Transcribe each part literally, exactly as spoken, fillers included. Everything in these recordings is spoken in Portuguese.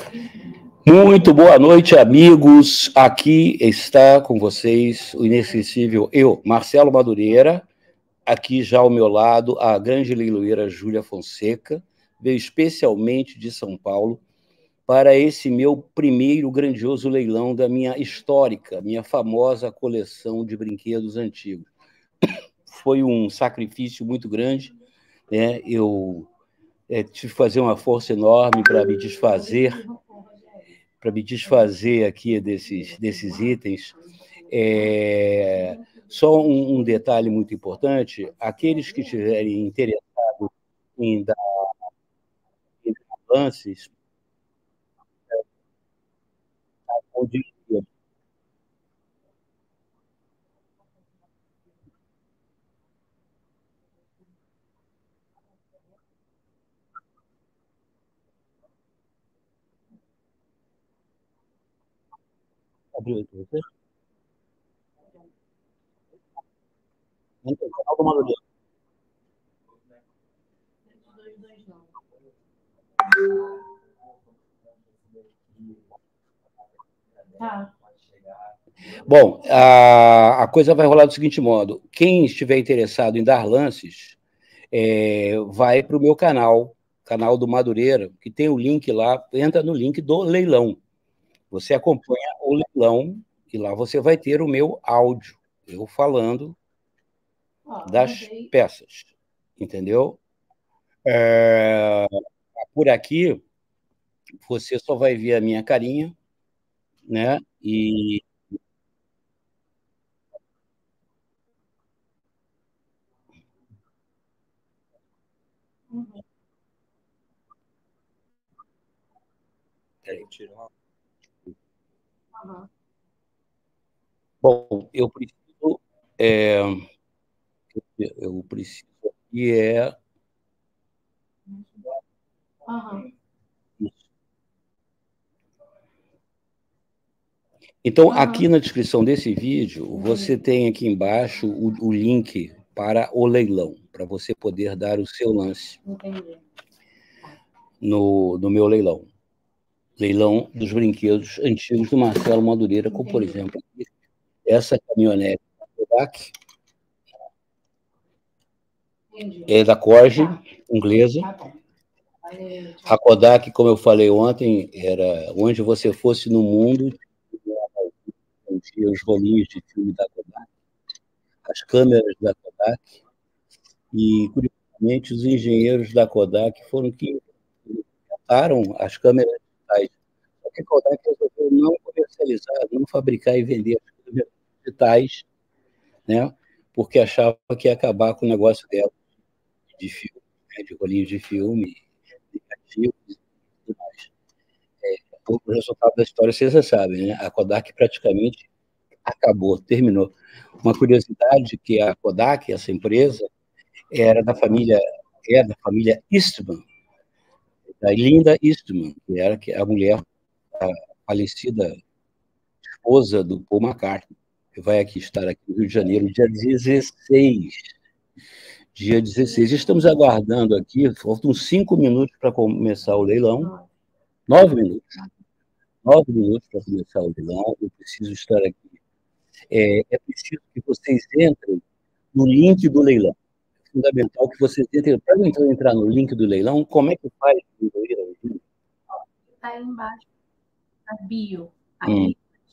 Muito boa noite, amigos. Aqui está com vocês o inesquecível eu, Marcelo Madureira. Aqui já ao meu lado, a grande leiloeira Júlia Fonseca, veio especialmente de São Paulo para esse meu primeiro grandioso leilão da minha histórica, minha famosa coleção de brinquedos antigos. Foi um sacrifício muito grande, né? Eu é, tive que fazer uma força enorme para me desfazer para me desfazer aqui desses, desses itens. É, só um, um detalhe muito importante, aqueles que estiverem interessados em dar, em dar lances, onde abriu aqui, você? Entra no canal do Madureira. Tá. Bom, a, a coisa vai rolar do seguinte modo: quem estiver interessado em dar lances, é, vai para o meu canal, canal do Madureira, que tem o link lá, entra no link do leilão. Você acompanha o leilão e lá você vai ter o meu áudio, eu falando das peças, entendeu? É, por aqui, você só vai ver a minha carinha, né? E bom, eu preciso, é, eu preciso aqui é uhum. Então, uhum. Aqui na descrição desse vídeo, você tem aqui embaixo o, o link para o leilão, para você poder dar o seu lance no, no meu leilão. Leilão dos brinquedos antigos do Marcelo Madureira, como, por exemplo, essa caminhonete Kodak, é da Corge, inglesa. A Kodak, como eu falei ontem, era onde você fosse no mundo, tinha os rolinhos de filme da Kodak, as câmeras da Kodak, e, curiosamente, os engenheiros da Kodak foram que inventaram as câmeras digitais. Só que a Kodak resolveu não comercializar, não fabricar e vender as câmeras digitais, né? Porque achava que ia acabar com o negócio dela de filme, né? De rolinhos de filme, negativos e tudo mais. É, o resultado da história vocês já sabem, né? A Kodak praticamente acabou, terminou. Uma curiosidade que a Kodak, essa empresa, era da família, é da família Eastman, da Linda Eastman, que era a mulher, a falecida esposa do Paul McCartney, que vai aqui estar aqui no Rio de Janeiro, dia dezesseis. Dia dezesseis. Estamos aguardando aqui, faltam cinco minutos para começar o leilão. Nove minutos. Nove minutos para começar o leilão. Eu preciso estar aqui. É, é preciso que vocês entrem no link do leilão. É fundamental que vocês entrem. Para então entrar no link do leilão, como é que faz? Está aí embaixo. A bio. Aqui. Hum.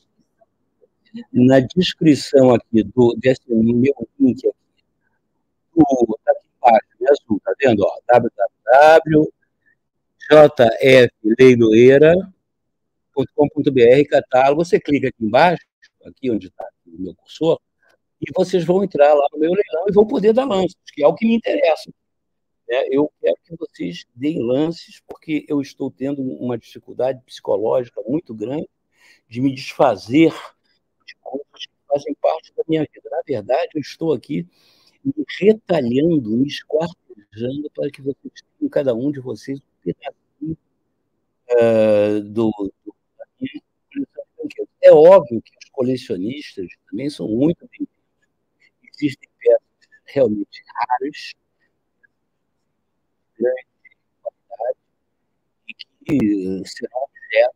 Na descrição aqui do, desse meu link aqui, está aqui embaixo, em azul, tá vendo? Ó, w w w ponto j f leiloeira ponto com ponto b r, catálogo. Você clica aqui embaixo, aqui onde está o meu cursor, e vocês vão entrar lá no meu leilão e vão poder dar lances, que é o que me interessa. Né? Eu quero que vocês deem lances, porque eu estou tendo uma dificuldade psicológica muito grande de me desfazer de coisas que fazem parte da minha vida. Na verdade, eu estou aqui me retalhando, me esquartejando para que vocês tenham, cada um de vocês, um pedacinho uh, do, do da minha coleção de brinquedos. É óbvio que os colecionistas também são muito bem-vindos. Existem peças realmente raras, de grande qualidade, e que serão objeto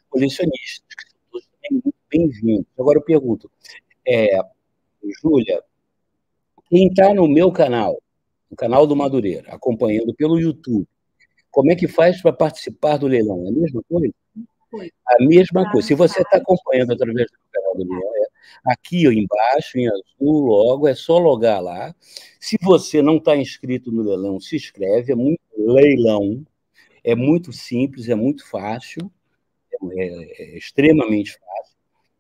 colecionistas, que são todos também muito bem-vindos. Agora eu pergunto, é, Júlia, quem está no meu canal, no canal do Madureira, acompanhando pelo YouTube, como é que faz para participar do leilão? É a mesma coisa? A mesma coisa. Se você está acompanhando através do canal do leilão, é aqui ó, embaixo, em azul, logo, é só logar lá. Se você não está inscrito no leilão, se inscreve, é muito leilão, é muito simples, é muito fácil, é, é extremamente fácil.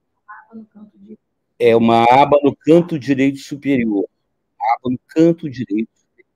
É uma aba no canto direito superior. Aba no canto direito superior.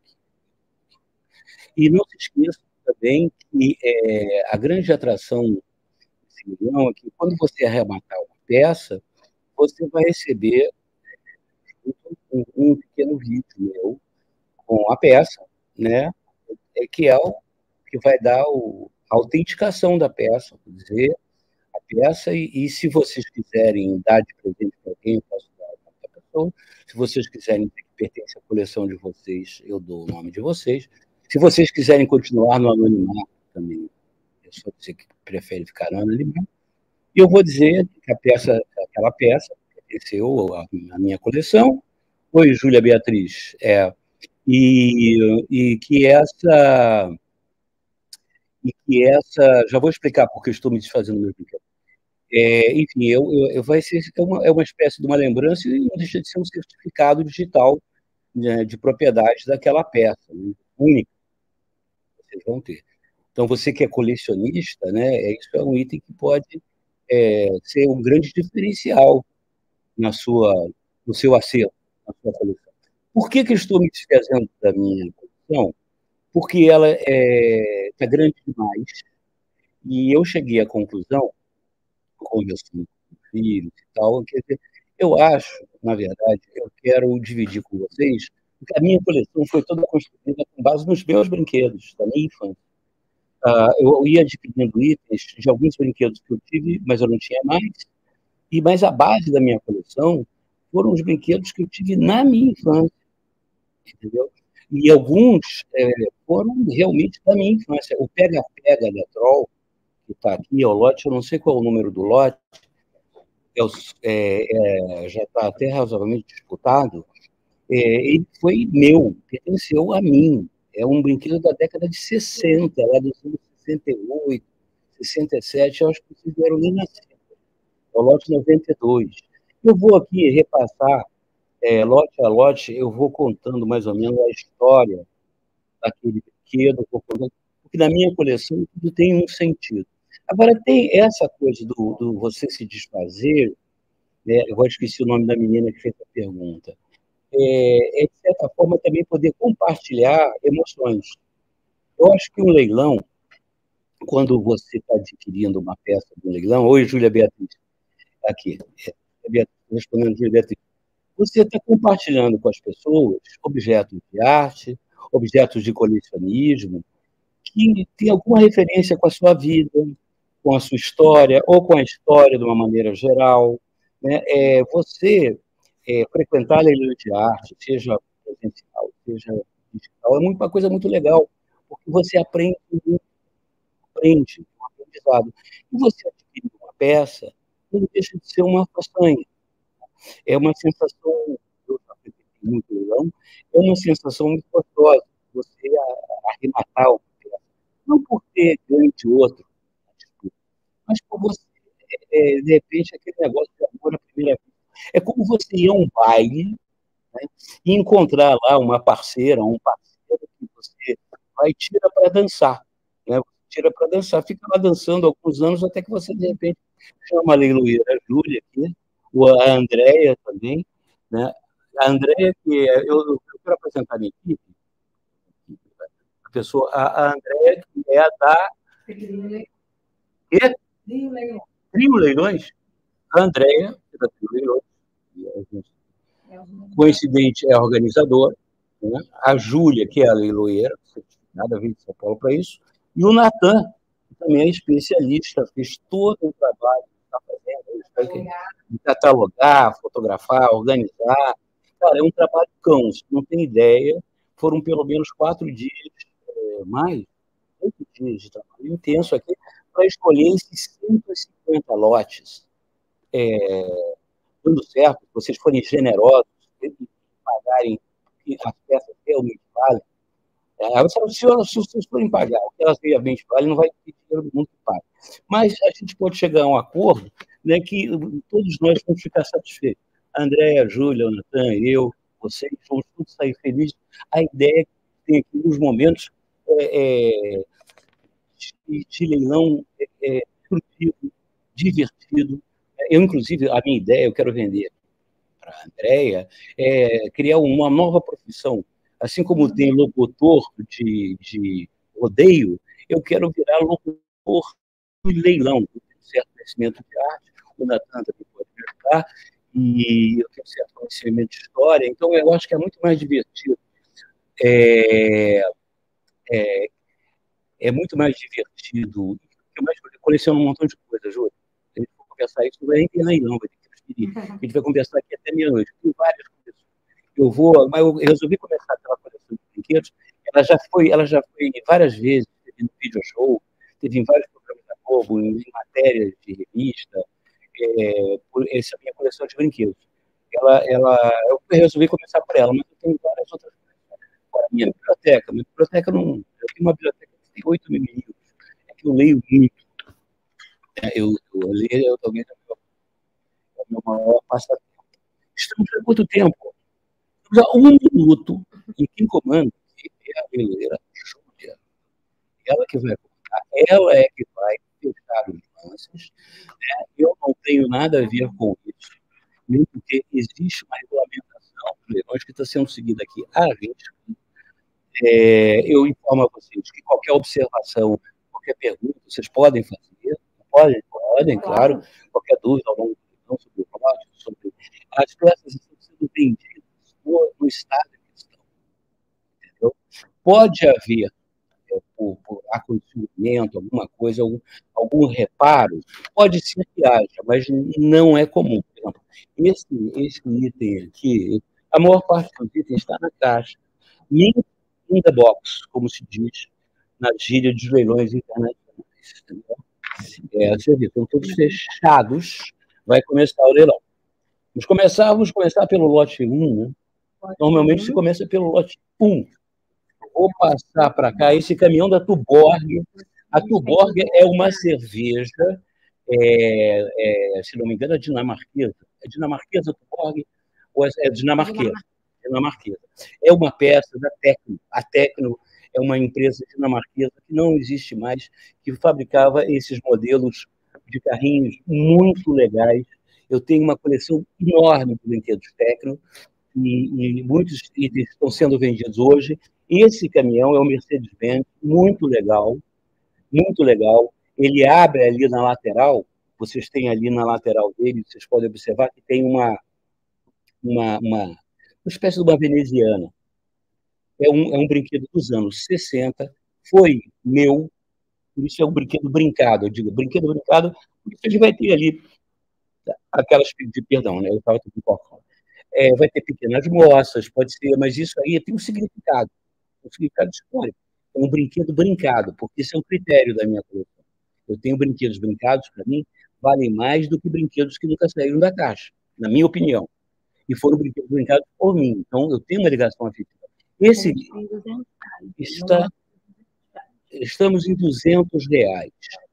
E não se esqueça também que é, a grande atração desse leilão é que quando você arrematar uma peça, você vai receber um, um pequeno vídeo meu com a peça, né? É, que é o que vai dar o, a autenticação da peça, quer dizer, a peça, e, e se vocês quiserem dar de presente para alguém, eu posso dar para outra pessoa. Se vocês quiserem dizer que pertence à coleção de vocês, eu dou o nome de vocês. Se vocês quiserem continuar no anonimato também, eu só dizer que prefere ficar no anonimato. E eu vou dizer que a peça, aquela peça pertenceu à, à minha coleção. Oi, Júlia Beatriz. É, e, e que essa... E que essa... Já vou explicar porque eu estou me desfazendo do meu brinquedo. É, enfim, eu, eu, eu vai ser, é, uma, é uma espécie de uma lembrança e não deixa de ser um certificado digital, né, de propriedade daquela peça, né, única que vocês vão ter. Então, você que é colecionista, né, isso é um item que pode é, ser um grande diferencial na sua, no seu acervo, na sua coleção. Por que, que eu estou me desfazendo da minha coleção? Porque ela está é, tá grande demais e eu cheguei à conclusão, conversando com filhos e tal, quer dizer, eu acho, na verdade, eu quero dividir com vocês, porque a minha coleção foi toda construída com base nos meus brinquedos, da minha infância. Uh, eu ia adquirindo itens de alguns brinquedos que eu tive, mas eu não tinha mais, e mais a base da minha coleção foram os brinquedos que eu tive na minha infância, entendeu? E alguns é, foram realmente da minha infância. O pega-pega da Troll, que está aqui, é o lote, eu não sei qual é o número do lote, é, é, já está até razoavelmente disputado, é, ele foi meu, pertenceu a mim. É um brinquedo da década de sessenta, lá dos anos sessenta e oito, sessenta e sete, eu acho que vocês não eram nem nascidos. É o lote noventa e dois. Eu vou aqui repassar, é, lote a lote, eu vou contando mais ou menos a história daquele brinquedo, vou contando, porque na minha coleção tudo tem um sentido. Agora, tem essa coisa do, do você se desfazer, né? Eu agora esqueci o nome da menina que fez a pergunta, é, é, de certa forma, também poder compartilhar emoções. Eu acho que um leilão, quando você está adquirindo uma peça de um leilão... Oi, Júlia Beatriz, aqui, Beatriz, respondendo Júlia Beatriz, você está compartilhando com as pessoas objetos de arte, objetos de colecionismo, que tem alguma referência com a sua vida, com a sua história, ou com a história de uma maneira geral, né? É, você é, frequentar leilões de arte, seja presencial, seja digital, é uma coisa muito legal, porque você aprende muito, aprende um aprendizado. E você adquirir uma peça, não deixa de ser uma façanha. É uma sensação, eu acredito muito leilão, é uma sensação muito gostosa, você arrematar uma peça. Não por ter ganho de outro, mas por você, é, de repente, aquele negócio de amor à primeira vista. É como você ir a um baile, né, e encontrar lá uma parceira, um parceiro que você vai e tira para dançar. Né? Tira para dançar, fica lá dançando alguns anos, até que você, de repente, chama a leiloeira a Júlia aqui, ou a Andréia também. Né? A Andréia, que é, eu, eu quero apresentar a minha equipe, a pessoa, a, a Andréia, que é a da... E? Trio Leilões? A Andréia, que é da Trio Leilões, coincidente é a organizadora, né? A Júlia, que é a leiloeira, nada a ver de São Paulo para isso, e o Natan, que também é especialista, fez todo o trabalho que está fazendo, de catalogar, fotografar, organizar. Cara, é um trabalho cão, você não tem ideia, foram pelo menos quatro dias, é, mais, oito dias de trabalho intenso aqui, para escolher esses cento e cinquenta lotes, é, dando certo, se vocês forem generosos e pagarem as peças realmente valem, é, se, se vocês forem pagar o que elas realmente valem, não vai ter dinheiro do mundo que paga. Mas a gente pode chegar a um acordo, né, que todos nós vamos ficar satisfeitos. A Andréa, a Júlia, o Natan, eu, vocês, vamos todos sair felizes. A ideia é que tem aqui nos momentos é, é, de, de leilão é, é, produtivo, divertido. Eu, inclusive, a minha ideia, eu quero vender para a Andréa, é criar uma nova profissão. Assim como tem locutor de, de rodeio, eu quero virar locutor de leilão. Eu tenho certo conhecimento de arte, o Natan também pode me ajudar, e eu tenho certo conhecimento de história, então eu acho que é muito mais divertido. É, é, é muito mais divertido. Eu mais coleciono um montão de coisas, Júlio. A gente vai conversar isso, não vai nem ter leilão, vai ter que transferir. A gente vai conversar aqui até meia-noite. Tem várias coisas. Eu vou, mas eu resolvi começar pela coleção de brinquedos. Ela já foi, ela já foi várias vezes, teve no video show, teve em vários programas da Globo, em, em matérias de revista, é, por, essa minha coleção de brinquedos. Ela, ela, eu resolvi começar por ela, mas eu tenho várias outras coisas. Agora, minha biblioteca, minha biblioteca não, eu tenho uma biblioteca que tem oito mil livros, é que eu leio muito. É, eu, eu leio, talvez é o meu maior passatempo. Estamos há muito tempo. Estamos há um minuto e quem comanda é a brasileira Júlia. Ela que vai contar, ela é que vai fechar os lances. Né? Eu não tenho nada a ver com isso, nem porque existe uma regulamentação dos leilões que está sendo seguida aqui à risca. É, eu informo a vocês que qualquer observação, qualquer pergunta, vocês podem fazer, podem, podem, claro, qualquer dúvida ao longo do leilão sobre o lote, sobre as peças estão sendo vendidas no, no estado em questão. Entendeu? Pode haver, é, por, por aconselhamento, alguma coisa, algum, algum reparo, pode ser que haja, mas não é comum. Por exemplo, esse, esse item aqui, a maior parte dos itens está na caixa. Nem in the box, como se diz na gíria de leilões internacionais. Entendeu? É, você vê, estão todos fechados, vai começar o leilão. Vamos começar, vamos começar pelo lote um, né? Normalmente se começa pelo lote um. Vou passar para cá esse caminhão da Tuborg. A Tuborg é uma cerveja, é, é, se não me engano, é dinamarquesa. É dinamarquesa, Tuborg? Ou é, é dinamarquesa? Dinamarquesa. É uma peça da Tecno. A Tecno é uma empresa dinamarquesa que não existe mais, que fabricava esses modelos de carrinhos muito legais. Eu tenho uma coleção enorme de brinquedos Tecno e, e muitos itens estão sendo vendidos hoje. Esse caminhão é um Mercedes-Benz muito legal, muito legal. Ele abre ali na lateral, vocês têm ali na lateral dele, vocês podem observar que tem uma, uma, uma, uma espécie de uma veneziana. É um, é um brinquedo dos anos sessenta, foi meu, por isso é um brinquedo brincado. Eu digo, brinquedo brincado, porque a gente vai ter ali aquelas, de perdão, né? Eu estava com um é, vai ter pequenas moças, pode ser, mas isso aí tem um significado, um significado histórico. É um brinquedo brincado, porque isso é um critério da minha coleção. Eu tenho brinquedos brincados, para mim, valem mais do que brinquedos que nunca saíram da caixa, na minha opinião. E foram brinquedos brincados por mim. Então, eu tenho uma ligação afetiva. Esse está, estamos em duzentos reais.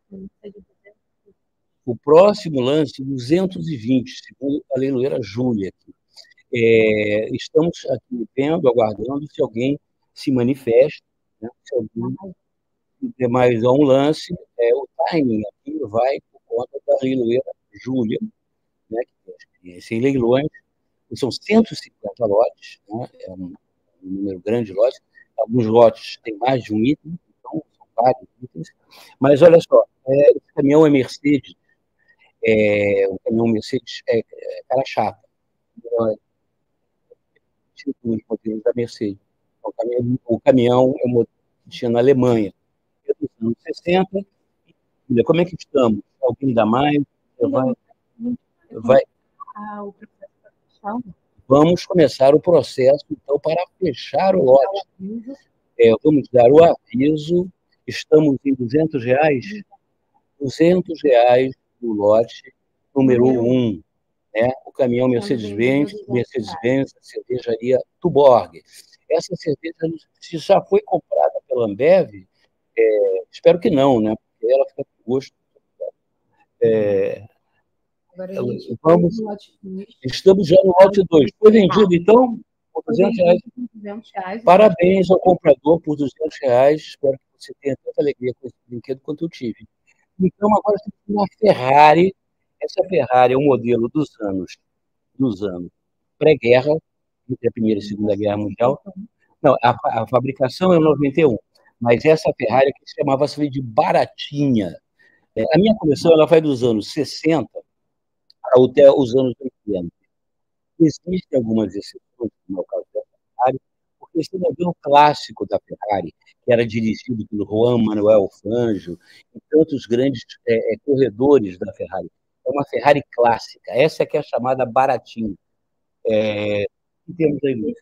O próximo lance, duzentos e vinte, segundo a leiloeira Júlia. É, estamos aqui vendo, aguardando se alguém se manifesta, né? Se alguém der mais um lance, é, o timing aqui vai por conta da leiloeira Júlia, né? Que tem esse leilões, são cento e cinquenta lotes, né? É um, um número grande de lotes, alguns lotes têm mais de um item, então são vários itens, mas olha só, é, esse caminhão é Mercedes, é, o caminhão Mercedes é, é cara chata, é, os modelos da Mercedes. O caminhão, o caminhão é um modelo que tinha na Alemanha, nos anos sessenta. Como é que estamos? Alguém dá mais? Vai, vai. Vamos começar o processo, então, para fechar o lote. É, vamos dar o aviso. Estamos em duzentos reais? duzentos reais o lote número um, né? O caminhão Mercedes-Benz, Mercedes-Benz, a cervejaria Tuborg. Essa cerveja, se já foi comprada pela Ambev, é, espero que não, né? Porque ela fica com gosto. É, Agora a gente vamos, no lote dois. Estamos já no lote dois. Foi vendido, então, por duzentos reais. reais. Parabéns ao comprador por duzentos reais. Espero que você tenha tanta alegria com esse brinquedo quanto eu tive. Então, agora temos uma Ferrari. Essa Ferrari é um modelo dos anos, dos anos pré-guerra, entre a Primeira e a Segunda Guerra Mundial. Não, a, a fabricação é em noventa e um, mas essa Ferrari que se chamava-se de baratinha. É, a minha coleção ela vai dos anos sessenta até os anos oitenta. Existem algumas exceções, como é o caso da Ferrari, porque você vai ver o clássico da Ferrari, que era dirigido pelo Juan Manuel Fangio e tantos grandes é, corredores da Ferrari. É uma Ferrari clássica, essa que é a chamada baratinha. É, em termos aí, Lu?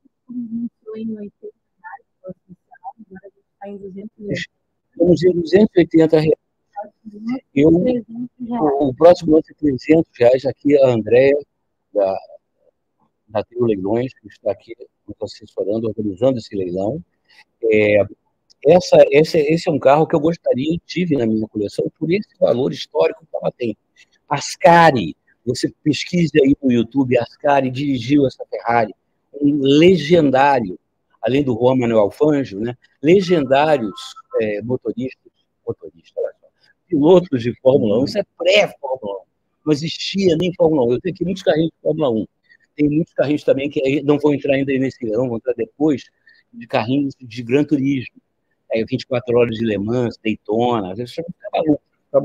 Estamos em duzentos e oitenta reais. Eu, o, o próximo lance é trezentos reais. Aqui a Andréia, da, da Trio Leilões, que está aqui nos assessorando, organizando esse leilão. É, essa, esse, esse é um carro que eu gostaria e tive na minha coleção por esse valor histórico que ela tem. Ascari, você pesquise aí no YouTube, Ascari dirigiu essa Ferrari, um legendário, além do Juan Manuel Fangio, né, legendários é, motoristas, motoristas, olha só, pilotos de Fórmula um, isso é pré-Fórmula um, não existia nem Fórmula um, eu tenho aqui muitos carrinhos de Fórmula um, tem muitos carrinhos também que não vão entrar ainda nesse leilão, vão entrar depois, de carrinhos de Gran Turismo, é, vinte e quatro horas de Le Mans, Daytona, isso é maluco.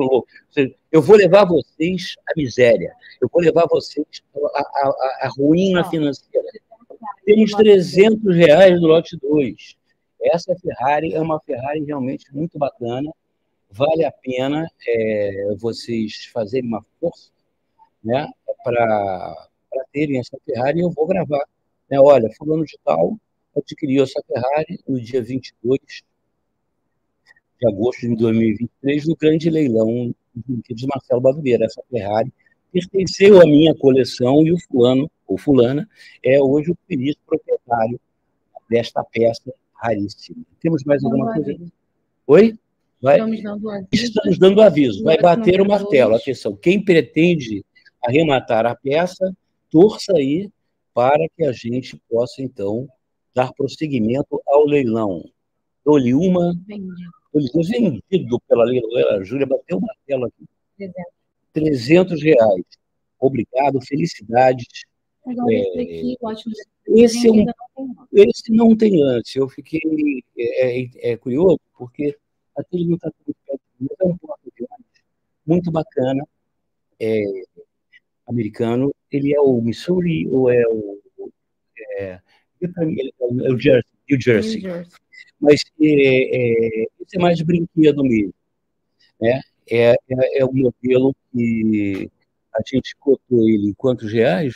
Eu vou levar vocês à miséria, eu vou levar vocês à, à, à ruína financeira. Temos trezentos reais no lote dois. Essa Ferrari é uma Ferrari realmente muito bacana, vale a pena é, vocês fazerem uma força, né, para terem essa Ferrari. Eu vou gravar, né, olha, fulano de tal adquiriu essa Ferrari no dia vinte e dois de agosto de dois mil e vinte e três, no grande leilão de Marcelo Badureira. Essa Ferrari pertenceu à minha coleção e o fulano, ou fulana, é hoje o feliz proprietário desta peça raríssima. Temos mais alguma coisa? Oi? Vai? Estamos dando aviso. Estamos dando aviso. Vai bater o martelo. Atenção, quem pretende arrematar a peça, torça aí para que a gente possa, então, dar prosseguimento ao leilão. Dou-lhe uma... vendido pela Leila Júlia, bateu o martelo aqui. trezentos reais. Obrigado, felicidades. Agora, é, esse, aqui, esse, é um, esse não tem lance. Eu fiquei é, é, é, curioso, porque aquele não está tudo perto, mas é um porta-aviões muito bacana, é, americano. Ele é o Missouri ou é o, é, é o New Jersey? New Jersey. New Jersey. Mas é, é, esse é mais brinquedo mesmo, né? É, é, é um modelo que a gente cotou ele em quantos reais?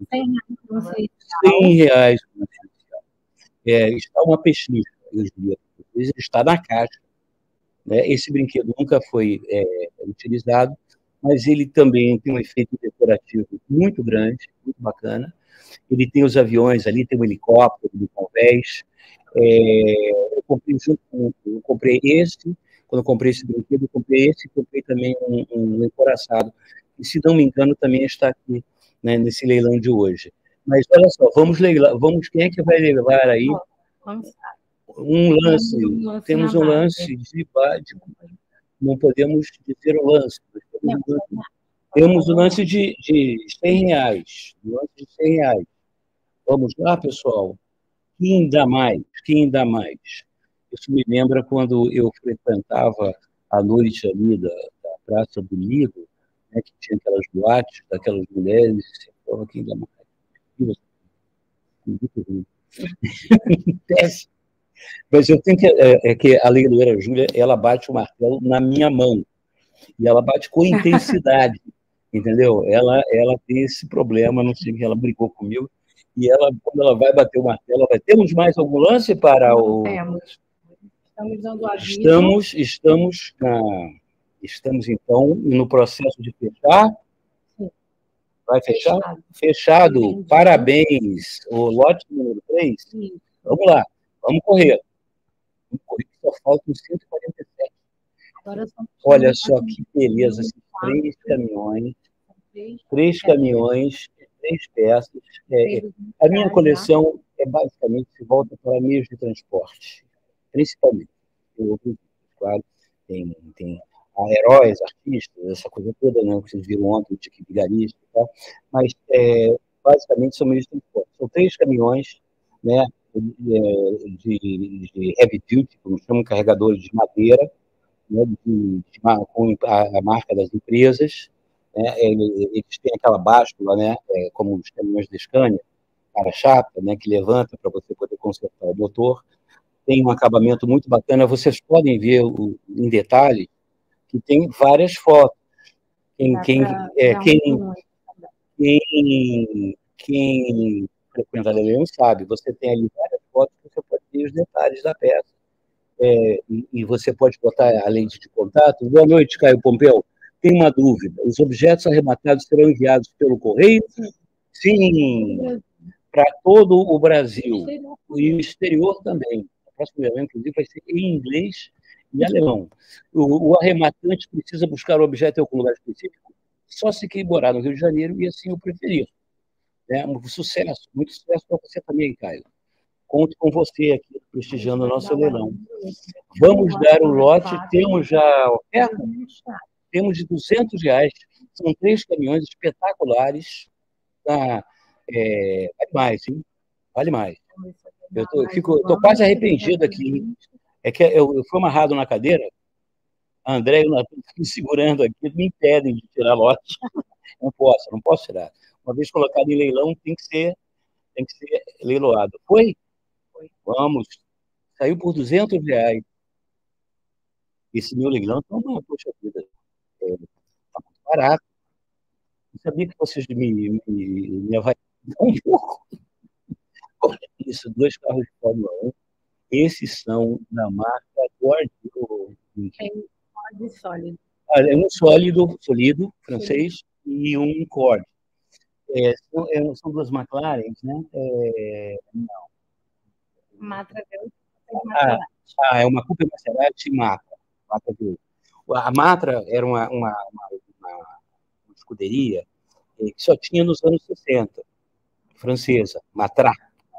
cem reais. É, está uma pechincha, eu diria. Ele está na caixa, né? Esse brinquedo nunca foi é, utilizado, mas ele também tem um efeito decorativo muito grande, muito bacana. Ele tem os aviões ali, tem um helicóptero, um convés. É, eu, comprei junto com, eu comprei esse, quando eu comprei esse brinquedo, eu comprei esse e comprei também um, um encoraçado. E, se não me engano, também está aqui, né, nesse leilão de hoje. Mas, olha só, vamos leilar, vamos, quem é que vai leilar aí? Um lance, temos um lance de, de não podemos dizer o lance, temos o lance de, de cem reais, lance de cem reais. Vamos lá, pessoal? Quem dá mais? Quem dá mais? Isso me lembra quando eu frequentava a noite ali da, da Praça do Lido, né, que tinha aquelas boates daquelas mulheres, e você falava, quem dá mais? Muito ruim. Péssimo. Mas eu tenho que... É, é que a leiloeira Júlia, ela bate o martelo na minha mão. E ela bate com intensidade, entendeu? Ela, ela tem esse problema, não sei que ela brigou comigo, e ela, quando ela vai bater o martelo, ela vai... Temos mais algum lance para o... Temos. Estamos dando aviso. Estamos, estamos na... Estamos, então, no processo de fechar. Sim. Vai fechar? Fechado. Fechado. Parabéns. O lote número três. Sim. Vamos lá. Vamos correr. Vamos correr, que só faltam cento e quarenta e sete. Agora são Olha só que beleza. Esses três caminhões. Três caminhões, três peças. É, a minha coleção é basicamente se volta para meios de transporte. Principalmente. Eu, claro, tem... tem heróis, artistas, essa coisa toda, né, que vocês viram ontem, de equipe vigarista e tal, mas, é, basicamente, são meios de transporte. São três caminhões, né, de, de, de heavy duty, como chamam, carregadores de madeira, né, de, de, com a, a marca das empresas, né, eles têm aquela báscula, né, é, como os caminhões de Scania, cara chata, né, que levanta para você poder consertar o motor, tem um acabamento muito bacana, vocês podem ver o, em detalhe, que tem várias fotos. Quem, quem, é, quem, quem, quem frequenta Leilão sabe, você tem ali várias fotos que você pode ver os detalhes da peça. É, e, e você pode botar a lente de contato. Boa noite, Caio Pompeu. Tem uma dúvida. Os objetos arrematados serão enviados pelo correio? Sim, para todo o Brasil. E o exterior também. O próximo evento, inclusive, vai ser em inglês e alemão. O, o arrematante precisa buscar o objeto em algum lugar específico? Só se quem morar no Rio de Janeiro e assim o preferir. É um sucesso, muito sucesso para você também, Caio. Conto com você aqui, prestigiando o nosso leilão. Vamos dar o lote, temos já oferta? Temos de duzentos reais, são três caminhões espetaculares. Tá? É, vale mais, hein? Vale mais. Eu tô, fico, eu tô quase arrependido aqui, hein? É que eu, eu fui amarrado na cadeira, a André e o Natan me segurando aqui, me impedem de tirar lote. Não posso, não posso tirar. Uma vez colocado em leilão, tem que ser, tem que ser leiloado. Foi? Foi. Vamos. Saiu por duzentos reais. Esse meu leilão, então, poxa vida, é, tá muito barato. Eu sabia que vocês me, me, me avaliaram um pouco. Olha isso, dois carros de Fórmula um. Esses são da marca Ford. É sólido. É um sólido, sólido francês, sim, e um Cord. É, são, é, são duas McLaren, né? É, não. Matra ah, ah, é uma Cooper Maserati Matra. Matra a Matra era uma, uma, uma, uma, uma escuderia que só tinha nos anos sessenta, francesa, Matra.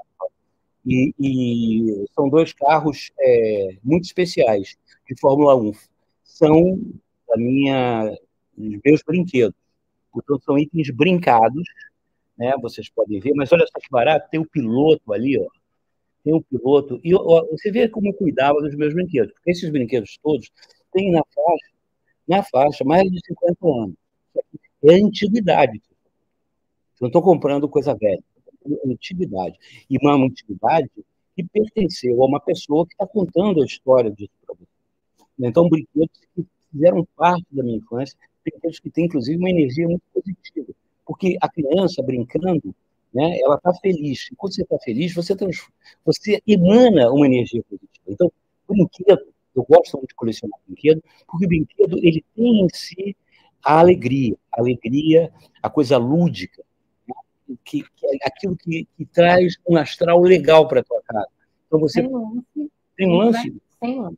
E, e são dois carros é, muito especiais de Fórmula um. São da minha, dos meus brinquedos. Portanto, são itens brincados, né? Vocês podem ver, mas olha só que barato, tem o piloto ali, ó. Tem o piloto, e ó, você vê como eu cuidava dos meus brinquedos, porque esses brinquedos todos têm na faixa, na faixa, mais de cinquenta anos. É antiguidade. Não estou comprando coisa velha, é antiguidade. E uma antiguidade que pertenceu a uma pessoa que está contando a história disso para você. Então, brinquedos que fizeram parte da minha infância, brinquedos que têm, inclusive, uma energia muito positiva. Porque a criança, brincando, né, ela está feliz. E quando você está feliz, você, transforma, você emana uma energia positiva. Então, brinquedo, eu gosto muito de colecionar brinquedo, porque o brinquedo ele tem em si a alegria, a alegria, a coisa lúdica, né, que, que é aquilo que, que traz um astral legal para a tua casa. Então, você... Tem lance. Tem um lance? Tem lance.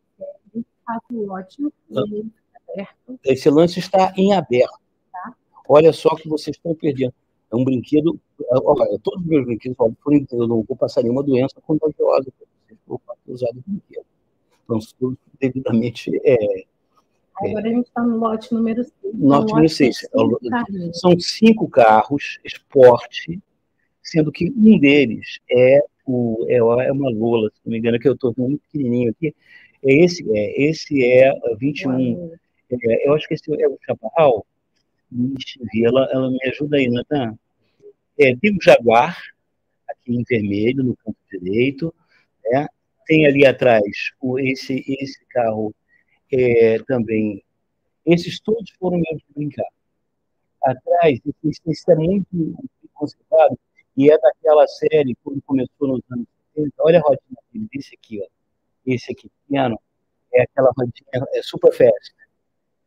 Ótimo, e aberto. Esse lance está em aberto. Tá. Olha só o que vocês estão perdendo. É um brinquedo. Olha, todos os meus brinquedos, olha, eu não vou passar nenhuma doença contagiosa para vocês por usar o brinquedo. Então, tudo devidamente. É, Agora é, a gente está no lote número seis. Lote número seis. São cinco carros, esporte, sendo que um deles é, o, é uma Lola, se não me engano, que eu estou muito pequenininho aqui. É esse, é, esse é vinte e um. É, eu acho que esse é o Chaparral. Ela, ela me ajuda aí, Natan. É, tem o Jaguar, aqui em vermelho, no canto direito. Né? Tem ali atrás o, esse, esse carro é, também. Esses todos foram meus de brincar. Atrás, esse, esse é muito conservado, e é daquela série, quando começou nos anos setenta. Olha a rodinha desse aqui, ó. Esse aqui, piano, é aquela rodinha é super fast.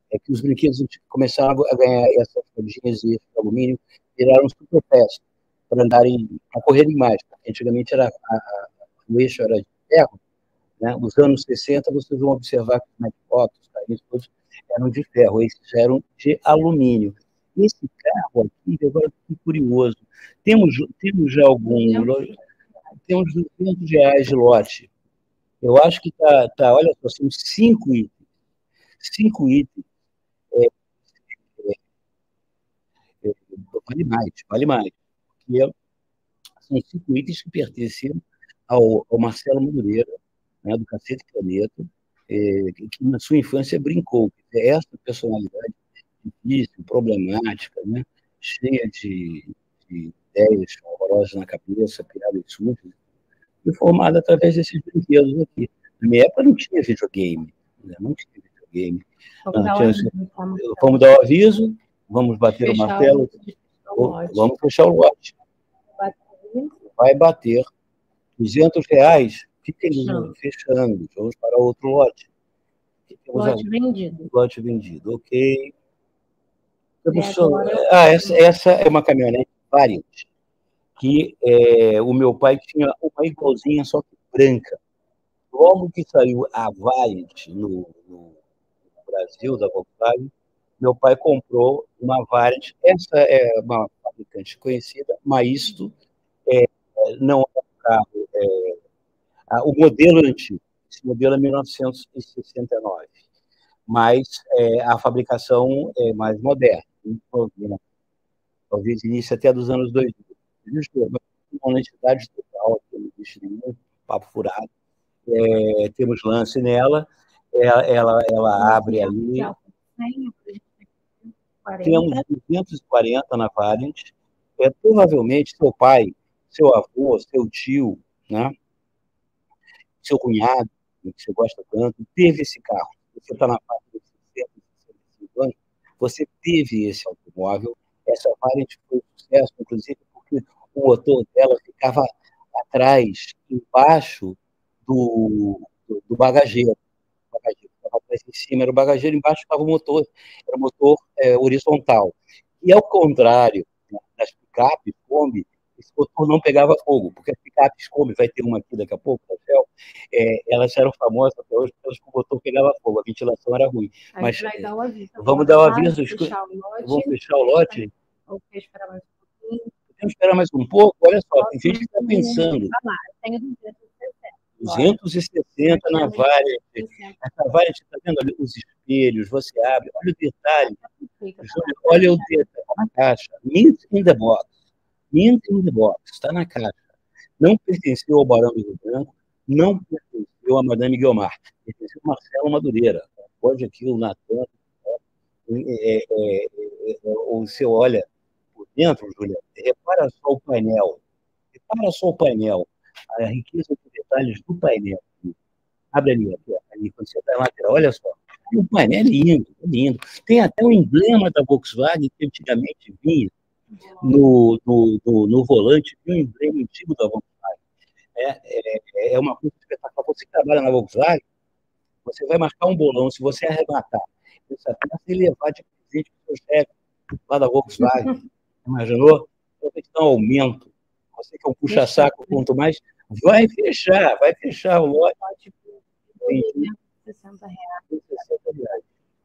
é que os brinquedos começaram a ganhar essas cordinhas de alumínio, viraram super fast, para andarem, para correrem mais. Antigamente era, a, a, o eixo era de ferro, né? Nos anos sessenta, vocês vão observar que os Matchbox, os carrinhos todos eram de ferro, esses eram de alumínio. Esse carro aqui, agora fiquei curioso, temos, temos já algum... Temos duzentos reais de lote. Eu acho que está, tá, olha só, são cinco itens. Cinco itens. É, é, é, vale mais, vale mais. Porque são cinco itens que pertencem ao, ao Marcelo Madureira, né, do Cacete Planeta, é, que na sua infância brincou. Essa personalidade difícil, problemática, né, cheia de, de ideias horrorosas na cabeça, piadas sujas, foi formada através desses brinquedos aqui. Na minha época não tinha videogame, né? Não tinha videogame. Vamos, Não, dar, tinha... um vamos dar o aviso, vamos bater o martelo, o vamos fechar o lote. Vai bater. duzentos reais, fiquem fechando, vamos para outro lote. Lote vendido. Lote vendido, ok. Agora... Ah, essa, essa é uma caminhonete Variant, que é, o meu pai tinha uma igualzinha, só que branca. Logo que saiu a Variant no, no Brasil, da Volkswagen, meu pai comprou uma Variant. Essa é uma fabricante conhecida, mas isto é, não é um carro. É, o modelo antigo, esse modelo é mil novecentos e sessenta e nove, mas é, a fabricação é mais moderna. Talvez início até dos anos dois mil. Uma honestidade total, não existe nenhum papo furado. É, temos lance nela, ela, ela, ela abre ali. Temos duzentos e quarenta na Variant. É, provavelmente seu pai, seu avô, seu tio, né, seu cunhado, que você gosta tanto, teve esse carro. Você está na faixa de sessenta, sessenta e cinco anos, você teve esse automóvel. Essa Variant foi um sucesso, inclusive, porque o motor dela ficava atrás, embaixo do, do, do bagageiro. O bagageiro estava atrás, em cima era o bagageiro, embaixo estava o motor, era o motor é, horizontal. E, ao contrário, né, das picapes Kombi, esse motor não pegava fogo, porque as picapes Kombi, vai ter uma aqui daqui a pouco, da Shell, é, elas eram famosas até hoje, porque o motor pegava fogo, a ventilação era ruim. A Mas vai dar o aviso. Vamos dar o aviso. Fechar o lote. Vamos fechar o lote? Ou esperar mais um pouquinho? Podemos esperar mais um pouco? Olha só, tem gente que está pensando. Tenho duzentos e sessenta. duzentos e sessenta na Variant. Essa Variant, está vendo ali os espelhos, você abre, olha o detalhe. Olha o detalhe, na caixa. Mint in the box. Mint in the box, está na caixa. Não pertenceu ao Barão do Rio Branco, não pertenceu a Madame Guiomar, pertenceu ao Marcelo Madureira. Pode aqui o Natan. É, é, é, é, você olha por dentro, Júlia, repara só o painel. Repara só o painel. A riqueza de detalhes do painel. Abre ali, aqui, ali quando você está na lateral, olha só. O painel é lindo, é lindo. Tem até o emblema da Volkswagen que antigamente vinha no, no, no, no volante, vinha o emblema antigo da Volkswagen. É, é, é uma coisa espetacular. Você que trabalha na Volkswagen, você vai marcar um bolão, se você arrematar essa peça e levar de presente para o seu chefe lá da Volkswagen. Imaginou? Então, tem que dar um aumento. Você que é um puxa-saco, quanto mais, vai fechar, vai fechar o lote. duzentos e sessenta reais.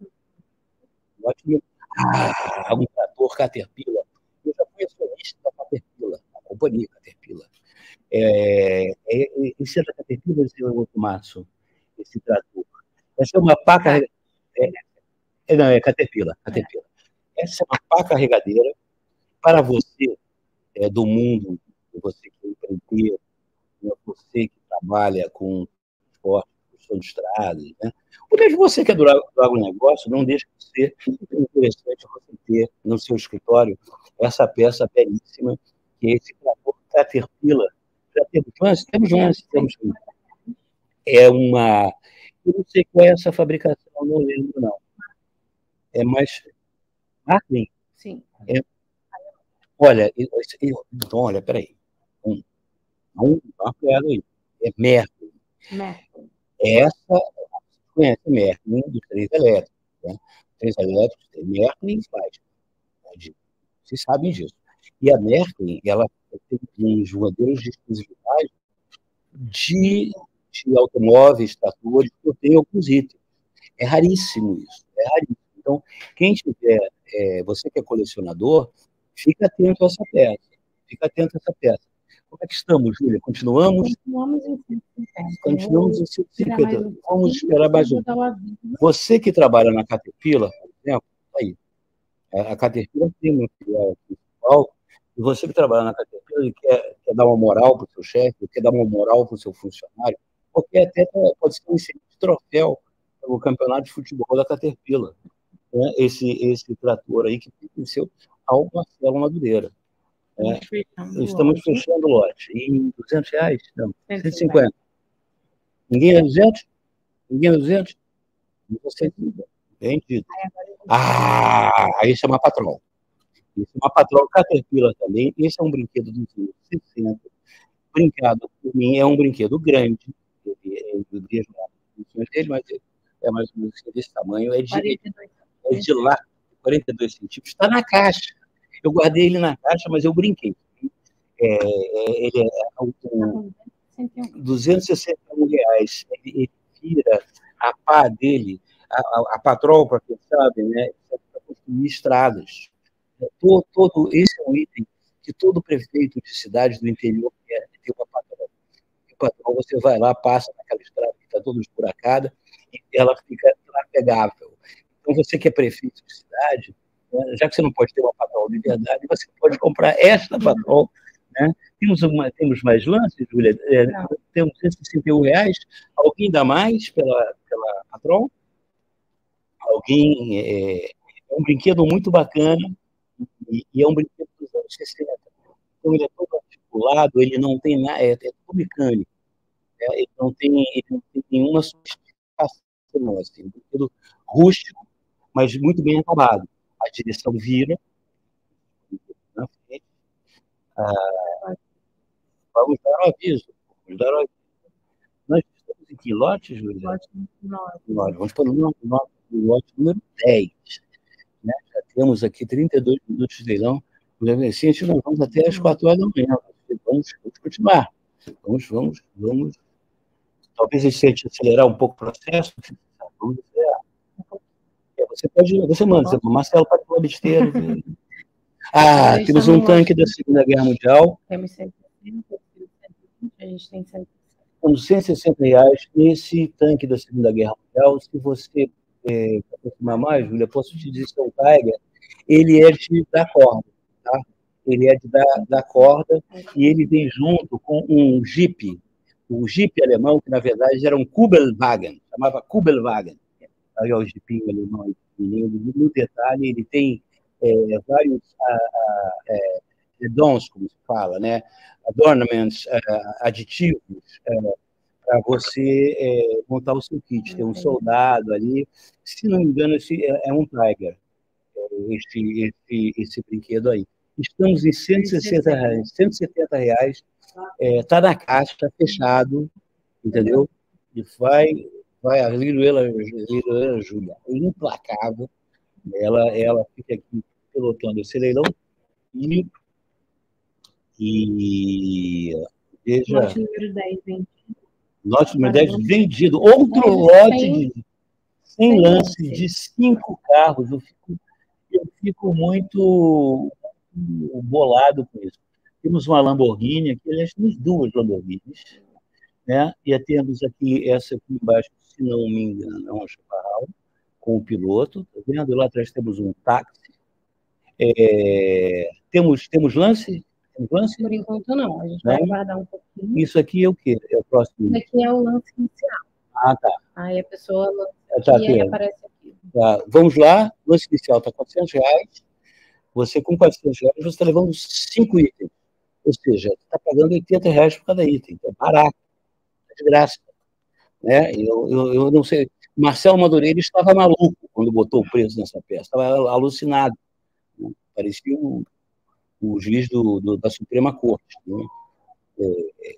Lote. Ah, um trator Caterpillar. Eu já fui acionista da Caterpillar, a companhia Caterpillar. É, é, esse é da Caterpillar, esse é o outro maço, esse trator. Essa é uma pá carregadeira. É, é, não, é Caterpillar, Caterpillar. Essa é uma pá carregadeira para você é, do mundo, você que é empreiteiro, né, você que trabalha com esporte, construção de estradas, né? Ou mesmo você que é do, do agronegócio, não deixa de ser interessante você ter no seu escritório essa peça belíssima, que é esse trator Caterpillar. Já temos lance? Temos lance, temos. É uma... Eu não sei qual é essa fabricação, não lembro, não. É mais... Martin? Sim. É... Olha, eu... então, olha, peraí. Um, um, aí. É Mercury. Mercury. Essa, você conhece Mercury, um dos três elétricos. Né? trens elétricos, tem Märklin e Fleischmann. Vocês sabem disso. E a Märklin, ela tem uns modelos de exclusividade de, de automóveis, tratores, que eu tenho alguns itens. É raríssimo isso, é raríssimo. Então, quem tiver, é, você que é colecionador, fica atento a essa peça, fica atento a essa peça. Como é que estamos, Júlia? Continuamos? Continuamos em cento e cinquenta. Continuamos em cento e cinquenta. Um Vamos esperar mais um. Você que trabalha na Caterpillar, por exemplo, aí, a Caterpillar tem uma filial principal, e você que trabalha na Caterpillar e quer, quer dar uma moral para o seu chefe, quer dar uma moral para o seu funcionário, porque até pode ser um incentivo de troféu no campeonato de futebol da Caterpillar, né? esse, esse trator aí que pertenceu ao Marcelo Madureira. Né? Estamos fechando o lote. Em duzentos reais? Não, cento e cinquenta. Ninguém é duzentos? Ninguém é duzentos? Você vendido. Ah, aí chama Patrol. Isso é uma Patrol Caterpillar também. Esse é um brinquedo dos anos sessenta. Brincado, por mim, é um brinquedo grande. Eu deveria jogar as funções dele, mas é mais ou menos desse tamanho. É de, é de lá, quarenta e dois centímetros. Está na caixa. Eu guardei ele na caixa, mas eu brinquei. É, é, ele é um, duzentos e sessenta e um reais. Ele, ele tira a pá dele, a, a, a Patrol, para quem sabe, né, para construir estradas. Todo, todo, esse é um item que todo prefeito de cidade do interior quer ter uma Patrol. E Patrol, você vai lá, passa naquela estrada que está toda esburacada, e ela fica navegável. Então, você que é prefeito de cidade, né, já que você não pode ter uma Patrol de verdade, você pode comprar esta Patrol. Né? Temos, uma, temos mais lances, Júlia? É, temos cento e sessenta e um reais. Alguém dá mais pela, pela Patrol? Alguém... É, é um brinquedo muito bacana e, e é um brinquedo dos anos sessenta. Então, ele é todo articulado, ele não tem nada, é, é tudo mecânico. Né? Ele, não tem, ele não tem nenhuma sofisticação, assim, um brinquedo rústico, mas muito bem acabado. A direção vira na frente. Ah, vamos dar um aviso. Vamos dar um aviso. Nós estamos em que lote, Júlia? Lote nove. Vamos para o lote número dez. Né? Já temos aqui trinta e dois minutos de leilão. Assim, a gente não vamos até às quatro horas da manhã. Vamos, vamos continuar. Vamos, vamos, vamos. Talvez a gente acelerar um pouco o processo. Vamos acelerar. Você pode, você manda, você, Marcelo pode falar besteira. Ah, temos um tanque da Segunda Guerra Mundial. Temos cento e sessenta, a gente tem cento e sessenta. Temos cento e sessenta reais. Esse tanque da Segunda Guerra Mundial, se você é, aproximar mais, Júlia, posso te dizer que é o Tiger, ele é de dar corda, tá? Ele é de dar, dar corda e ele vem junto com um Jeep, um Jeep alemão, que na verdade era um Kubelwagen, chamava Kubelwagen. Aí é o Jeepinho alemão, no detalhe, ele tem é, vários a, a, é, addons, como se fala, né? Adornaments, uh, aditivos, uh, para você uh, montar o seu kit. Tem um soldado ali, se não me engano, esse é, é um Tiger, esse, esse, esse brinquedo aí. Estamos em cento e sessenta reais, cento e setenta reais, está é, na caixa, está fechado, entendeu? E vai, vai a Liruela Júlia, implacável, ela, ela fica aqui pilotando esse leilão e E veja. Lote número dez vendido. Lote número dez vendido. Outro lote de cem lances de cinco carros. Eu fico, eu fico muito bolado com isso. Temos uma Lamborghini aqui, aliás, temos duas Lamborghinis. Né? E temos aqui essa aqui embaixo, se não me engano, é uma Chaparral, com o piloto. Tá vendo? Lá atrás temos um táxi. É, temos, temos lance? Lance? Por enquanto, não. A gente vai aguardar um pouquinho. Isso aqui é o quê? É o próximo? Isso aqui é o lance inicial. Ah, tá. Aí a pessoa lança tá, aqui, e aí aparece aqui. Tá. Vamos lá. O lance inicial está quatrocentos reais. Você, com quatrocentos reais, você está levando cinco itens. Ou seja, está pagando oitenta reais por cada item. Então, é barato. É de graça. Né? Eu, eu, eu não sei. Marcelo Madureira estava maluco quando botou o preço nessa peça. Estava alucinado. Né? Parecia um... o juiz do, do, da Suprema Corte, né? é,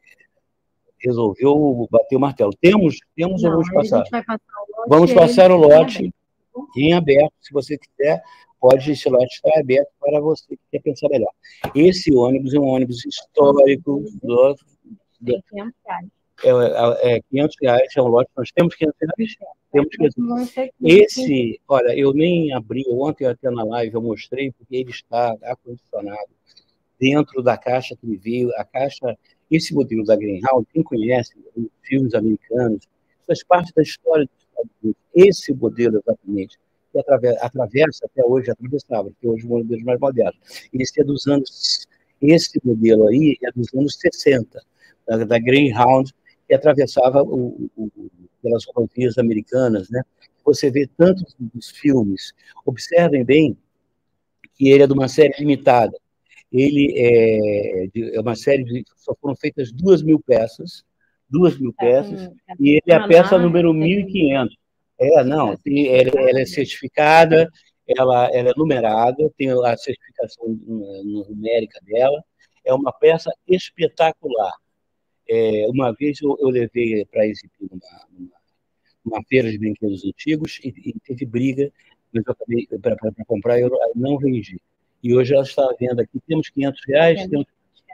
resolveu bater o martelo. Temos, temos Não, ou vamos passar? A gente vai passar o lote, vamos passar o lote. Em aberto, se você quiser, pode, esse lote estar aberto para você que quer pensar melhor. Esse ônibus é um ônibus histórico. Do, do, quinhentos reais. É, é, é quinhentos reais, é um lote. Nós temos quinhentos reais? Temos quinhentos. Esse, olha, eu nem abri, ontem até na live eu mostrei, porque ele está acondicionado dentro da caixa que me veio. A caixa, esse modelo da Greyhound, quem conhece os filmes americanos, faz parte da história dos Estados Unidos. Esse modelo, exatamente, que atravessa, atravessa até hoje, atravessava, porque hoje é um modelo mais moderno. Esse é dos anos, esse modelo aí é dos anos sessenta, da, da Greyhound, que atravessava o, o, o, pelas rodovias americanas, né? Você vê tantos dos filmes, observem bem que ele é de uma série limitada. Ele é, de, é uma série de... Só foram feitas duas mil peças, duas mil peças, e ele é a peça número mil e quinhentos. É, não, tem, ela, ela é certificada, ela, ela é numerada, tem a certificação numérica dela, é uma peça espetacular. É, uma vez eu, eu levei para exibir numa, numa, numa feira de brinquedos antigos e, e teve briga, mas eu acabei para comprar, eu não vendi. E hoje ela está à venda aqui. Temos quinhentos reais. Temos...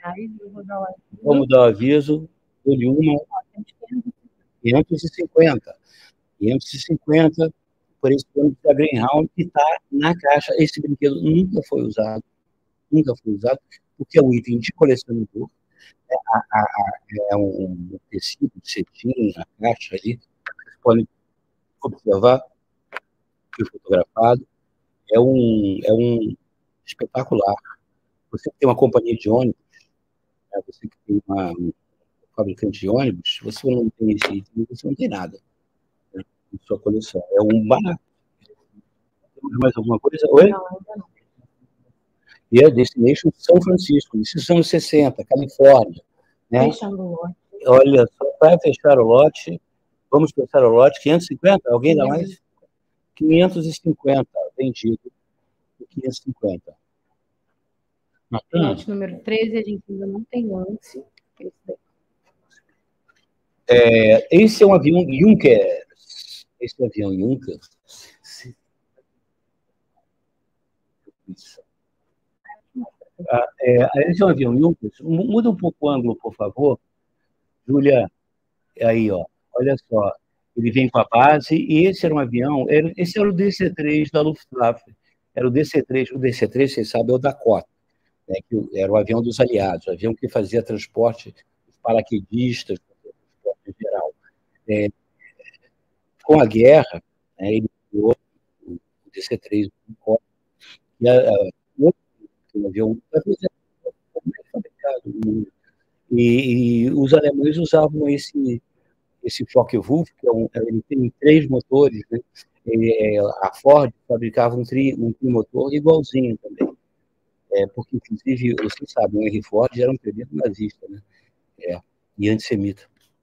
Vamos dar o aviso. Dou-lhe uma. quinhentos e cinquenta. quinhentos e cinquenta por esse ônibus da Greyhound que está na caixa. Esse brinquedo nunca foi usado. Nunca foi usado, porque é um item de colecionador. É, a, a, a, é um tecido de cetim, a caixa ali. Vocês podem observar. Foi fotografado. É um, é um espetacular. Você que tem uma companhia de ônibus, né? Você que tem uma, um fabricante de ônibus, você não tem esse item, você não tem nada, né, em sua coleção. É um barato. Temos mais alguma coisa? Oi? Não, ainda não. E é Destination São Francisco, isso são anos sessenta, Califórnia. Né? Fechando o lote. Olha, só para fechar o lote, vamos fechar o lote, quinhentos e cinquenta? Alguém dá mais? quinhentos e cinquenta, vendido por quinhentos e cinquenta. Lote número treze, a gente ainda não tem lance. É, esse é um avião Junkers. Esse é um avião Junkers. Ah, é, esse é um avião Junkers. Muda um pouco o ângulo, por favor. Júlia, aí, ó. Olha só. Ele vem com a base, e esse era um avião, era, esse era o D C três da Luftwaffe. Era o D C três. O D C três, vocês sabem, é o Dakota. Né, que era o avião dos aliados, o avião que fazia transporte dos paraquedistas, transporte em geral. É, com a guerra, né, ele criou o D C três, e a, a, o avião fabricado no mundo. E, e os alemães usavam esse, esse Focke-Wulf, que é um, ele tem três motores, né? Ele, a Ford fabricava um, tri, um trimotor igualzinho também. É, porque, inclusive, vocês sabem, o Henry Ford era um tremendo nazista, né? É, e antissemita.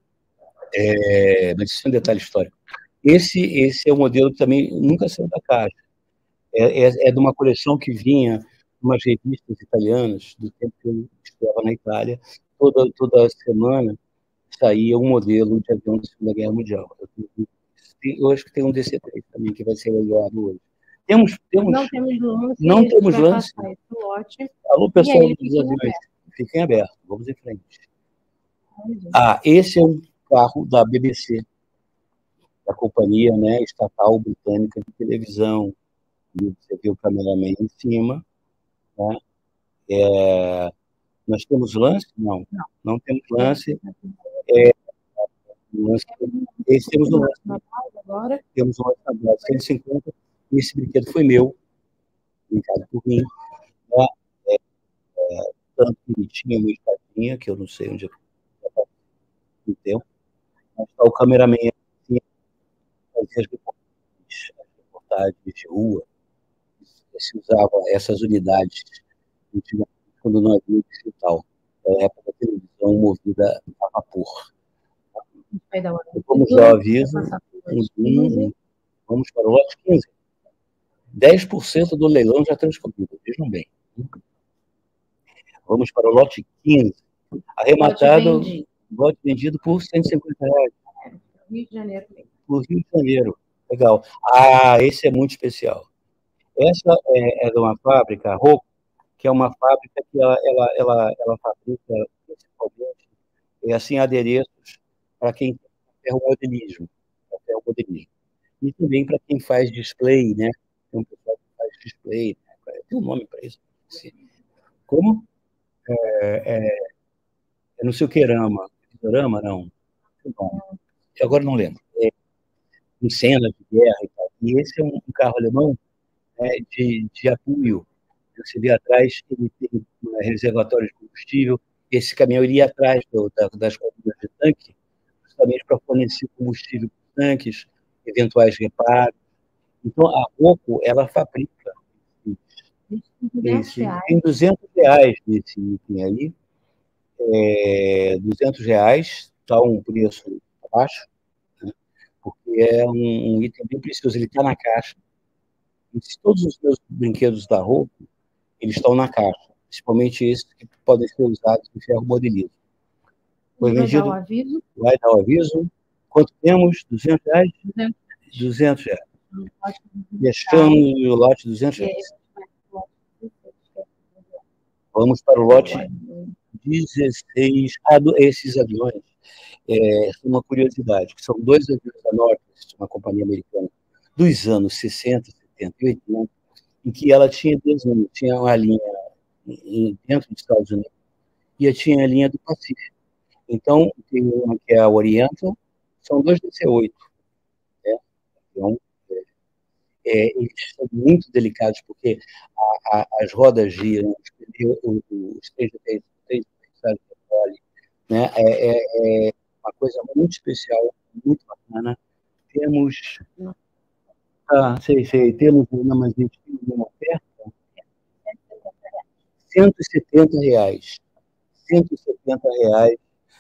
É, mas isso é um detalhe histórico. Esse, esse é um modelo que também nunca saiu da caixa. É, é, é de uma coleção que vinha umas revistas italianas, do tempo que eu estava na Itália. Toda, toda semana saía um modelo de avião da Segunda Guerra Mundial. Eu, eu acho que tem um D C três também, que vai ser leilado hoje. Temos, temos, não temos lance. Não temos lance. Lote, Alô, pessoal dos aviões. Fiquem abertos. Vamos em frente. Ah, esse é um carro da B B C, da companhia, né, estatal britânica de televisão. Você vê o cameraman em cima. Né? É, nós temos lance? Não, não, não temos lance. É, lance. Esse temos um lance. Agora. Temos um lance agora, cento e cinquenta. Esse brinquedo foi meu, brincado por mim. Né? É, é, tanto que ele tinha uma escadinha, que eu não sei onde eu tempo. Mas tá o cameraman assim, fazia as reportagens, as reportagens de rua. Se usava essas unidades quando não havia digital, na época da televisão movida a vapor. Vamos dar o aviso, um, vamos para o lote quinze. dez por cento do leilão já transcorrido, vejam bem. Vamos para o lote quinze, arrematado, lote vendido por cento e cinquenta reais. Rio de Janeiro. Por Rio de Janeiro. Legal. Ah, esse é muito especial. Essa é, é de uma fábrica, a Rocco, que é uma fábrica que ela, ela, ela, ela fabrica, principalmente, é, assim, adereços para quem tem ferromodelismo, ferromodelismo. E também para quem faz display, né? Tem um pessoal que faz display, né? Tem um nome para isso. Como? É, é, é não sei o que, Rama. Rama, não. Bom, agora não lembro. É, em cenas de guerra e tal. E esse é um, um carro alemão, né, de, de apoio. Você vê atrás, ele tem um reservatório de combustível. Esse caminhão iria atrás do, da, das coluna de tanque, justamente para fornecer combustível para os tanques, eventuais reparos. Então, a Rocco, ela fabrica esse, tem duzentos reais nesse item aí, é, duzentos reais, está um preço baixo, né, porque é um, um item bem precioso, ele está na caixa. E todos os meus brinquedos da Rocco, eles estão na caixa, principalmente esses que podem ser usados em ferromodelismo. Foi vendido, vai dar o aviso? Vai dar o aviso. Quanto temos? duzentos reais? duzentos reais. Fechamos o lote duzentos reais. Vamos para o lote dezesseis. Ah, esses aviões, é uma curiosidade, que são dois aviões da Northwest, uma companhia americana, dos anos sessenta, setenta e oitenta, em que ela tinha desenho, tinha uma linha dentro dos Estados Unidos e tinha a linha do Pacífico. Então, tem uma que é a Oriental, são dois D C oito. Né? Então, é, eles são muito delicados, porque a, a, as rodas giram, os três de petróleo, né? É, é, é uma coisa muito especial, muito bacana. Temos... Ah, sei, sei. Temos uma, mas a gente tem uma oferta. cento e setenta reais. cento e setenta reais.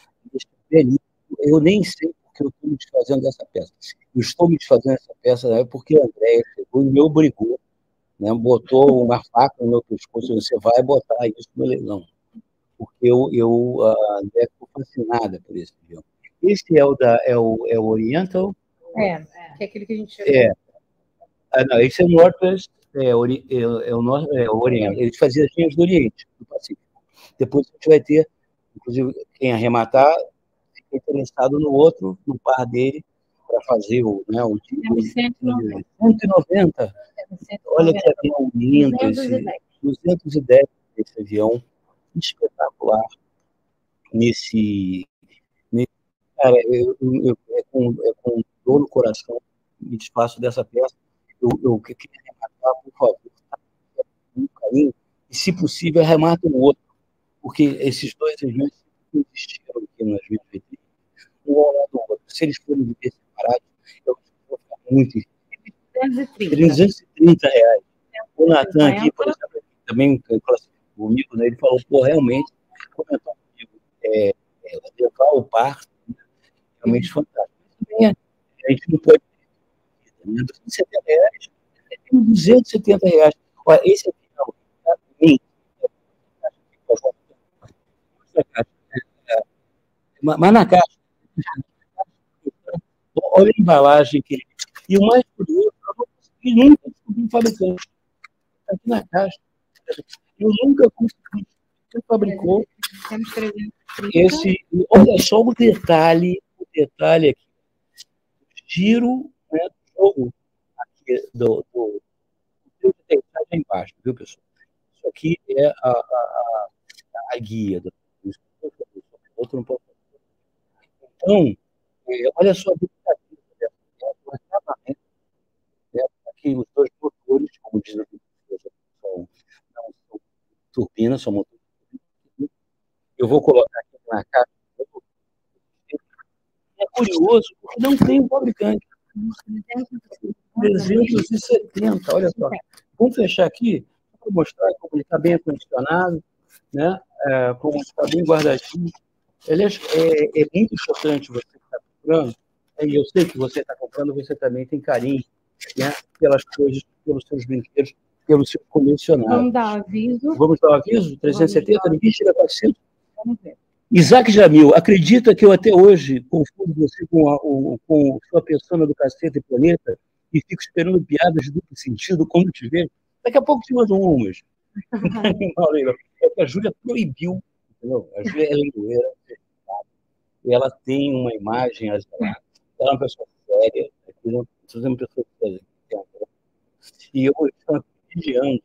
Eu nem sei porque eu estou me desfazendo dessa peça. Eu estou me desfazendo dessa peça né, porque a Andréia chegou e me obrigou, né, botou uma faca no meu pescoço, você vai botar isso no leilão. Porque eu, eu a Andréia ficou fascinada por esse avião. Esse é o, da, é o, é o Oriental? É, que é aquele que a gente... É. Ah, não, esse é o Northwest, é, ori, é, é, o, é o Oriente. Ele fazia as linhas do Oriente, do Pacífico. Depois a gente vai ter, inclusive, quem arrematar, fica interessado no outro, no par dele, para fazer o, né, o cento e noventa. cento e noventa. Olha que avião lindo esse. duzentos e dez esse avião. Espetacular. Nesse. nesse cara, eu, eu, eu, é, com, é com dor no coração, me desfaço dessa peça. Eu, eu queria arrematar, por favor, um carinho, e, se possível, arremata o outro, porque esses dois aviões existiram aqui nas minhas vitrines, um ao lado do outro. Se eles forem viver separados, eu vou ficar muito. trezentos e trinta reais. O Natan aqui, por exemplo, também comigo, né, ele falou, pô, realmente, comentou comigo, é, é, levar o par, realmente fantástico. A gente não pode ter duzentos e setenta reais, tem duzentos e setenta reais. Olha, esse aqui não, para mim, mas na caixa, olha a embalagem que ele... E o mais curioso, eu não consegui nunca descobrir um fabricante. Aqui na caixa. Eu nunca consegui. Quem fabricou esse... Olha só o detalhe, o detalhe aqui. O giro, né, do jogo aqui do... do tem aí embaixo, viu, pessoal? Isso aqui é a, a, a, a guia. Do... Outro não pode fazer. Então, é, olha só a brincadeira, o acabamento, né? Aqui os dois motores, como diz aqui, são, não, são turbinas, são motores. Eu vou colocar aqui na caixa. É curioso, porque não tem um fabricante. trezentos e setenta, olha só. Vamos fechar aqui para mostrar como ele está bem acondicionado, né? É, como está bem guardadinho. Ele é, é, é muito importante você que está comprando, e eu sei que você está comprando, você também tem carinho, né, pelas coisas, pelos seus brinquedos, pelos seus colecionáveis. Vamos dar aviso. Vamos dar um aviso? trezentos e setenta, ninguém chega a quatrocentos. Vamos ver. Isaac Jamil, acredita que eu até hoje confundo você com a o, com sua persona do Cacete e Planeta? e fico esperando piadas de duplo sentido quando te vejo. Daqui a pouco te mando umas. A Júlia proibiu, entendeu? A Júlia é leiloeira, e ela tem uma imagem, ela é uma pessoa séria, ela é uma pessoa séria, e eu estou vigiando,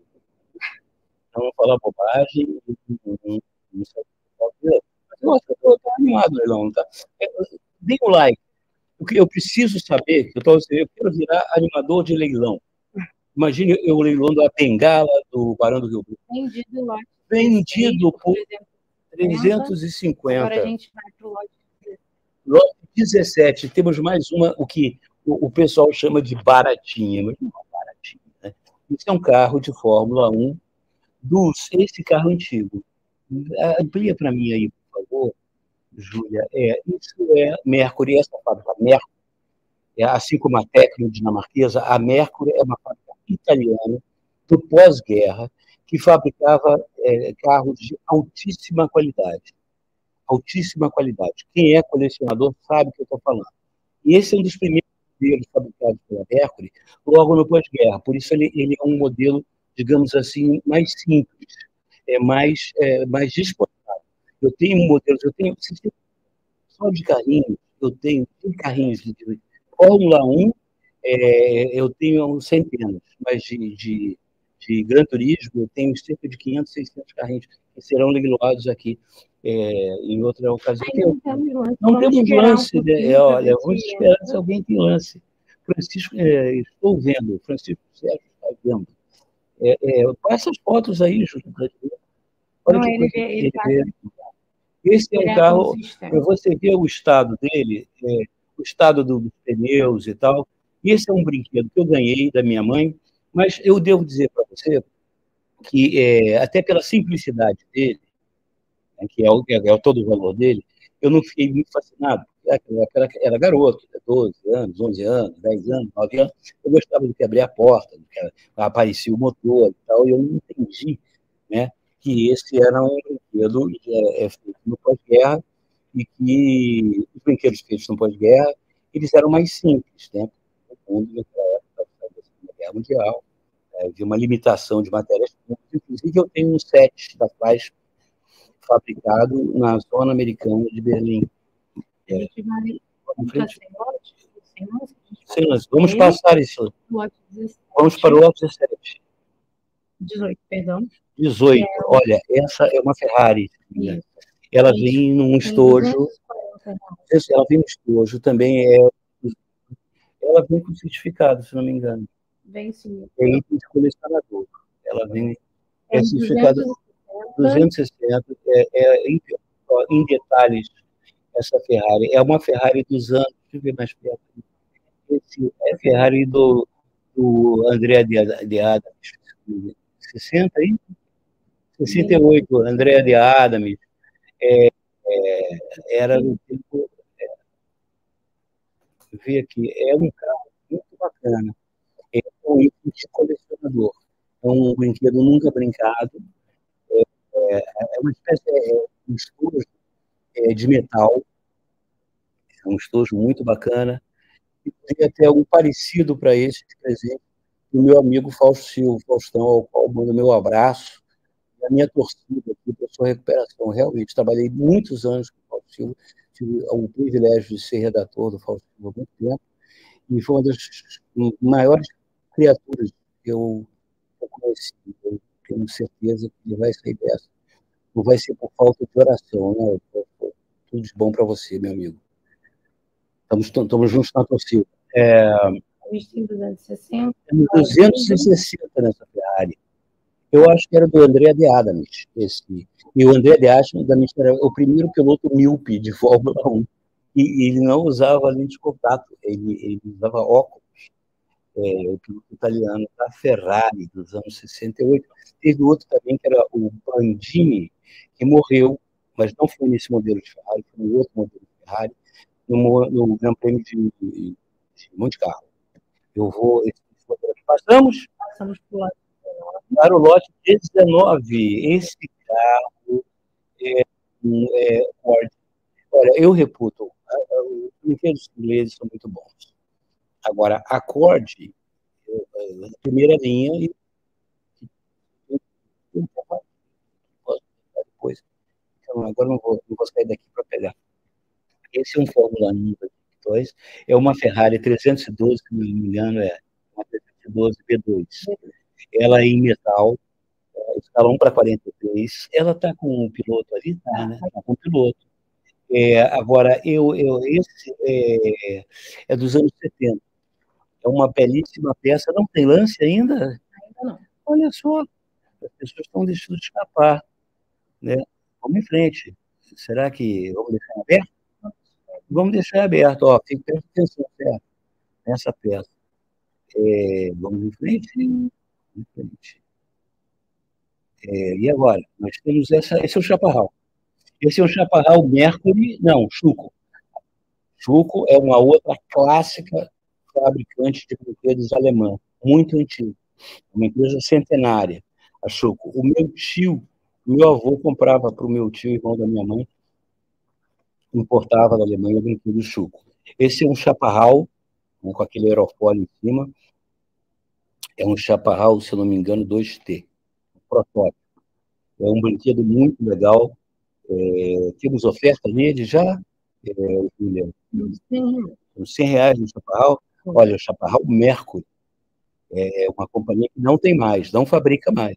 não falar bobagem, não, não sei o que fazer. Nossa, eu estou animado, Leilão, tá? Dê um like, porque eu preciso saber, eu, tô, eu quero virar animador de leilão. Imagine eu leilando a bengala do Barão do Rio Branco. Vendido lá. Vendido por trezentos e cinquenta. Agora a gente vai para o lote Lote dezessete. Temos mais uma, o que o, o pessoal chama de baratinha, mas não é baratinha, né? Isso é um carro de Fórmula um, dos, esse carro antigo. Amplia para mim aí, por favor, Júlia. É, isso é Mercury, essa fábrica Mercury, é, assim como a Tecno dinamarquesa, a Mercury é uma fábrica italiana do pós-guerra que fabricava é, carros de altíssima qualidade. Altíssima qualidade. Quem é colecionador sabe o que eu estou falando. E esse é um dos primeiros modelos fabricados pela Mercury logo no pós-guerra. Por isso ele, ele é um modelo, digamos assim, mais simples, é mais, é, mais disponível. Eu tenho modelos, eu tenho só de carrinhos, eu tenho carrinhos de Fórmula um, é, eu tenho centenas, mas de, de, de Gran Turismo eu tenho cerca de quinhentos, seiscentos carrinhos que serão leiloados aqui é, em outra ocasião. Ai, não temos lance, não temos lance um né? Olha, vamos esperar se alguém tem lance. Francisco, é, estou vendo, Francisco Sérgio está vendo. É, é, essas fotos aí, Júlio, olha não, que ele coisa, vê, ele ele tá vê. Esse é um carro, você vê o estado dele, é, o estado do, dos pneus e tal. Esse é um brinquedo que eu ganhei da minha mãe, mas eu devo dizer para você que, é, até pela simplicidade dele, né, que é, o, é, é todo o valor dele, eu não fiquei muito fascinado. Era, era garoto, doze anos, onze anos, dez anos, nove anos. Eu gostava do que abria a porta, do que aparecia o motor e tal, e eu não entendi, né, que esse era um brinquedo é, é feito no pós-guerra e que os brinquedos feitos no pós-guerra eles eram mais simples, né? No mundo naquela época da Segunda Guerra Mundial, é, havia uma limitação de matérias-primas. Inclusive, eu tenho um set da Faz fabricado na zona americana de Berlim. A gente vai Vamos, frente. Sem lote, sem lote, Sem lote. Vamos passar isso. Vamos para o lote dezessete. dezoito, perdão. dezoito. É, olha, essa é uma Ferrari. Isso. Ela gente, vem num estojo. Ela vem no estojo, também é. Ela vem com certificado, se não me engano. Vem sim. É item de colecionador. Ela vem. É, é certificado duzentos e sessenta. É, é, em, em detalhes, essa Ferrari. É uma Ferrari dos anos. Deixa eu ver mais perto. Esse é a Ferrari do, do André de, de Adams. sessenta aí? sessenta e oito, André de Adams. É, é, era no tempo. É, ver aqui, é um carro muito bacana. É um item de colecionador. É um brinquedo nunca brincado. É, é, é uma espécie de é, um estojo é, de metal. É um estojo muito bacana. E poderia ter algo parecido para esse presente do meu amigo Fausto Silva, Faustão, ao qual mando meu abraço. A minha torcida aqui para a sua recuperação. Realmente, trabalhei muitos anos com o Fausto Silva, tive o privilégio de ser redator do Fausto Silva há muito tempo, e foi uma das maiores criaturas que eu, eu conheci. Eu tenho certeza que ele vai sair dessa. Não vai ser por falta de oração, né? Tudo de bom para você, meu amigo. Estamos, estamos juntos na torcida. É, tem duzentos e sessenta. Temos duzentos e sessenta nessa Ferrari. Eu acho que era do André de Adams, esse. E o André de Adams era o primeiro piloto míope de Fórmula um. E ele não usava lente de contato, ele, ele usava óculos. É, o piloto italiano da Ferrari, dos anos sessenta e oito. Teve outro também, que era o Bandini, que morreu, mas não foi nesse modelo de Ferrari, foi no outro modelo de Ferrari, no, no Grande Prêmio de, de, de Monte Carlo. Eu vou... Passamos? Passamos para o lote para o lote dezenove. Esse carro é, é Ford. Olha, eu reputo, os brinquedos ingleses são muito bons. Agora, a Ford a primeira linha e posso pegar depois. Então, agora não vou, não vou sair daqui para pegar. Esse é um Fórmula um dois, é uma Ferrari trezentos e doze, se não me engano, é uma trezentos e doze B dois. Ela é em metal, escalão para quarenta e três. Ela está com um piloto ali, tá, né? Está com um piloto. É, agora, eu, eu, esse é, é dos anos setenta. É uma belíssima peça. Não tem lance ainda? Ainda não. Olha só, as pessoas estão deixando de escapar, né? Vamos em frente. Será que vamos deixar aberto? Vamos deixar aberto. Ó, fique prestando atenção, certo? Nessa peça. É, vamos em frente? Vamos em frente. É, e agora? Nós temos essa, esse é o chaparral. Esse é um chaparral Mercury, não, Schuco. Schuco é uma outra clássica fabricante de brinquedos alemã, muito antiga, uma empresa centenária, a Schuco. O meu tio, meu avô comprava para o meu tio, irmão da minha mãe, importava da Alemanha o brinquedo Schuco. Esse é um chaparral, com aquele aerofólio em cima, é um chaparral, se eu não me engano, dois T, um protótipo. É um brinquedo muito legal. É, temos oferta nele já, é, Julia? Uns cem reais no chaparral. Olha, o chaparral Mercury é uma companhia que não tem mais, não fabrica mais.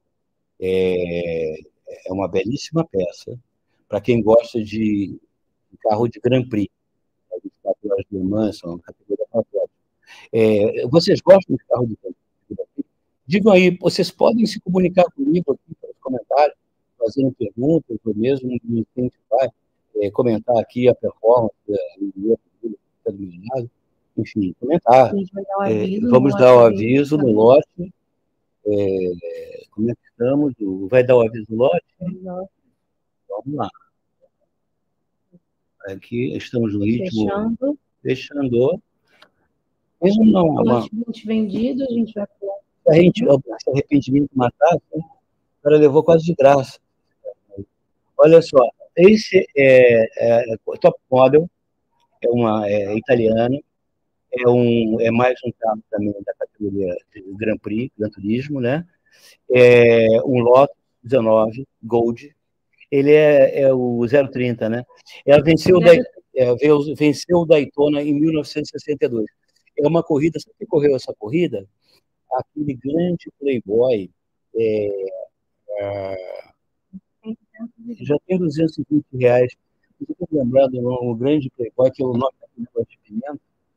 É, é uma belíssima peça para quem gosta de carro de Grand Prix. As categorias de Le Mans são categoria própria. É, vocês gostam de carro de Grand Prix? Digam aí, vocês podem se comunicar comigo aqui pelos comentários, fazendo perguntas, ou mesmo me incentivar, é, comentar aqui a performance do meu lado, enfim, comentar. Dar é, vamos dar o aviso no lote. É, como é que estamos? Vai dar o aviso no lote? Vamos lá. Aqui estamos no ritmo. Fechando. Fechando. Mesmo não, uma... vinte vendidos, a gente vai falar. A gente, esse arrependimento matar, o cara levou quase de graça. Olha só, esse é, é Top Model, é uma é italiana, é, um, é mais um carro também da categoria Grand Prix, Gran Turismo, né? É um Lotus dezenove Gold, ele é, é o zero trinta, né? Ela venceu, da, é, venceu o Daytona em mil novecentos e sessenta e dois. É uma corrida, sabe quem correu essa corrida? Aquele grande playboy, é, é, já tem duzentos e vinte reais. Eu estou lembrando um grande playboy, que é o nome daquele negócio de pimenta,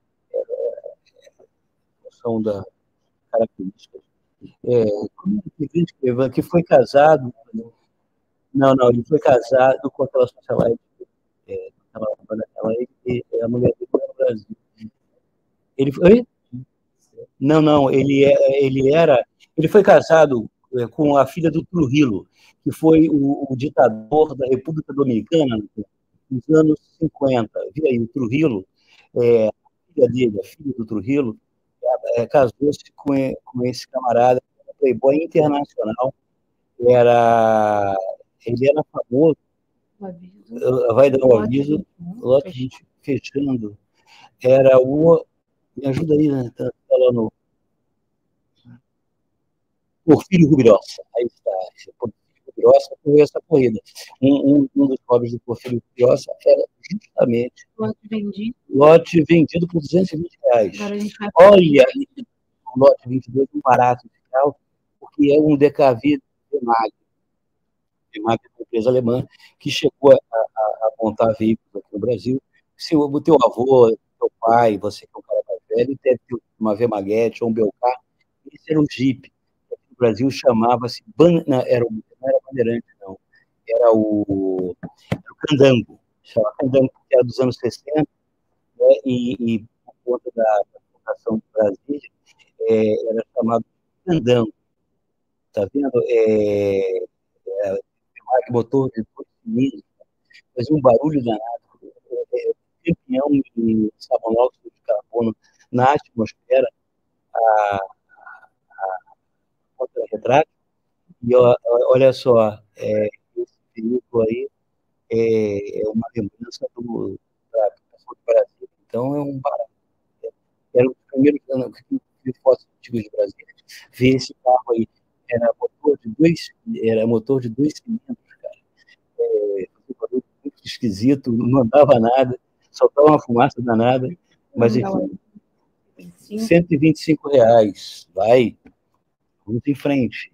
são da característica. É, como é que, grande, que foi casado. Não, não, ele foi casado com aquela socialite, é, aquela, e a mulher dele foi no Brasil. Ele foi. Não, não, ele, é, ele era. Ele foi casado com a filha do Trujillo, que foi o, o ditador da República Dominicana nos anos cinquenta. Viu aí, o Trujillo, é, a filha dele, a filha do Trujillo, é, casou-se com, com esse camarada, playboy internacional. Era, ele era famoso. Vai dar um aviso, lote vinte, fechando. Era o. Me ajuda aí, né? Tá falando. Porfírio Rubirosa. Aí está. Porfírio Rubirosa foi essa corrida. Um, um, um dos hobbies do Porfírio Rubirosa era justamente. Lote vendido. Lote vendido por duzentos e vinte reais. Olha, o lote vinte e dois é um barato de carro, porque é um D K V de Mag. De Mag é uma empresa alemã que chegou a, a, a montar veículos aqui no Brasil. Se o teu avô, teu pai, você que é um cara mais velho, deve ter uma V-Maguete ou um Belcar, esse era um Jeep. No Brasil chamava-se, não era, não era Bandeirante, não, era o, era o Candango, chamava Candango, que era dos anos sessenta, né, e, e por conta da, da fundação do Brasil, é, era chamado Candango, tá vendo? É, é, motor de dois cilindros, fazia um barulho danado, é, campeão de sabonóxido de carbono na atmosfera, a, a contra-retrato. E ó, olha só, é, esse veículo aí é, é uma lembrança do, da do Brasil. Então, é um barato. Era o primeiro que ver fotos antigas de Brasília, ver esse carro aí. Era motor de dois, era motor de dois cilindros, cara. É, muito esquisito, não andava nada, soltava uma fumaça danada, mas enfim, cento e vinte e cinco reais, vai, vamos em frente.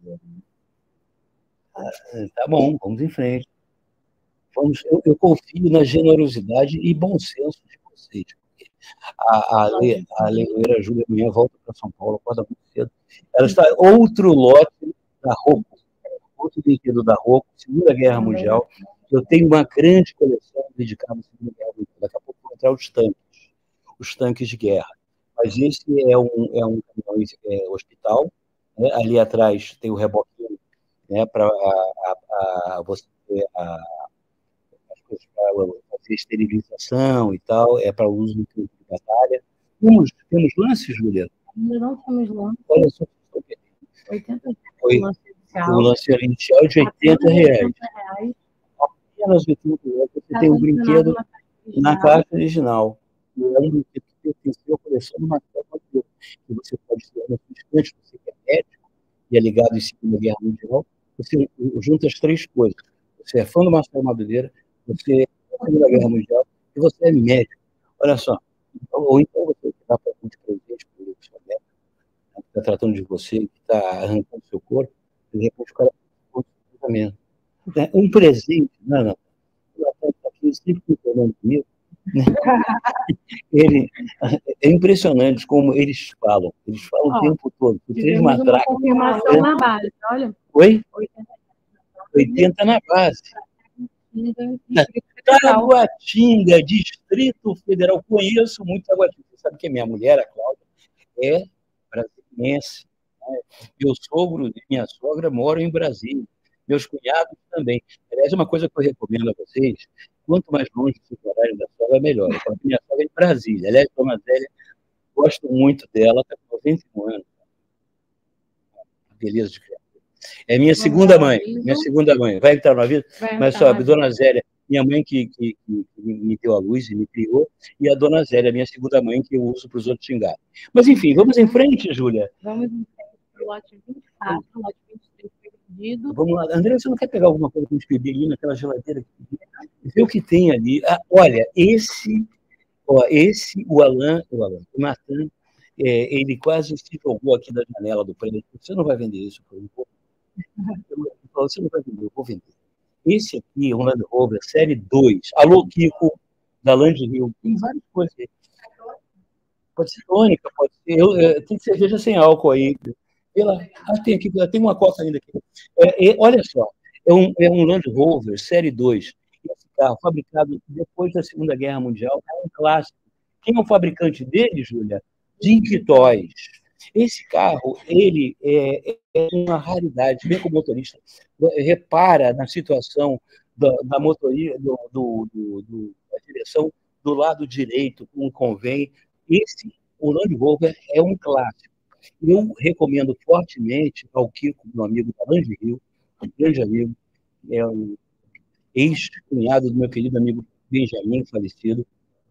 Ah, tá bom, vamos em frente. Vamos, eu, eu confio na generosidade e bom senso de vocês. A, a, Le, a leiloeira Júlia amanhã volta para São Paulo, acorda muito cedo. Ela está outro lote da Rocco, outro brinquedo da Rocco, Segunda Guerra Mundial. Eu tenho uma grande coleção dedicada à Segunda Guerra Mundial. Daqui a pouco vou entrar os tanques, os tanques de guerra. Mas esse é um, é um caminhão é, hospital, né? Ali atrás tem o reboquinho, né, para a, a, a, você a, para fazer esterilização e tal, é para uso no campo de batalha. Temos, temos lances, Júlia? Ainda não temos lance. Olha só, oitenta Foi, o lance inicial de oitenta reais. Apenas oitenta reais. Você tá tem um brinquedo na caixa original. E é um brinquedo que pertenceu à coleção do Marcelo Madeira, que você pode ter na sua estante, você que é médico e é ligado em Segunda Guerra Mundial, você junta as três coisas. Você é fã do Marcelo Madeira, você é da Segunda Guerra Mundial e você é médico. Olha só. Ou então você dá para muito presente para o seu médico, que está tratando de você, que está arrancando seu corpo, de repente o cara também. Um presente, não, não. O Atlético está aqui sempre concordando comigo. Né? Ele, é impressionante como eles falam. Eles falam oh, o tempo todo. Três matracas. Confirmação né? na base, olha. Oi? oitenta na base. Taguatinga, Distrito Federal. Conheço muito Taguatinga. Você sabe que a minha mulher, a Cláudia, é brasiliense. Né? Meu sogro e minha sogra moram em Brasília. Meus cunhados também. Aliás, uma coisa que eu recomendo a vocês, quanto mais longe vocês morarem da sogra, melhor. A minha sogra é em Brasília. Aliás, a Dona Zélia, gosto muito dela, está com noventa e um anos. Beleza de criança. É minha segunda mãe, minha segunda mãe. Vai entrar na vida? Mas só, a Dona Zélia, minha mãe que, que, que me deu a luz e me criou, e a Dona Zélia, minha segunda mãe, que eu uso para os outros xingar. Mas, enfim, vamos em frente, Júlia. Vamos em frente para o lote vinte e quatro, o lote vinte e três foi pedido. Vamos lá. André, você não quer pegar alguma coisa para a gente beber ali naquela geladeira? Vê o que tem ali. Ah, olha, esse, ó, esse, o Alan, o, Alan, o Natan, é, ele quase se jogou aqui da janela do prédio. Você não vai vender isso, por favor? Você não vai vender, eu vou vender. Esse aqui é um Land Rover Série dois. Alô, Kiko, da Land Rio. Tem várias coisas aí. Pode ser tônica, pode ser. Eu, eu, tem cerveja sem álcool aí. Ela, ah, tem aqui, tem uma coca ainda aqui. É, é, olha só, é um, é um Land Rover Série dois. Esse carro, fabricado depois da Segunda Guerra Mundial, é um clássico. Quem é o fabricante dele, Júlia? Dinky Toys. Esse carro, ele é, é uma raridade, bem como motorista, repara na situação da, da motoria, do, do, do, do, da direção do lado direito, como convém. Esse, o Land Rover, é um clássico. Eu recomendo fortemente ao Kiko, meu amigo da Land Rio, um grande amigo, é um ex-cunhado do meu querido amigo Benjamin, falecido,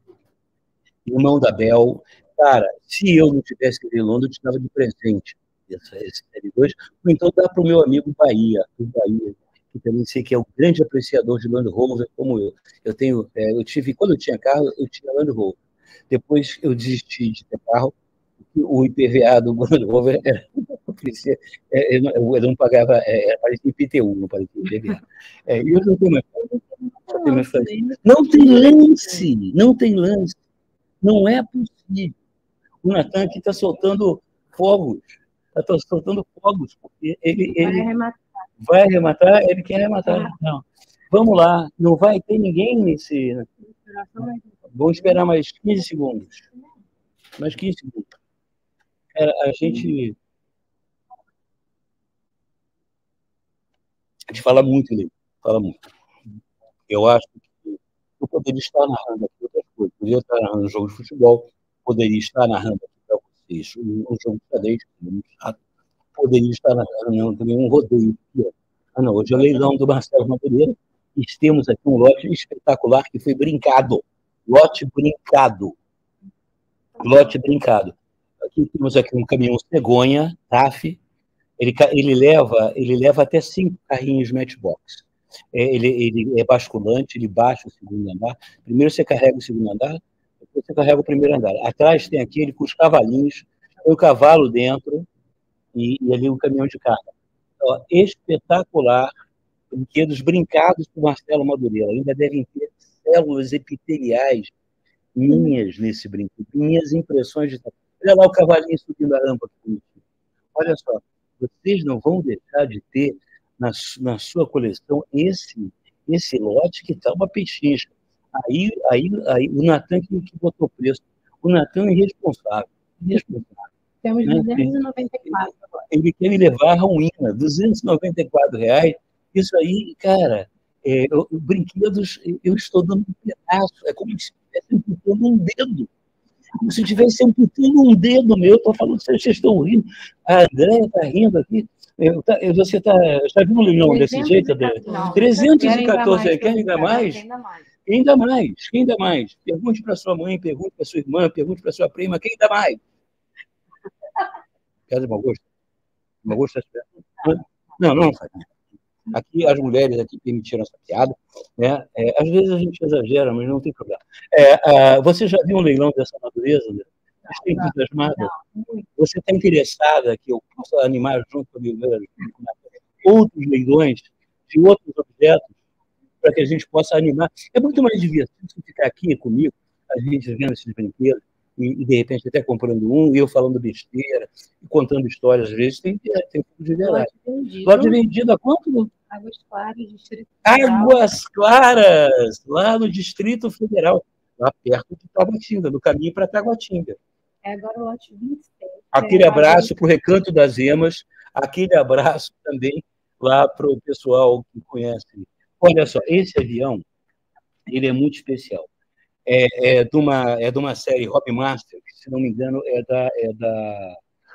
irmão da Bel. Cara, se eu não tivesse que ir em Londres, eu te dava de presente essa, esse Série dois, ou então dá para o meu amigo Bahia, o Bahia, que também sei que é um grande apreciador de Land Rover, como eu. Eu tenho, é, eu tive, quando eu tinha carro, eu tinha Land Rover. Depois eu desisti de ter carro, o I P V A do Land Rover era, eu, não, eu não pagava, é, parecia I P T U, não parecia I P V A. É, e eu não tenho mais carro. Não tem lance, não tem lance. Não é possível. O Natan aqui está soltando fogos. Está soltando fogos, porque ele, ele vai arrematar. Vai arrematar, ele quer arrematar. Ah. Não. Vamos lá, não vai ter ninguém nesse. Vamos esperar mais quinze segundos. Mais quinze segundos. Cara, a gente. A gente fala muito, Lê. Fala muito. Eu acho que eu poderia estar narrando aqui outras coisas. Poderia estar narrando um jogo de futebol, poderia estar narrando aqui para vocês um, um jogo de xadrez, poderia estar narrando também um rodeio. Ah, não, hoje é o leilão do Marcelo Madureira e temos aqui um lote espetacular que foi brincado. Lote brincado. Lote brincado. Aqui temos aqui um caminhão cegonha, T A F. Ele, ele, leva, ele leva até cinco carrinhos Matchbox. É, ele, ele é basculante, ele baixa o segundo andar. Primeiro você carrega o segundo andar, depois você carrega o primeiro andar. Atrás tem aquele com os cavalinhos, tem o cavalo dentro e, e ali um caminhão de carga. Ó, espetacular. Brinquedos brincados por Marcelo Madureira. Ainda devem ter células epiteliais minhas nesse brinquedo, minhas impressões de... Olha lá o cavalinho subindo a rampa. Olha só, vocês não vão deixar de ter na, na sua coleção esse, esse lote que está uma pechincha. Aí, aí, aí o Natan que, que botou preço. O Natan é irresponsável. irresponsável Temos né? duzentos e noventa e quatro agora. Ele quer me levar a ruína, duzentos e noventa e quatro reais. Isso aí, cara, é, eu, brinquedos, eu estou dando um pedaço. É como se estivesse amputando um dedo. Como se estivesse amputando um dedo meu. Estou falando, vocês estão rindo. A Andréia está rindo aqui. Eu, tá, você está tá vendo um leilão desse jeito? Não, trezentos e quatorze, quer ainda mais? Ainda mais. Quem dá mais? Quem dá mais? Pergunte para sua mãe, pergunte para sua irmã, pergunte para sua prima, quem dá mais? Quer de mau gosto? Mau gosto? Não, não, aqui as mulheres aqui permitiram essa piada, né? É, às vezes a gente exagera, mas não tem problema. É, uh, você já viu um leilão dessa natureza? Né? Você está entusiasmada? Você está interessada que eu possa animar junto com outros leilões de outros objetos para que a gente possa animar? É muito mais divertido você ficar aqui comigo, a gente vendo esses brinquedos, e, e de repente até comprando um, e eu falando besteira, e contando histórias, às vezes tem, tem um pouco de verdade. Lote vendido a quanto? Águas Claras, Distrito Federal. Águas Claras, lá no Distrito Federal, lá perto de Taguatinga, no caminho para Taguatinga. É agora o lote vinte e seis. Aquele abraço para o Recanto das Emas, aquele abraço também lá para o pessoal que conhece. Olha só, esse avião, ele é muito especial. É, é, de, uma, é de uma série Hobby Master, que, se não me engano, é da... É da,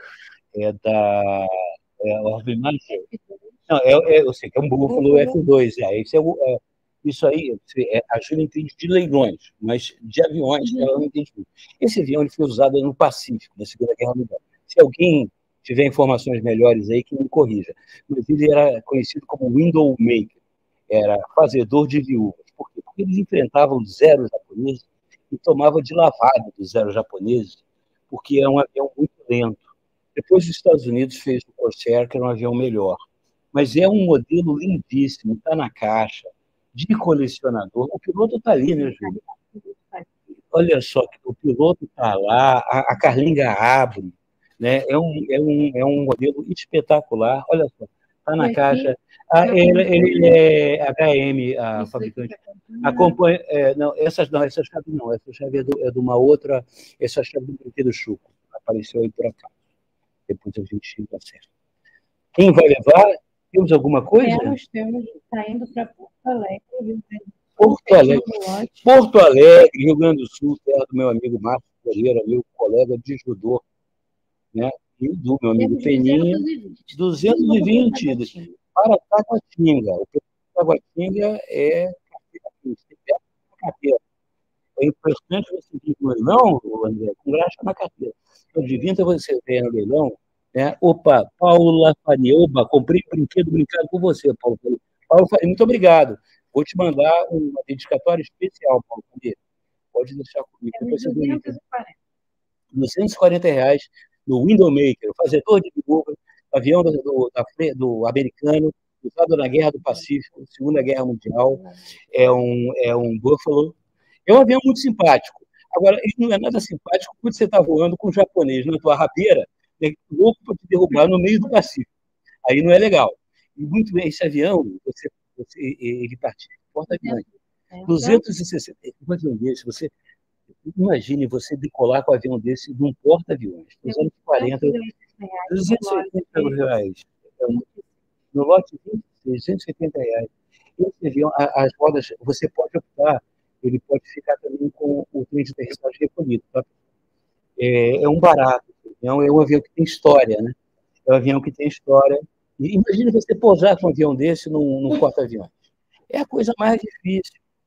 é da é, Hobby Master. Não, é, é, eu sei que é um Buffalo F dois. É, esse é o, é, isso aí, é, a Júlia entende de leilões, mas de aviões uhum. ela não entende muito. Esse avião ele foi usado no Pacífico, na Segunda Guerra Mundial. Se alguém tiver informações melhores aí, que me corrija. Mas ele era conhecido como Window Maker, era fazedor de viúvas. Por quê? Porque eles enfrentavam zero japoneses e tomavam de lavada dos zero japoneses, porque é um avião muito lento. Depois os Estados Unidos fez o Corsair, que era um avião melhor. Mas é um modelo lindíssimo, está na caixa, de colecionador. O piloto está ali, né, Júlio? Olha só, o piloto está lá, a, a carlinga abre, né? É um, é, um, é um modelo espetacular. Olha só, está na caixa. Ah, ele, ele é H M, a fabricante. Acompanha, é, não, essas não, essa chave não, essa chave é, do, é de uma outra, essa chave do brinquedo Chuco. Apareceu aí por acaso. Depois a gente acerta. Quem vai levar? Temos alguma coisa? Temos, temos, está indo para Porto Alegre, Rio Grande do Sul. Porto Alegre. Porto Alegre, Rio Grande do Sul, terra do meu amigo Marcos Pereira, meu colega de judô, né? E do meu amigo Peninha, duzentos e vinte para Taguatinga. O preço de Taguatinga é carteira. É importante você vir no leilão, André, com graxa na carteira. Eu de vinta você vem no leilão, né? Opa, Paula Faria, opa, comprei um brinquedo brincado com você, Paulo Faria. Paulo Faria, muito obrigado. Vou te mandar uma dedicatória especial, Paulo Faria. Pode deixar comigo. É duzentos e quarenta. duzentos e quarenta reais no Window Maker, o fazedor de viúva, avião do, do, da, do americano, usado na Guerra do Pacífico, Segunda Guerra Mundial. É um, é um Buffalo. É um avião muito simpático. Agora, ele não é nada simpático quando você está voando com um japonês na tua rabeira, né, louco para te derrubar no meio do Pacífico. Aí não é legal. E muito bem, esse avião, você, você, ele partiu de porta-aviões. duzentos e sessenta. Um avião desse, você... Imagine você decolar com um avião desse de um porta-aviões. duzentos e quarenta, duzentos e oitenta reais. No lote vinte e seis, duzentos e oitenta reais. Esse avião, as rodas, você pode optar, ele pode ficar também com o trem de aterrissagem recolhido. Tá? É, é um barato. É um, é um avião que tem história, né? É um avião que tem história. E imagine você pousar com um avião desse num, num porta-aviões. É a coisa mais difícil.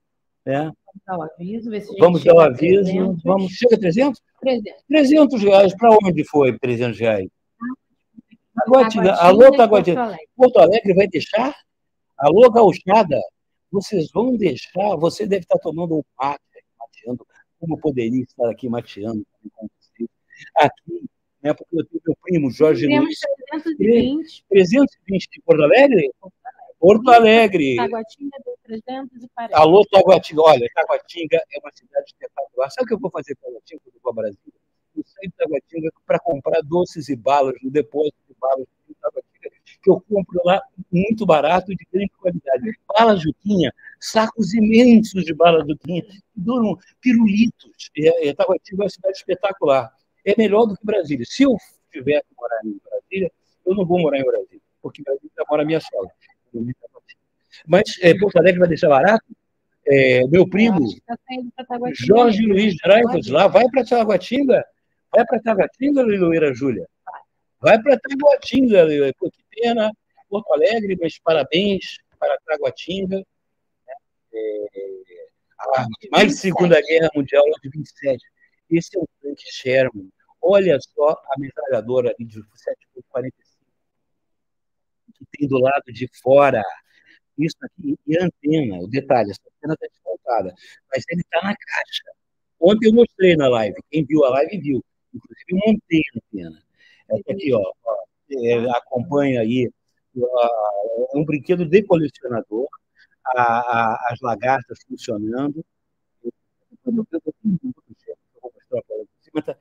né? Vamos dar o aviso, ver se a gente Vamos dar o chega a aviso. trezentos. Vamos, chega a trezentos? trezentos. trezentos reais. Para onde foi trezentos reais? Taguatinga. Taguatinga Alô, e Porto Taguatinga. Alegre. Porto Alegre vai deixar? Alô, gauchada. Vocês vão deixar? Você deve estar tomando um mate, mateando. Como poderia estar aqui mateando com vocês? Aqui, né, porque eu tenho meu primo, Jorge Luiz. trezentos e vinte. trezentos e vinte de Porto Alegre? Porto Alegre. Taguatinga deu trezentos e quarenta. Alô, Taguatinga. Olha, Taguatinga é uma cidade espetacular. Sabe o que eu vou fazer com Taguatinga quando eu vou ao Brasil? Eu saio de Taguatinga para comprar doces e balas no depósito de balas de Taguatinga, que eu compro lá muito barato e de grande qualidade. Bala Juquinha, sacos imensos de bala Juquinha, que duram pirulitos. É, é, Taguatinga é uma cidade espetacular. É melhor do que Brasília. Se eu tiver que morar em Brasília, eu não vou morar em Brasília, porque em Brasília mora a minha sogra. Mas é, Porto Alegre vai deixar barato? É, meu primo, tá Jorge Luiz Dreyfus, lá, vai para Taguatinga? Vai para Taguatinga, Liloeira Júlia? Vai para Taguatinga, Liloeira. Pô, que pena, Porto Alegre, mas parabéns para Taguatinga. É, a mais Segunda Guerra Mundial de vinte e sete. Esse é o tanque Sherman. Olha só a metralhadora ali de sete ponto quarenta e cinco que tem do lado de fora. Isso aqui, e a antena, o detalhe, essa antena está desmontada, mas ele está na caixa. Ontem eu mostrei na live, quem viu a live viu. Inclusive, eu montei a antena. Essa aqui, ó, ó é, acompanha aí, ó, é um brinquedo de colecionador, a, a, as lagartas funcionando. Eu vou mostrar para você.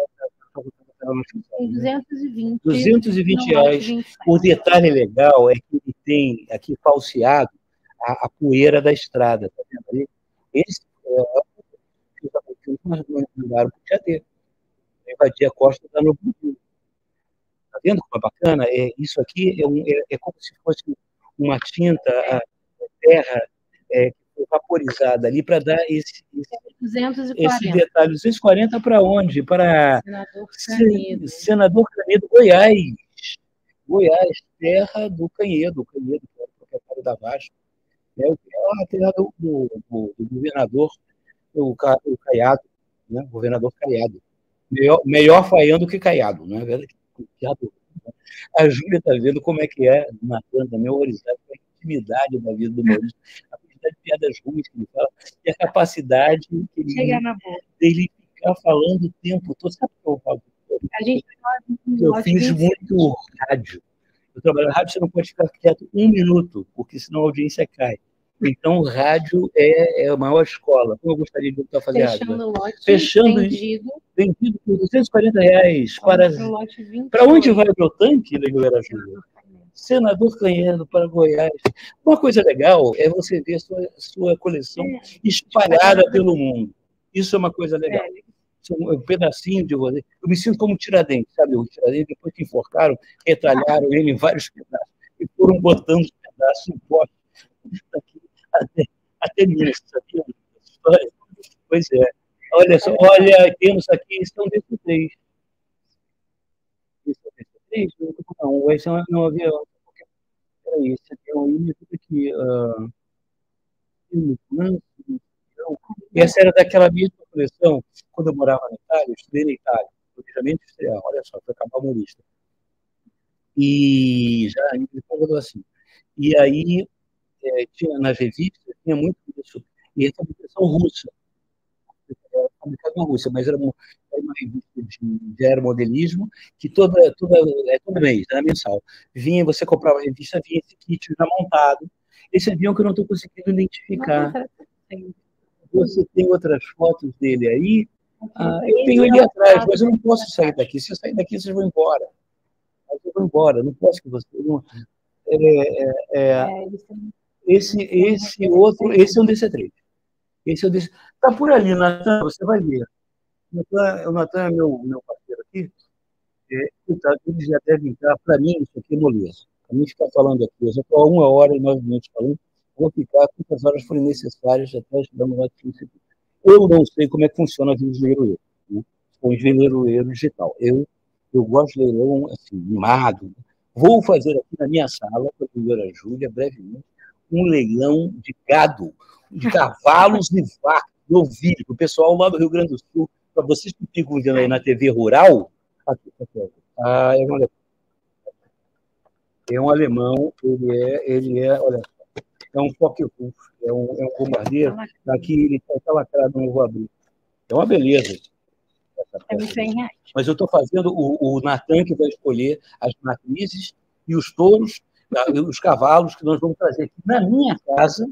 duzentos e vinte. duzentos e vinte reais. O detalhe legal é que ele tem aqui falseado a, a poeira da estrada, tá vendo ali? Esse é o que nós mandaram para o Tietê. Invadir a costa da Novo Rio. Tá vendo como é bacana? É, isso aqui é, um, é, é como se fosse uma tinta, a terra é, vaporizada ali para dar esse, esse, duzentos e quarenta. Esse detalhe. duzentos e quarenta para onde? Para Senador Canedo. Senador Canedo, Goiás. Goiás, terra do Canedo. Canedo, que era o proprietário da Vasco. É a terra do, do, do, do governador, o, o Caiado, né? O governador Caiado. Melhor, melhor Faiano que Caiado, não é verdade? A Júlia está vendo como é que é, matando também o horizonte, a intimidade da vida do Maurício, a quantidade de piadas ruins que ele fala, e a capacidade que ele, Chegar na boca. dele ficar falando o tempo todo. Sabe o que eu falo? A gente eu fiz muito rádio. Eu trabalho na rádio, você não pode ficar quieto um minuto, porque senão a audiência cai. Então, o rádio é, é a maior escola. Como eu gostaria de voltar a fazer Fechando rádio? O lote, Fechando vendido. Vendido por duzentos e quarenta reais. Para, para onde vai o meu tanque, Legueira Júlia? Senador Canedo, para Goiás. Uma coisa legal é você ver a sua, sua coleção é. espalhada pelo mundo. Isso é uma coisa legal. É. Um pedacinho de você. Eu me sinto como um Tiradentes, sabe? O Tiradentes, depois que enforcaram, retalharam ele em vários pedaços e foram botando os pedaços em pote. Até, até Minas, sabia dessa história? Pois é. Olha só, olha, temos aqui, são desses três. Esse é o três? Não, esse não havia. Peraí, esse avião aí, tudo aqui. Uh, essa era daquela mesma coleção, quando eu morava na Itália, eu estudei na Itália, planejamento industrial, olha só, foi acabar humorista. E já, ele falou assim. E aí, é, tinha, nas revistas, tinha muito isso. E essa impressão russa. Era fabricada na Rússia, mas era uma, era uma revista de, de aeromodelismo que toda, toda, é, todo mês, era mensal. Vinha, você comprava a revista, vinha esse kit já montado. Esse avião que eu não estou conseguindo identificar. Você tem outras fotos dele aí? Ah, eu tenho ele atrás, mas eu não posso sair daqui. Se eu sair daqui, vocês vão embora. Eu vou embora, não posso que você... Não, é, é, é, esse, esse outro, esse é um D C três. Esse é o D C. Está por ali, Natan, você vai ver. O Natan é meu, meu parceiro aqui. É, eles já devem estar, para mim, isso aqui é moleza. Para mim ficar falando aqui, eu já estou há uma hora e nove minutos falando, vou ficar quantas horas forem necessárias até chegamos lá. Eu não sei como é que funciona o engenheiro, né? O engenheiro digital. Eu, eu gosto de leilão assim, animado. Vou fazer aqui na minha sala, com a senhora Júlia, brevemente, um leilão de gado, de cavalos e vacas, de ovelha. O pessoal lá do Rio Grande do Sul, para vocês que ficam vendo aí na T V rural, aqui, aqui, ah, é, um alemão, é um alemão, ele é, ele é, olha, é um Focke-Wulf, é um, é um bombardeiro, aqui ele está lacrado no voador. É uma beleza. É cem reais. Mas eu estou fazendo o, o Natan que vai escolher as matrizes e os touros, os cavalos que nós vamos trazer aqui na minha casa,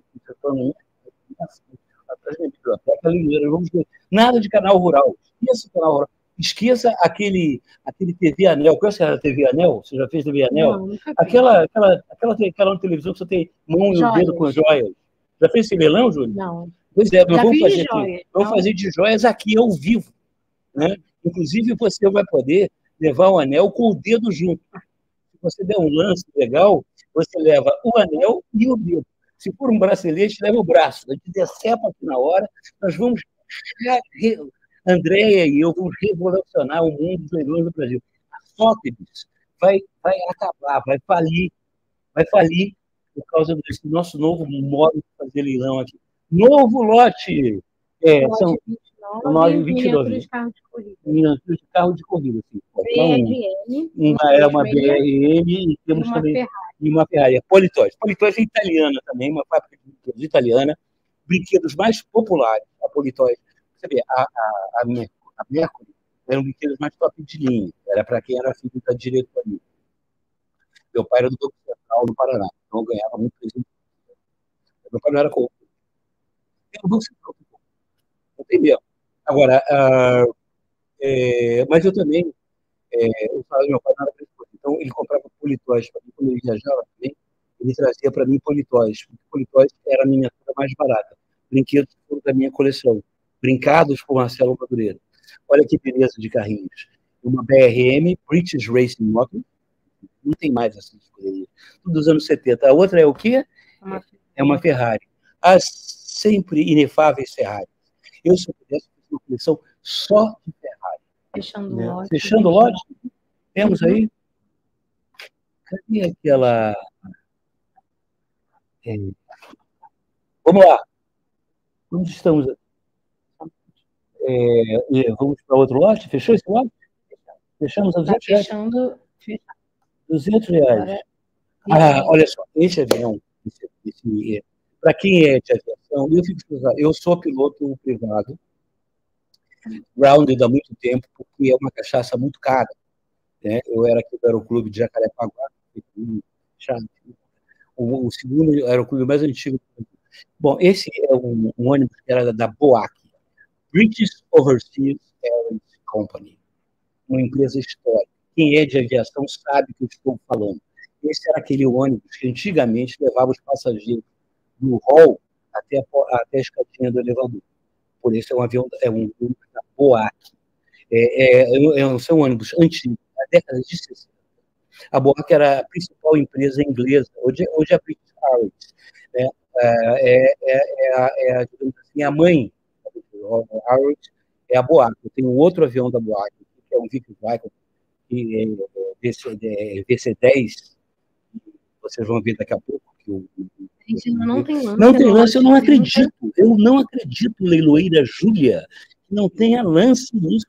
atrás da biblioteca Limeira, vamos ver. Nada de canal rural. Esqueça o canal rural. Esqueça aquele, aquele T V Anel. Conhece a T V Anel? Você já fez T V Anel? Não, nunca vi. Aquela, aquela, aquela, aquela televisão que você tem mão e o dedo com joias. Já fez esse leilão, Júlio? Não. Pois é, nós vamos fazer aqui. Vamos fazer de joias aqui ao vivo. Né? Inclusive, você vai poder levar o anel com o dedo junto. Se você der um lance legal, você leva o anel e o dedo. Se for um bracelete, leva o braço. A gente decepa aqui na hora, nós vamos... Andréia e eu vamos revolucionar o mundo dos leilões do Brasil. A Sotheby's vai, vai acabar, vai falir, vai falir por causa desse nosso novo modo de fazer leilão aqui. Novo lote! É, lote são nove, vinte e nove. Miniaturas de carro de corrida. Miniaturas de carro de corrida. Assim. B R M. Uma é uma B R M e temos uma também Ferrari. E uma Ferrari. Politoys. Politoys é italiana também, uma fábrica de brinquedos italiana. Brinquedos mais populares, a Politoys. Você vê, a, a, a, a Mercury eram brinquedos mais top de linha. Era para quem era filho da diretoria. Meu pai era do Banco Central do Paraná, então eu ganhava muito presente. Meu pai não era corrupto. Era do Banco Central. Não tem mesmo. Agora, uh, é, mas eu também, é, eu falava, meu pai não era presente. Então ele comprava Politoys para mim, quando ele viajava também, ele trazia para mim Politoys, porque Politoys era a miniatura mais barata. Brinquedos foram da minha coleção. Brincados por Marcelo Madureira. Olha que beleza de carrinhos. Uma B R M, British Racing Motor. Não tem mais essa escolha. Tudo dos anos setenta. A outra é o quê? Uma é uma Ferrari. As sempre inefáveis Ferrari. Eu, se eu pudesse, fazer uma coleção só de Ferrari. Fechando né? lote. Fechando lote. Temos aí. Cadê aquela... É... Vamos lá. Onde estamos? É, vamos para outro lote? Fechou esse lote? Fechamos a duzentos reais? Fechando. duzentos reais. Ah, olha só, esse avião, esse, esse, para quem é de aviação, eu, fico, eu sou piloto privado, grounded há muito tempo, porque é uma cachaça muito cara. Né? Eu era aqui do Aeroclube de Jacarepaguá, o, o segundo aeroclube mais antigo. Bom, esse é um, um ônibus que era da BOAC, British Overseas Airways Company, uma empresa histórica. Quem é de aviação sabe o que eu estou falando. Esse era aquele ônibus que antigamente levava os passageiros do hall até a, até a escadinha do elevador. Por isso é um avião, é um ônibus da BOAC. É, é, é um, são ônibus antigos, da década de sessenta. A BOAC era a principal empresa inglesa, hoje, hoje é a British Airways. Né? É, é, é, a, é a, digamos assim, a mãe da Airways, é a BOAC. Eu tenho outro avião da BOAC, que é um Vickers Viking, que é V C dez, vocês vão ver daqui a pouco. Que o, Gente, não tem lance. Não tem lance, eu não acredito. Eu não acredito, leiloeira Júlia, que não tenha lance nisso.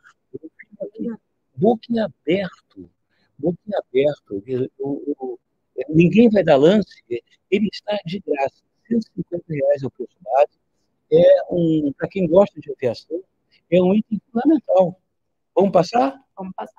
Boquiaberto. Boquiaberto. Eu, eu, eu, ninguém vai dar lance. Ele está de graça. cento e cinquenta reais é o preço base. É um, para quem gosta de aviação, é um item fundamental. Vamos passar? Vamos passar.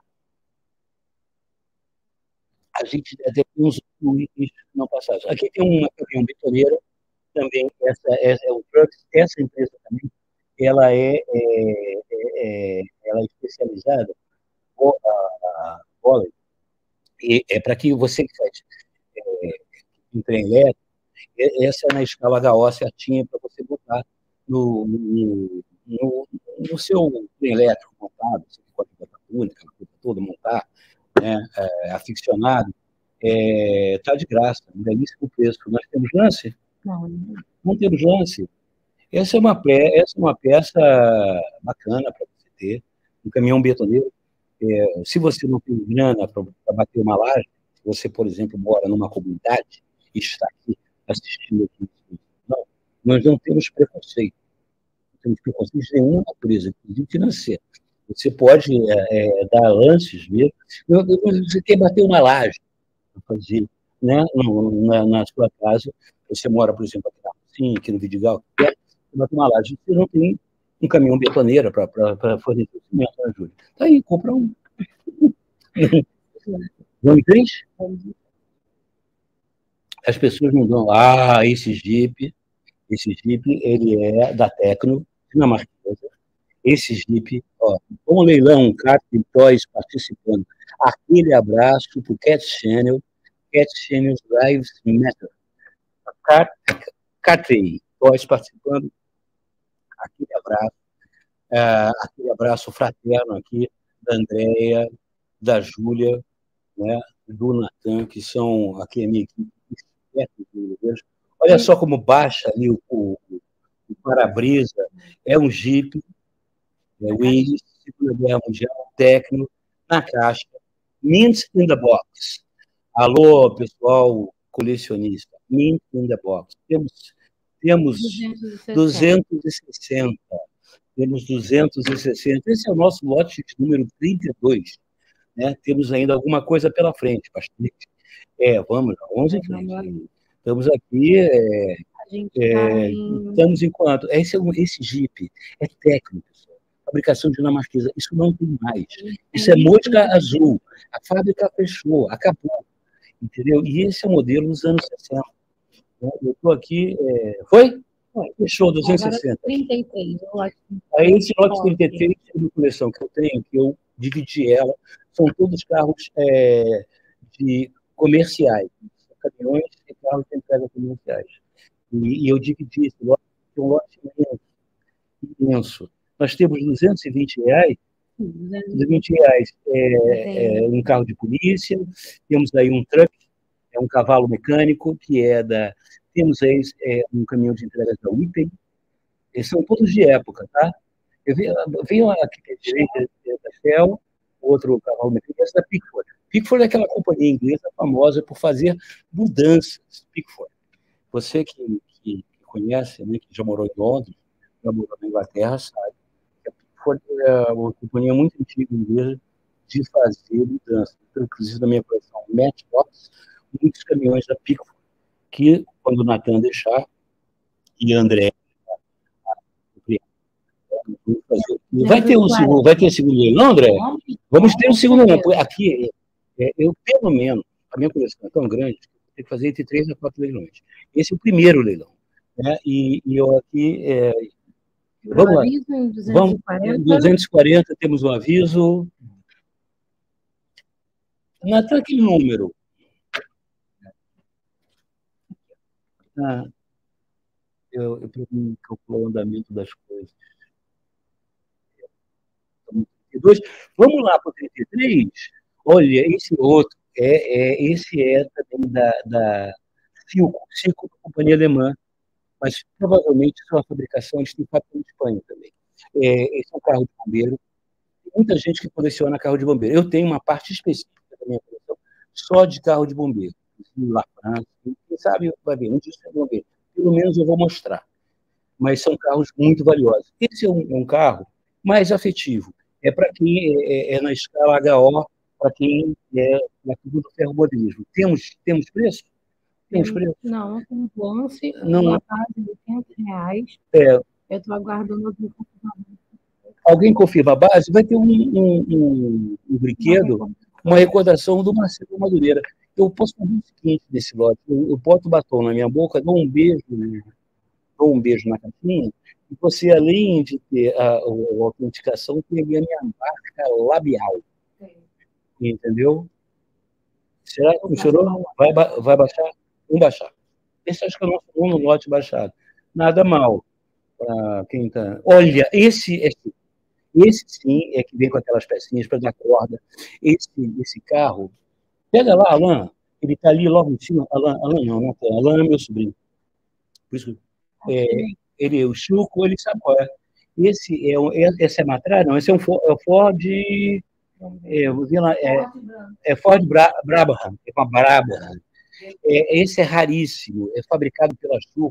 A gente deve ter uns itens não passados. Aqui tem uma caminhão betoneira, também, essa, essa é o Trucks, essa empresa também, ela é, é, é, ela é especializada a bola, e é para que você que faz é, em trem elétrico, essa é na escala H O certinha para você botar no, no, no, no seu trem elétrico montado, você pode botar tudo, aquela coisa toda, montar, né, é, aficionado, está é, de graça, um belíssimo preço. Nós temos lance? Não. Não temos lance. Essa é uma, pe essa é uma peça bacana para você ter, um caminhão betoneiro. É, se você não tem grana para bater uma laje, se você, por exemplo, mora numa comunidade e está aqui assistindo aqui, não, Nós não temos preconceito. Não temos preconceito de nenhuma natureza, inclusive financeira. Você pode é, é, dar lances mesmo. Você quer bater uma laje para fazer, né? na, na sua casa. Você mora, por exemplo, aqui na Rocinha, aqui no Vidigal, você bater uma laje. Você não tem um caminhão betoneira para fornecer o cimento, né, Júlia? Tá aí, compra um. Não entende? As pessoas não dão. Ah, esse Jeep, esse Jeep, ele é da Tecno, dinamarquesa. Esse Jeep, ó, um leilão, Cat Toys participando. Aquele abraço para o Cat Channel, Cat Channel Lives Matter. Cat Toys participando. Aquele abraço, é, aquele abraço fraterno aqui da Andréia, da Júlia, né, do Natan, que são aqui a minha equipe. Olha só como baixa ali o, o, o para-brisa. É um Jeep, é o Willys, Segunda Guerra Mundial, Tecno, na caixa, Mint in the Box. Alô, pessoal colecionista, Mint in the Box. Temos, temos duzentos e sessenta. Temos duzentos e sessenta. Esse é o nosso lote de número trinta e dois. Né? Temos ainda alguma coisa pela frente, bastante. É, vamos, vamos em frente. Estamos aqui, é, é, estamos enquanto... Esse, esse Jeep é técnico, pessoal. Fabricação dinamarquesa, isso não tem mais. Isso é mosca azul. A fábrica fechou, acabou. Entendeu? E esse é o modelo dos anos sessenta. Eu estou aqui... É... Foi? Fechou, duzentos e sessenta. trinta e três. Aí esse lote trinta e três é uma coleção que eu tenho, que eu dividi ela. São todos carros é, de comerciais. Caminhões e carros de entrega comerciais. E, e eu dividi esse lote, que é um lote imenso, imenso. Nós temos duzentos e vinte reais, duzentos e vinte reais é, é, um carro de polícia, temos aí um truck, é um cavalo mecânico, que é da... Temos aí é, um caminhão de entrega da U I P E, eles são todos de época, tá? Eu vi, vi aqui à direita da Shell, outro cavalo mecânico, esse da Pickford. Pickford é aquela companhia inglesa famosa por fazer mudanças. Pickford. Você que, que conhece, né, que já morou em Londres, já morou na Inglaterra, sabe que a Pickford é uma companhia muito antiga inglesa de fazer mudanças. Então, inclusive, na minha coleção Matchbox, muitos caminhões da Pickford, que, quando o Natan deixar, e André... Vai ter um segundo, vai ter segundo leilão, André? Vamos ter um segundo leilão. Aqui, é, eu, pelo menos, a minha coleção é tão grande que eu tenho que fazer entre três a quatro leilões. Esse é o primeiro leilão. Né? E, e eu aqui... É, vamos lá. Vamos, duzentos e quarenta, temos um aviso. Natan, que número? Ah, eu, eu preciso calcular o andamento das coisas. trinta e dois. Vamos lá para o trinta e três. Olha, esse outro, é, é, esse é também da, da Filco, Filco, companhia alemã, mas provavelmente sua fabricação eles têm fábrica em Espanha também. É, esse é um carro de bombeiro. Tem muita gente que coleciona carro de bombeiro. Eu tenho uma parte específica da minha coleção só de carro de bombeiro. La France, quem sabe vai ver, um dia é bombeiro. Pelo menos eu vou mostrar. Mas são carros muito valiosos. Esse é um, é um carro mais afetivo. É para quem é, é, é na escala H O, para quem é na curva do ferromodelismo. Temos, temos preço? Temos preço? Não, tem um lance, não, uma casa de oitenta reais. É, eu estou aguardando alguém confirmar. Alguém confirma a base? Vai ter um, um, um, um brinquedo, uma recordação do Marcelo Madureira. Eu posso fazer o seguinte nesse lote: eu, eu boto o batom na minha boca, dou um beijo, dou um beijo na caixinha, e você, além de ter a, a, a autenticação, tem a minha marca labial. Entendeu? Será que funcionou? Vai, vai baixar? Vamos baixar. Esse acho que é o nosso segundo lote baixado. Nada mal para quem está... Olha, esse, esse, esse sim é que vem com aquelas pecinhas para dar corda. Esse, esse carro... Pega lá, Alain. Ele está ali logo em cima. Alain, Alain não, não tem. Alain é meu sobrinho. Por isso, é, ele, o Chuco, ele sabe qual é. Esse é, esse é Matra? Não, esse é um Ford... É um Ford é, vou ver lá, é, é Ford Bra, Brabham, é uma Brabham. É, esse é raríssimo, é fabricado pela Chuco,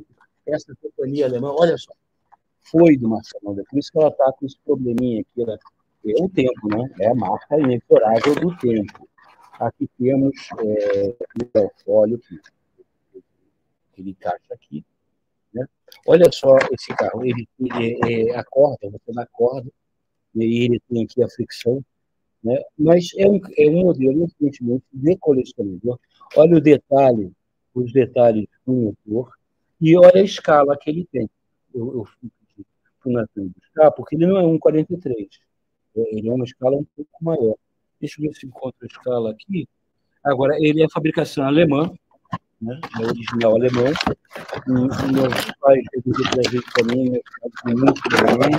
essa companhia alemã, olha só, foi do Marcelo André, por isso que ela está com esse probleminha aqui. Ela, é o tempo, né? É a marca inexorável do tempo. Aqui temos é, o óleo que ele encaixa aqui. Né? Olha só esse carro, ele é, é, acorda, você não acorda, e ele tem aqui a fricção, né? Mas é um, é um modelo, evidentemente, de colecionador. Olha o detalhe, os detalhes do motor, e olha a escala que ele tem. Eu, eu fui na frente buscar, porque ele não é um quarenta e três, ele é uma escala um pouco maior. Deixa eu ver se encontro a escala aqui. Agora, ele é fabricação alemã, né? É original alemão. E meus pais venderam para a gente também, meus pais muito bem.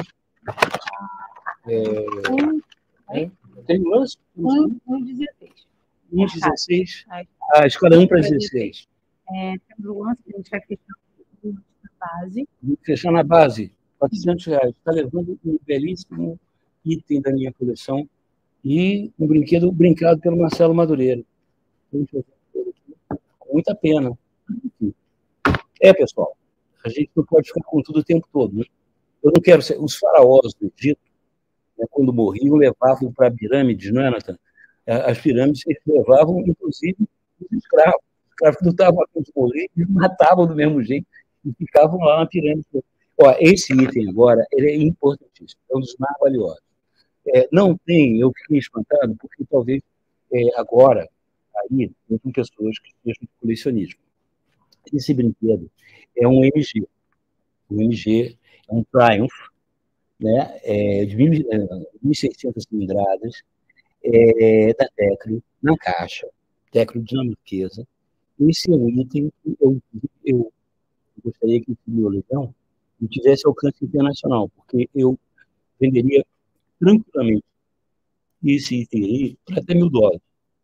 É, é, tem lance? um dezesseis. um dezesseis? Ah, a escala é um para dezesseis. É, temos o lance que a gente vai fechar na base. Fechar na base, quatrocentos reais. Está levando um belíssimo item da minha coleção e um brinquedo brincado pelo Marcelo Madureira. Com muita pena. É, pessoal, a gente não pode ficar com tudo o tempo todo, né? Eu não quero ser... Os faraós do Egito, né, quando morriam, levavam para pirâmides, não é, Nathan? As pirâmides eles levavam, inclusive, os escravos. Os escravos não estavam a de morrer, eles matavam do mesmo jeito e ficavam lá na pirâmide. Ó, esse item agora ele é importantíssimo, é um dos mais valiosos. É, não tem, eu fiquei espantado, porque talvez é, agora, aí, tem pessoas que estejam de colecionismo. Esse brinquedo é um M G. O M G é um Triumph, né, é, de mil e seiscentas cilindradas, é, da Tecno, na caixa, Tecno dinamarquesa. Esse é um item que eu, eu gostaria que esse meu leilão tivesse alcance internacional, porque eu venderia tranquilamente esse item aí por até mil dólares.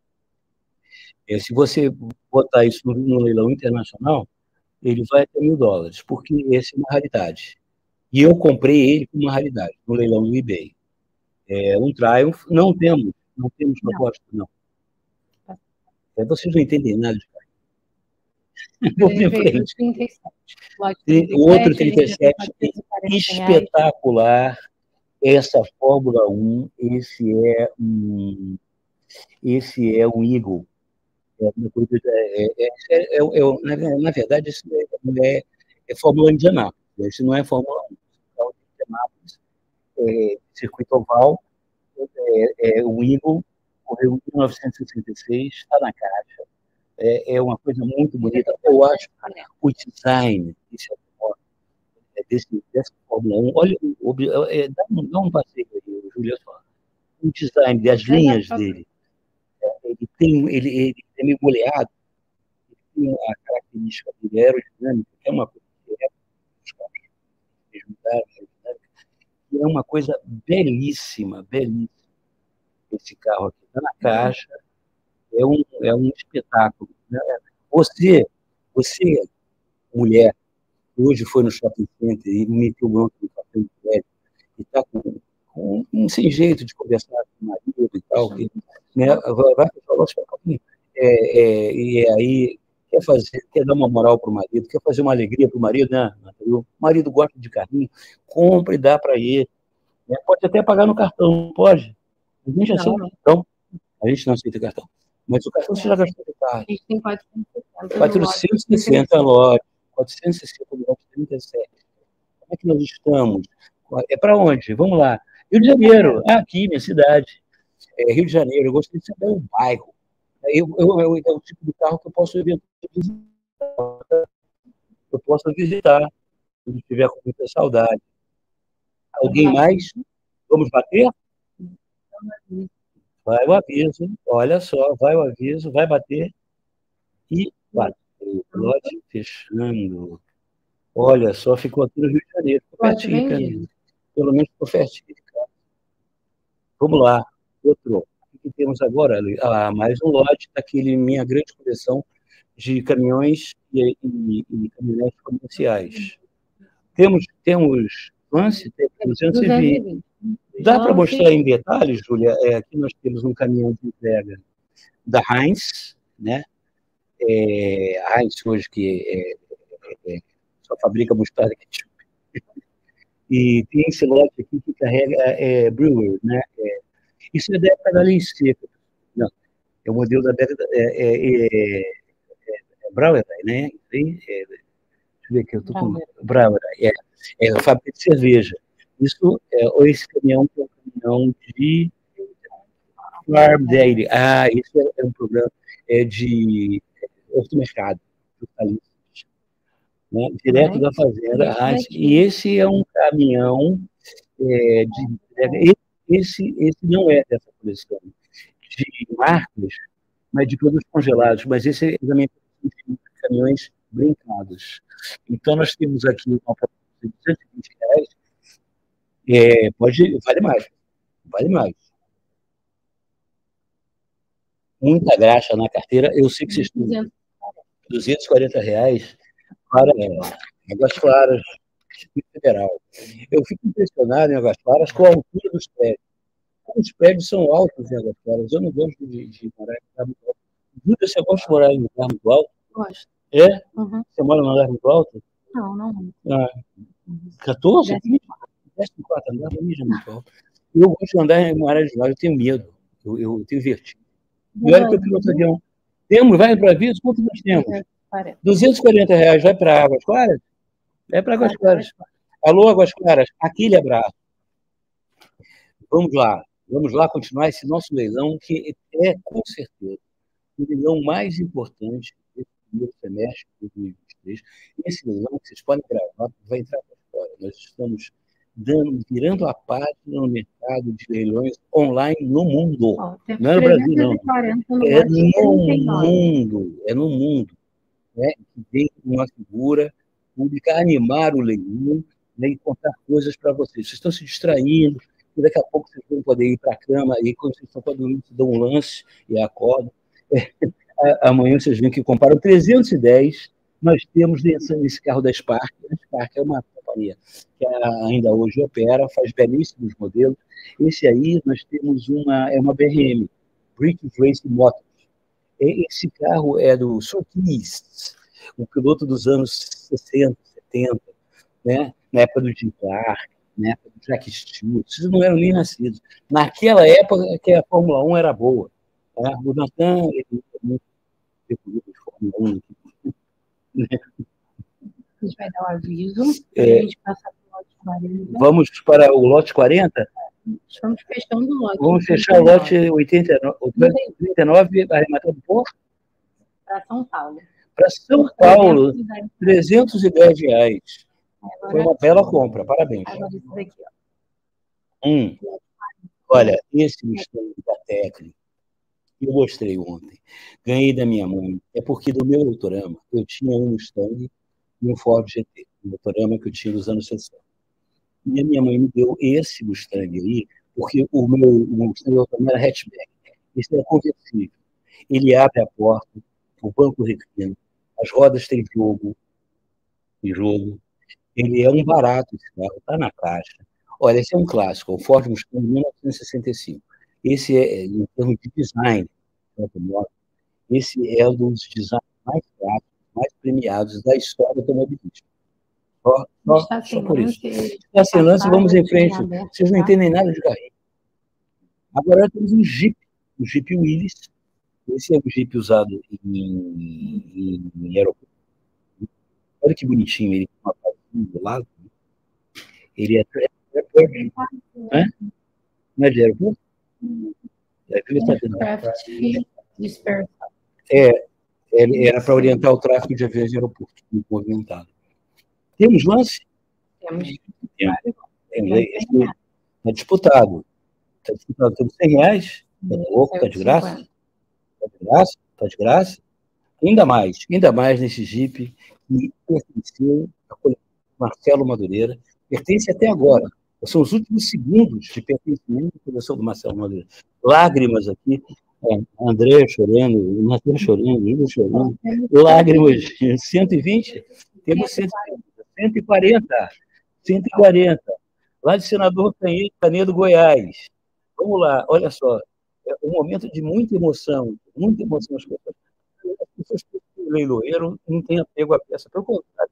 É, se você botar isso no, no leilão internacional, ele vai até mil dólares, porque essa é uma raridade. E eu comprei ele com uma raridade, no leilão do eBay. É um Triumph, não temos, não temos proposta, não. É, vocês não entendem nada de carro. Vou em frente. trinta e sete. O outro trinta e sete, espetacular. Essa Fórmula um, esse é um, esse é um Eagle. É, é, é, é, na, na verdade, isso é, é, é Fórmula Indianápolis. Esse não é Fórmula um. É Indianápolis, é, circuito oval, é, é, o Eagle, correu em mil novecentos e sessenta e seis, está na caixa. É, é uma coisa muito bonita. Eu acho o design desse, desse, dessa Fórmula um. Olha, é, dá, um, dá um passeio aí, Júlia, só. O design das linhas dele. Ele tem, ele, ele é meio moleado, ele tem a característica dele aerodinâmica, que é uma coisa que é, eles mudaram, que é uma coisa belíssima, belíssima. Esse carro aqui está na caixa, é um, é um espetáculo. Né? Você, você, mulher, hoje foi no shopping center e meteu mão no papel de crédito e está com, com um sem jeito de conversar com o marido e tal, e, né? vai, vai falar assim, é, é, e aí quer fazer, quer dar uma moral para o marido, quer fazer uma alegria para o marido, né? O marido gosta de carrinho, compra e dá para ele. Né? Pode até pagar no cartão, pode? A gente não, aceita cartão. A gente não aceita cartão. Mas o cartão você já gastou de carro. A gente tem quatrocentos e sessenta. quatrocentos e sessenta lote. quatrocentos e sessenta lote trinta e sete. Como é que nós estamos? É para onde? Vamos lá. Rio de Janeiro. Ah, aqui, minha cidade. É, Rio de Janeiro. Eu gostaria de saber o bairro. Eu, eu, eu, é o tipo de carro que eu posso visitar. Eu posso visitar. Se eu estiver com muita saudade. Alguém mais? Vamos bater? Vai o aviso, olha só, vai o aviso, vai bater e bateu. Lote fechando. Olha só, ficou aqui no Rio de Janeiro. Ficou pertinho, cara. Pelo menos ficou pertinho. Cara. Vamos lá. Outro. O que temos agora? Ah, mais um lote daquele minha grande coleção de caminhões e, e, e caminhonetes comerciais. Temos, temos lance, temos duzentos e vinte. Dá para mostrar em detalhes, Júlia? É, aqui nós temos um caminhão de entrega da Heinz, né? É, a Heinz hoje que é, é, é, só fabrica mostarda e ketchup. E tem esse lote aqui que carrega é, Brewer, né? É, isso é da época da lei seca. Não, é o modelo da década... É, é, é, é Brauerei, né? É, deixa eu ver aqui, eu estou com... Brauerei, é, é fábrica de cerveja. Isso, é, ou esse caminhão que é um caminhão de Farm Daily. Ah, isso é, é um programa é de horto-mercado, né? Direto da fazenda. Ah, e esse é um caminhão é, de... Esse, esse não é dessa coleção de marcas, mas de produtos congelados. Mas esse é também de caminhões brincados. Então, nós temos aqui uma proposta de duzentos e vinte reais. É, pode, vale mais. Vale mais. Muita graxa na carteira. Eu sei que vocês têm duzentos e quarenta reais para é, Águas Claras, Distrito Federal. Eu fico impressionado em Águas Claras com a altura dos prédios. Os prédios são altos em Águas Claras. Eu não gosto de, de morar em lugar muito alto. Júlia, você gosta de morar em lugar muito alto? Gosto. É? Uhum. Você mora num lugar muito alto? Não, não. Ah, quatorze? décimo quarto andar, para mim já é muito alto. Eu gosto de andar em uma área de lá, eu tenho medo. Eu, eu tenho vertigem. E olha que eu piloto avião. Temos, vai para aviso? Quanto nós temos? duzentos e quarenta reais, vai para Águas Claras? Vai para Águas Claras. Alô, Águas Claras, aquele abraço. Vamos lá, vamos lá continuar esse nosso leilão, que é, com certeza, o leilão mais importante desse primeiro semestre de dois mil e vinte e três. Esse leilão, que vocês podem gravar, vai entrar para fora. Nós estamos dando, virando a página no mercado de leilões online no mundo. Oh, não é no Brasil, não. É no mundo, é no mundo. Né? Que vem uma figura pública animar o leilão, né? E contar coisas para vocês. Vocês estão se distraindo, e daqui a pouco vocês vão poder ir para a cama, e quando vocês estão para dormir, vocês dão um lance e acordam. É, amanhã vocês veem que comparam trezentos e dez, nós temos nesse carro da Spark. A Spark é uma companhia que ainda hoje opera, faz belíssimos modelos. Esse aí nós temos uma, é uma B R M, British Racing Motors. Esse carro é do Surtees, um piloto dos anos sessenta, setenta, né? Na época do Jim Clark, na época do Jack Stewart. Vocês não eram nem nascidos. Naquela época que a Fórmula um era boa. Né? O Nathan, ele também de Fórmula um. Né? A gente vai dar o aviso, é, a gente passa para o lote quarenta. Vamos para o lote quarenta? Estamos fechando o lote. Vamos fechar o lote oitenta e nove, trinta e nove, arrematado por? Para São Paulo. Para São Paulo, trezentos e dez reais. Agora, foi uma bela compra, parabéns. Agora isso daqui, ó. Hum. Olha, esse Mustang da técnica, eu mostrei ontem, ganhei da minha mãe, é porque do meu Autorama, eu tinha um Mustang e um Ford G T, um Autorama que eu tinha nos anos sessenta. E a minha mãe me deu esse Mustang aí, porque o meu o Mustang era hatchback. Esse era conversível. Ele abre a porta, o banco reclina, as rodas têm jogo, e jogo. Ele é um barato esse carro, está na caixa. Olha, esse é um clássico, o Ford Mustang mil novecentos e sessenta e cinco. Esse é, em termos de design, esse é um dos designs mais clássicos, mais premiados da história automobilística. Só, só, só por isso. Está sem lance, vamos em frente. Vocês não entendem nada de carrinho. Agora temos um Jeep, um Jeep Willys. Esse é um Jeep usado em, em, em aeroporto. Olha que bonitinho, ele tem uma pazinha do lado. Ele é de aeroporto. Né? Não é de aeroporto? É, ele era para orientar o tráfego de aviões de aeroporto, muito movimentado. Temos lance? Temos. Está disputado. Está disputado. Temos cem reais? Está pouco, está de graça? Está de graça? Está de graça? Ainda mais, ainda mais nesse Jeep que pertenceu a coleção Marcelo Madureira, pertence até agora. São os últimos segundos de pertencimento à coleção do Marcelo Madureira. Lágrimas aqui, é, André chorando, Matheus chorando, Júlio chorando, lágrimas, cento e vinte? Temos cento e quarenta. cento e quarenta. Lá de Senador Canedo, Goiás. Vamos lá, olha só. É um momento de muita emoção, muita emoção. As pessoas, as pessoas que o leiloeiro não têm apego à peça. Pelo contrário, tem um apego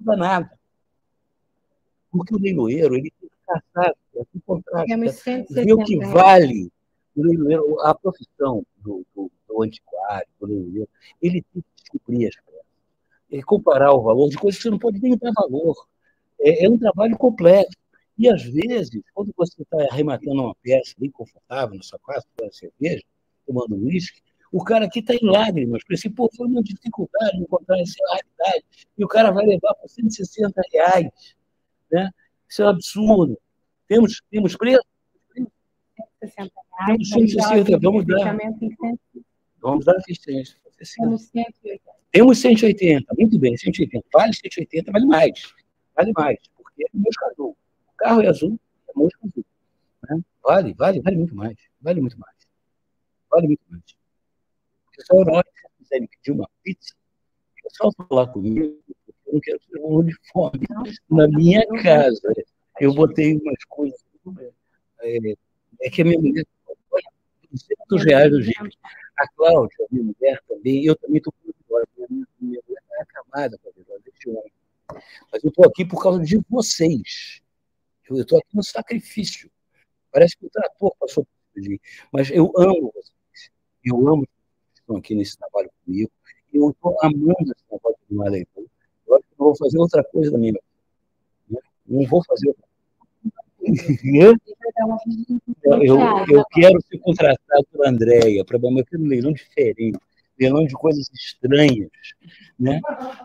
dá nada. Porque o leiloeiro ele tem que caçar, tem que contratar, ver o que vale. O leiloeiro, a profissão do, do, do antiquário, do leiloeiro, ele tem que descobrir as peças. É comparar o valor de coisas que você não pode nem dar valor. É, é um trabalho complexo. E, às vezes, quando você está arrematando uma peça bem confortável na sua casa, tomando cerveja, tomando uísque, o cara aqui está em lágrimas, porque assim, pô, foi uma dificuldade encontrar essa raridade, e o cara vai levar por cento e sessenta reais. Né? Isso é um absurdo. Temos, temos preço? cento e sessenta reais. Temos cento e sessenta, vamos dar. Vamos dar assistência. Temos cento e oitenta. Temos cento e oitenta, muito bem, cento e oitenta. Vale cento e oitenta, vale mais. Vale mais, porque é mosca azul. O carro é azul, é mosca azul. Né? Vale, vale, vale muito mais. Vale muito mais. Vale muito mais. Porque só na hora que vocês quiserem pedir uma pizza, é só falar comigo, porque eu não quero que eu morro de fome. Na minha casa, eu botei umas coisas. É, é que a minha mulher olha, duzentos reais no Jeep. A Cláudia, a minha mulher também, eu também estou com agora. Minha, minha mulher está acamada para ver, deixa eu ver. Mas eu estou aqui por causa de vocês. Eu estou aqui no sacrifício. Parece que o trator passou por mim. Mas eu amo vocês. Eu amo que estão aqui nesse trabalho comigo. Eu estou amando esse trabalho de uma leitura. Eu acho que não vou fazer outra coisa da minha vida. Não vou fazer outra coisa. Eu, eu, eu quero ser contratado pela Andréia para eu quero um leilão diferente, leilão de coisas estranhas, né?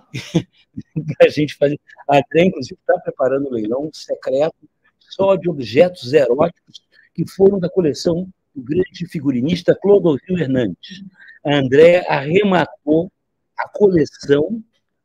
Para a gente fazer. A Andréia, inclusive, está preparando um leilão secreto só de objetos eróticos que foram da coleção do grande figurinista Clodovil Hernandes. A Andréia arrematou a coleção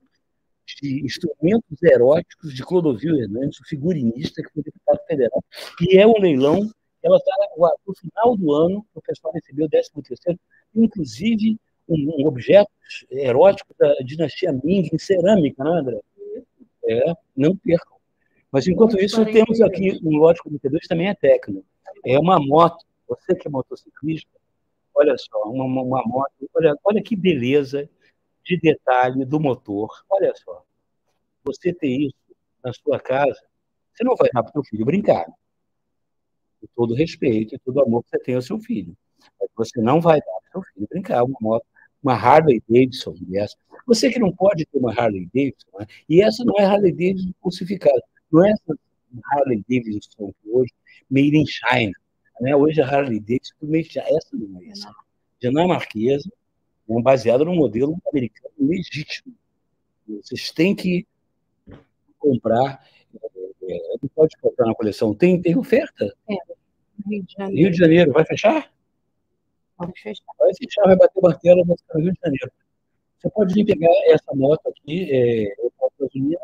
de instrumentos eróticos de Clodovil Hernandes, o figurinista que foi deputado federal. E é um leilão, ela está no final do ano, o pessoal recebeu o décimo terceiro, inclusive um, um objeto erótico da dinastia Ming, em cerâmica, né, André? É, não percam. Mas, enquanto isso, temos aqui um lote quarenta e dois, também é técnico. É uma moto, você que é motociclista, olha só, uma, uma moto, olha, olha que beleza de detalhe do motor. Olha só, você ter isso na sua casa, você não vai dar para o seu filho brincar. Com todo respeito e todo amor que você tem ao seu filho. Mas você não vai dar para o seu filho brincar uma moto, uma Harley Davidson dessa. Você que não pode ter uma Harley Davidson, né? E essa não é Harley Davidson falsificada. Não é essa Harley Davidson que hoje, made in China. Né? Hoje a Harley Davidson é made in China. Essa não é essa. Dinamarquesa, é baseada no modelo americano legítimo. Vocês têm que comprar. É, não pode comprar na coleção. Tem, tem oferta? É. Rio de Janeiro. Rio de Janeiro. Vai fechar? Vai fechar. Vai fechar, vai bater o martelo, vai ficar no Rio de Janeiro. Você pode vir pegar essa moto aqui, é, eu posso gasolina.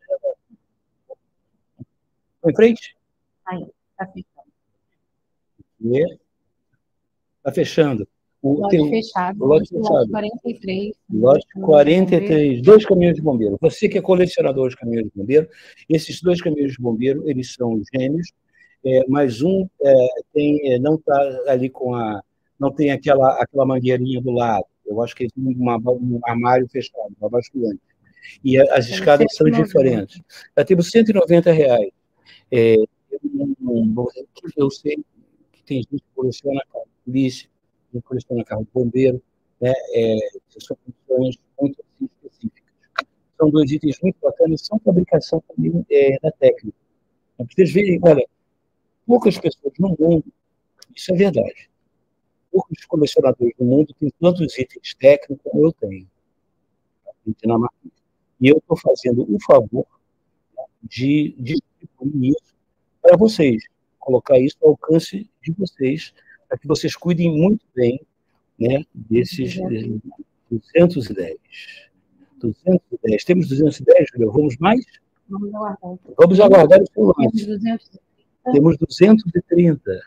Foi em frente? Aí, está fechando. Está fechando. O, lote tem, fechado. O lote fechado. Lote quarenta e três. Lote quarenta e três. Dois caminhões de bombeiro. Você que é colecionador de caminhões de bombeiro, esses dois caminhões de bombeiro, eles são gêmeos, é, mas um é, tem, é, não está ali com a... não tem aquela, aquela mangueirinha do lado. Eu acho que tem uma, um armário fechado, uma basculante. E a, as escadas são diferentes. Já temos cento e noventa reais. É, eu, não, eu sei que tem gente que coleciona carro de polícia, que coleciona carro de bombeiro, né? É, são condições muito específicas. São dois itens muito bacanas, são fabricação também é, da técnica. Para vocês verem, olha, poucas pessoas no mundo, isso é verdade, poucos colecionadores no mundo têm tantos itens técnicos como eu tenho. E eu estou fazendo o favor de distribuir isso para vocês, colocar isso ao alcance de vocês, para que vocês cuidem muito bem, né, desses duzentos e dez. duzentos e dez. Temos duzentos e dez, Julia? Vamos mais? Vamos aguardar. Vamos aguardar o seu lance. Temos duzentos e trinta. Temos duzentos e trinta.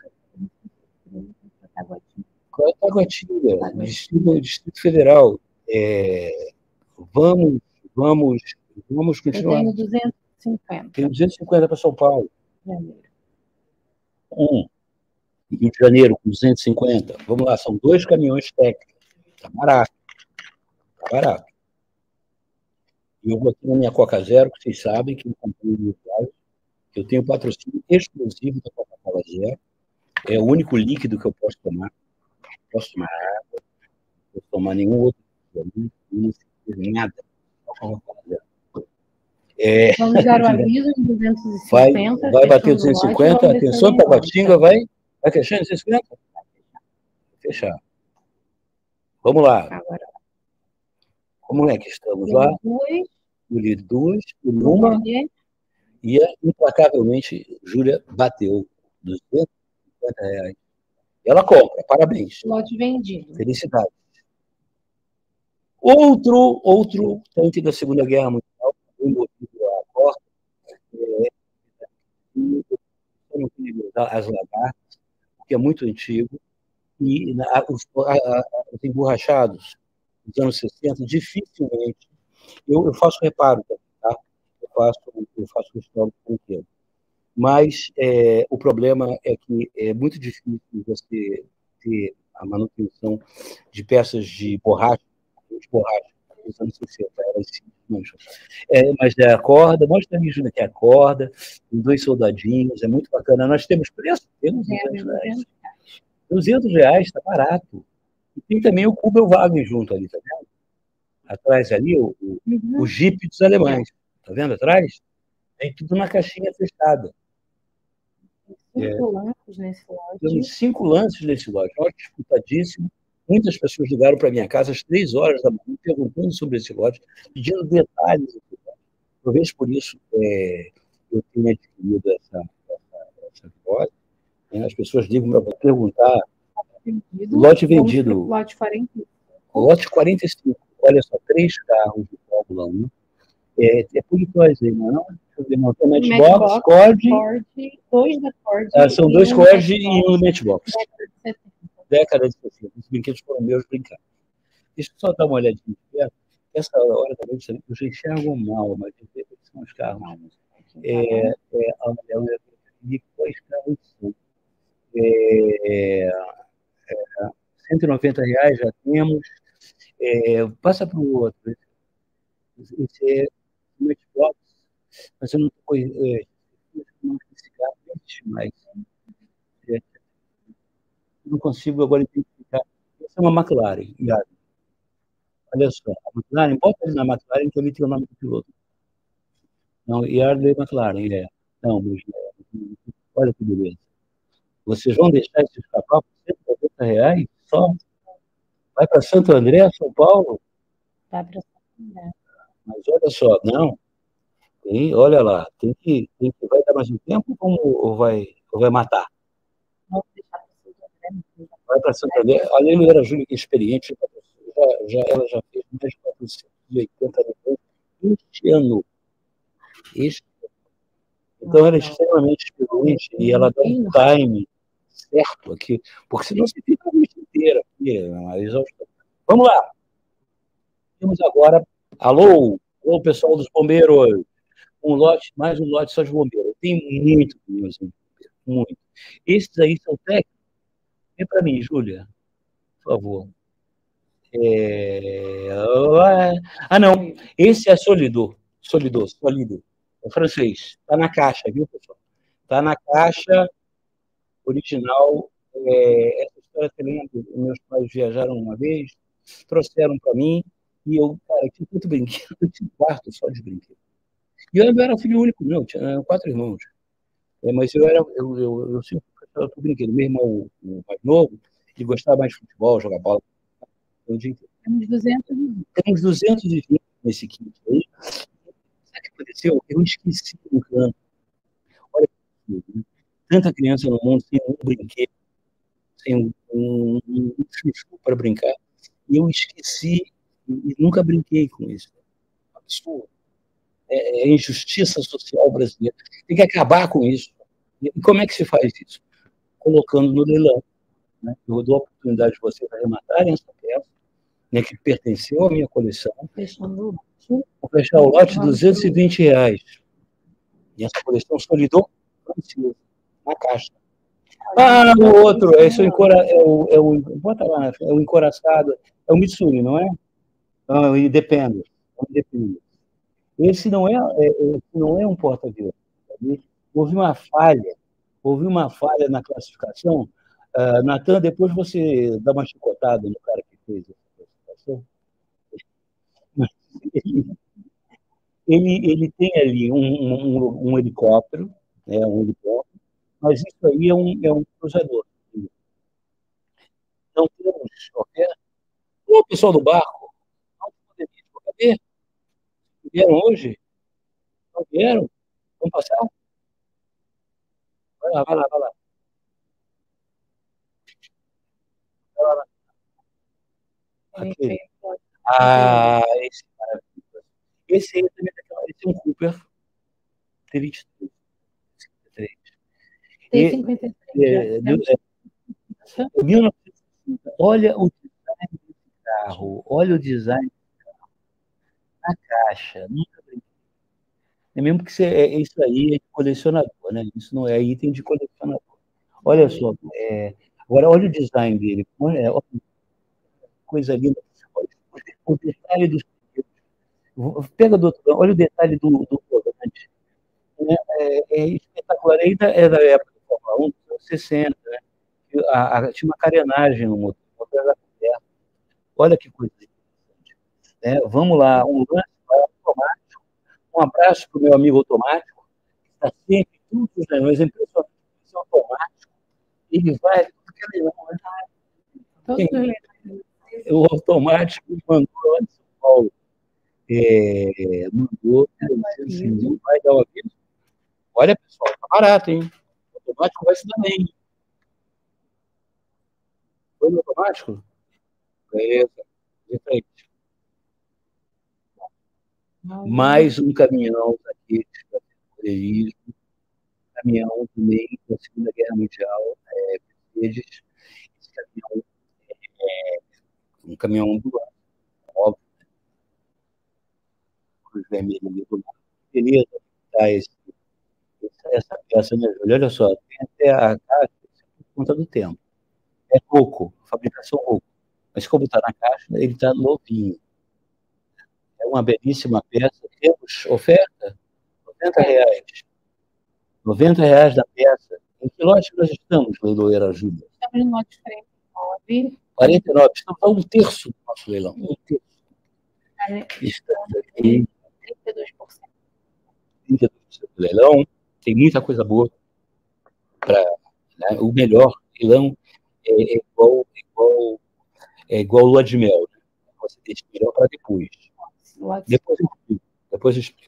Taguatinga, Distrito, Distrito Federal. É, vamos, vamos, vamos continuar. Eu tenho duzentos e cinquenta. Tem duzentos e cinquenta para São Paulo. Janeiro. Um. Rio de Janeiro, com duzentos e cinquenta. Vamos lá, são dois caminhões técnicos. Está barato. Está barato. Eu vou aqui na minha Coca Zero, que vocês sabem que eu comprei no Uruguai, que eu tenho patrocínio exclusivo da Coca-Cola Zero. É o único líquido que eu posso tomar. Posso tomar água, não posso tomar nenhum outro líquido, nada. Coca-Cola Zero. É, vamos dar o aviso em duzentos e cinquenta. Vai, vai bater duzentos e cinquenta, atenção, Tabatinga, vai. Vai fechar duzentos e cinquenta? Fechar. Vamos lá. Agora. Como é que estamos lá? Escolhi duas, por uma. E, implacavelmente, Júlia bateu duzentos e cinquenta reais. Ela compra, parabéns. Lote vendido. Felicidade. Outro, outro tanque da Segunda Guerra Mundial, envolvido a porta, é, as lagartas, que é muito antigo, e os, os emborrachados dos anos sessenta, dificilmente. Eu, eu faço reparo, tá? Eu faço, eu faço questão do tempo. Mas é, o problema é que é muito difícil você ter a manutenção de peças de borracha, de borracha dos anos sessenta, elas se mancham. É, mas é a corda, mostra ali, Júlia, que é a corda, os dois soldadinhos, é muito bacana. Nós temos preço? Temos duzentos reais. duzentos reais, está barato. E tem também o Kubelwagen junto ali, tá vendo? Atrás ali, o, o, uhum. o Jeep dos alemães. Tá vendo atrás? Tem tudo na caixinha fechada. Cinco é, lances nesse lote. Temos cinco lances nesse lote. Lote disputadíssimo. Muitas pessoas ligaram para minha casa às três horas da manhã, perguntando sobre esse lote, pedindo detalhes. Talvez por isso é, eu tenha adquirido essa, essa, essa lote. As pessoas ligam para perguntar. Vendido, lote vendido. Lote quarenta e cinco. Lote quarenta e cinco. Olha só, três carros de Fórmula um. É, é politose, não é? Tem Matchbox, Cord. Dois da Cord. Ah, são dois um Cord e um Matchbox. Década de sessenta. Os brinquedos foram meus brincar. Deixa eu só dar uma olhadinha de perto. Essa hora também eu já enxergo mal, mas são os carros. É, é, eu vi dois carros são. É, é, cento e noventa reais já temos. É, passa para o outro. Esse é o Matchbox, mas eu não estou. É, não existe mais. É, não consigo agora identificar. Essa é uma McLaren. Olha só, a McLaren, bota ali na McLaren que eu vi que é o nome do piloto. Não, Yardley McLaren, é. Não, mas é, olha que beleza. Vocês vão deixar isso escapar por cento e noventa reais só? Vai para Santo André, São Paulo? Vai para Santo André. Mas olha só, não. Tem, olha lá, tem que, tem que. Vai dar mais um tempo ou, ou, vai, ou vai matar? Vamos deixar para Santo André. Vai para Santo André. A Leila Júlia, que é experiente, já, já, ela já fez mais de quatrocentos e oitenta milhões este ano. Este ano. Então, ela é extremamente experiente e ela dá um time certo aqui, porque senão você fica a noite inteira aqui, a exaustão. Vamos lá. Temos agora. Alô, alô, pessoal dos bombeiros. Um lote, mais um lote só de bombeiros. Tem muito meus bombeiros, muito. Esses aí são técnicos. Vem para mim, Júlia, por favor. É... Ah, não. Esse é Solidor. Solidor, Solidor. É francês. Está na caixa, viu, pessoal? Está na caixa original. É... Essa história que eu lembro, meus pais viajaram uma vez, trouxeram para mim, e eu, cara, tinha muito brinquedo, eu tinha um quarto só de brinquedo. E eu era filho único, não, tinha quatro irmãos. É, mas eu era, eu, eu, eu sempre gostava de brinquedo. Meu irmão, o mais novo, ele gostava mais de futebol, jogar bola. Temos duzentos e vinte. Temos duzentos e vinte nesse kit aí. Sabe o que aconteceu? Eu esqueci um canto. Olha que né? Tanta criança no mundo sem um brinquedo, sem um, um, um chuchu para brincar. E eu esqueci e nunca brinquei com isso. Absurdo. É, é injustiça social brasileira. Tem que acabar com isso. E como é que se faz isso? Colocando no leilão. Né? Eu dou a oportunidade de vocês arrematarem essa peça, né, que pertenceu à minha coleção. Fechando. Vou fechar o lote de duzentos e vinte reais. E essa coleção Solidor francesa, na caixa. Ah, o outro, esse é o, encora, é o, é o, bota lá, é o encoraçado, é o Mitsuri, não é? Não, é o Independence. É o Independence. Esse não é, é, esse não é um porta-aviões. Houve uma falha, houve uma falha na classificação. Uh, Natan, depois você dá uma chicotada no cara que fez essa classificação. Ele, ele, ele tem ali um, um, um helicóptero, né, um helicóptero, mas isso aí é um, é um cruzador. Não temos oferta. O pessoal do barco, não poderia. Cadê? Vieram hoje? Não vieram? Vamos passar? Vai lá, vai lá, vai lá. Vai lá. Aquele. Ah, esse maravilhoso. Esse aí também é esse é um Cooper T vinte e três. T cinquenta e três. mil novecentos e sessenta. Olha o design desse carro. Olha o design desse carro. Na caixa. Nunca brinquei. É mesmo que você, é, isso aí é de colecionador, né? Isso não é item de colecionador. Olha só. É, agora, olha o design dele. Olha, olha, coisa linda. Olha o detalhe dos. Pega do outro, olha o detalhe do, do volante. É, é, é espetacular. Ainda é da época do Fórmula um, dos anos sessenta, né? A, a, tinha uma carenagem no motor, o motor era coberto. Olha que coisa interessante. É, vamos lá, um lance automático. Um abraço para o meu amigo automático, que está sempre em todos os leilões, é impressionante. Esse automático, ele vai. O automático mandou lá de São Paulo. É, mandou, vai dar o aviso. Olha, pessoal, tá barato, hein? O automático vai se dar bem. Foi no automático? Beleza, de frente. Mais um caminhão aqui de caminhão também da Segunda Guerra Mundial, é, Mercedes. Esse caminhão é um caminhão ambulante, óbvio. Cruz Vermelha ali do lado. Beleza, tá esse, essa peça, né, Júlio? Olha só, tem até a caixa por conta do tempo. É pouco, fabricação pouco. Mas como está na caixa, ele está novinho. É uma belíssima peça. Temos oferta? noventa reais. noventa reais da peça. Em que lote nós estamos, leiloeira Júlia? Estamos no lote quarenta e nove. quarenta e nove. Estamos a um terço do nosso leilão. Um terço. Estamos aqui. trinta e dois por cento. trinta e dois por cento do leilão. Tem muita coisa boa. Pra, né, o melhor leilão é, é igual, é igual, é igual lua de mel. Né? Você deixa o melhor para depois. Depois eu explico. Depois eu explico.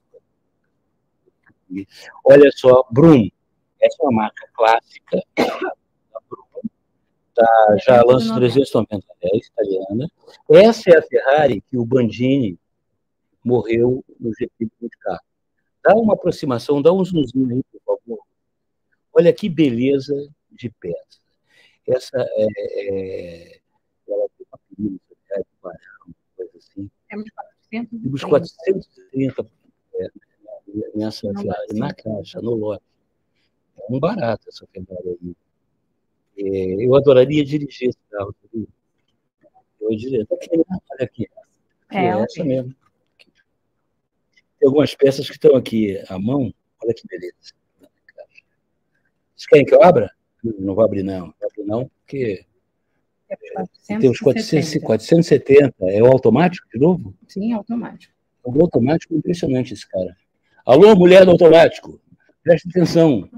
Olha só, Brum. Essa é uma marca clássica da Brum. Tá, já lança trezentos e noventa reais, italiana. Essa é a Ferrari que o Bandini morreu no G P de carro. Dá uma aproximação, dá um zoomzinho aí, por favor. Olha que beleza de peça. Essa é, é ela tem uma perícia, né, uma coisa assim. Temos quatrocentos e trinta é, nessa Ferrari, na caixa, no lote. É um barato essa Ferrari aí. É, eu adoraria dirigir esse carro. Eu diria, olha aqui. É, é essa mesmo. Tem algumas peças que estão aqui à mão. Olha que beleza. Vocês querem que eu abra? Não vou abrir, não. Não vou abrir, não, porque é, tem os quatrocentos, quatrocentos e setenta. É o automático, de novo? Sim, automático. O automático é impressionante, esse cara. Alô, mulher do automático. Preste atenção.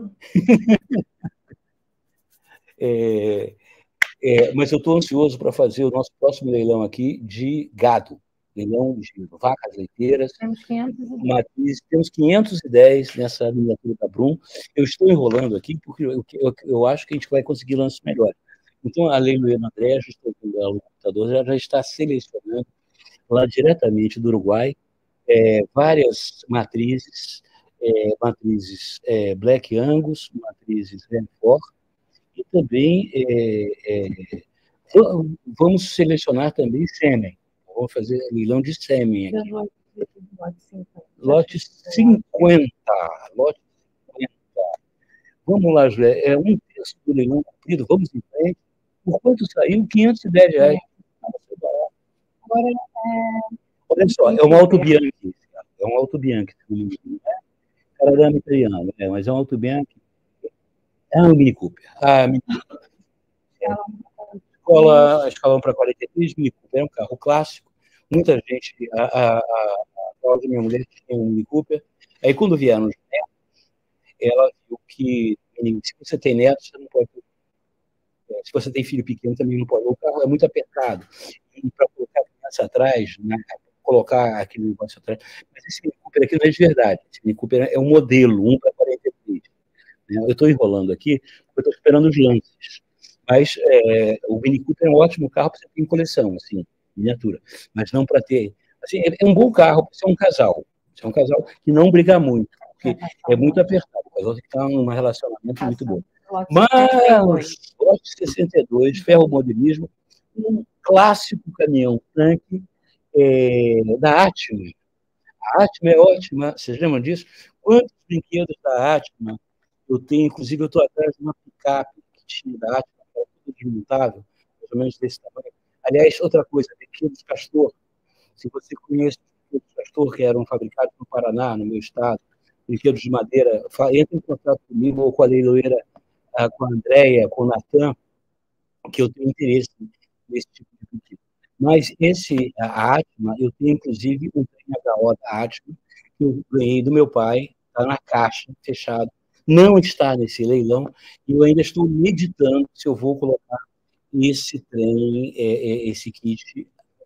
é, é, mas eu estou ansioso para fazer o nosso próximo leilão aqui de gado. Leilão de vacas leiteiras. Temos quinhentos e dez. Matrizes, temos quinhentos e dez nessa miniatura da Brum. Eu estou enrolando aqui porque eu, eu, eu acho que a gente vai conseguir lanços melhores. Então, a leiloeira André, já estou com o computador, já, já está selecionando lá diretamente do Uruguai é, várias matrizes, é, matrizes é, Black Angus, matrizes Renfort, e também é, é, vamos selecionar também sêmen. Vamos fazer leilão de sêmen aqui. Lote cinquenta. Lote cinquenta. Vamos lá, José. É um terço do leilão cumprido. Vamos em frente. Por quanto saiu? quinhentos e dez reais. Agora, é... Olha só, é uma Auto Bianchi. é um Alto Bianchi, se não me engano, né? Caradama italiano, é, mas é um Alto Bianchi. É um Mini Cooper. Ah, Mini Cooper. É. Escola, escalão para quarenta e três, Mini Cooper, é um carro clássico. Muita gente, a, a, a, a Cláudia, minha mulher, tinha um Mini Cooper. Aí, quando vieram os netos, ela viu que se você tem netos, você não pode. Se você tem filho pequeno, também não pode. O carro é muito apertado. E para colocar a criança atrás, né, colocar aquele negócio atrás. Mas esse Mini Cooper aqui não é de verdade. Esse Mini Cooper é um modelo, um para quarenta e três. Né? Eu estou enrolando aqui, porque eu estou esperando os lances. Mas é, o Mini Cooper é um ótimo carro para você ter em coleção, assim, miniatura. Mas não para ter. Assim, é um bom carro para ser um casal. Ser um casal que não briga muito, porque é muito apertado. O casal tem que estar num relacionamento muito bom. Mas, lote sessenta e dois, ferromodelismo, um clássico caminhão-tanque é, da Atma. A Atma é ótima, vocês lembram disso? Quantos brinquedos da Atma eu tenho? Inclusive, eu estou atrás de uma picape que tinha da Atma, que era tudo desmontável, mais ou menos desse tamanho. Aliás, outra coisa, brinquedos Castor. Se você conhece os brinquedos Castor, que eram fabricados no Paraná, no meu estado, brinquedos de madeira, entre em contato comigo ou com a leiloeira, com a Andréia, com o Natan, que eu tenho interesse nesse tipo de brinquedo. Mas esse, a Atma, eu tenho inclusive um trem H O da Atma, que eu ganhei do meu pai, está na caixa, fechado. Não está nesse leilão, e eu ainda estou meditando se eu vou colocar esse trem, é, é, esse kit.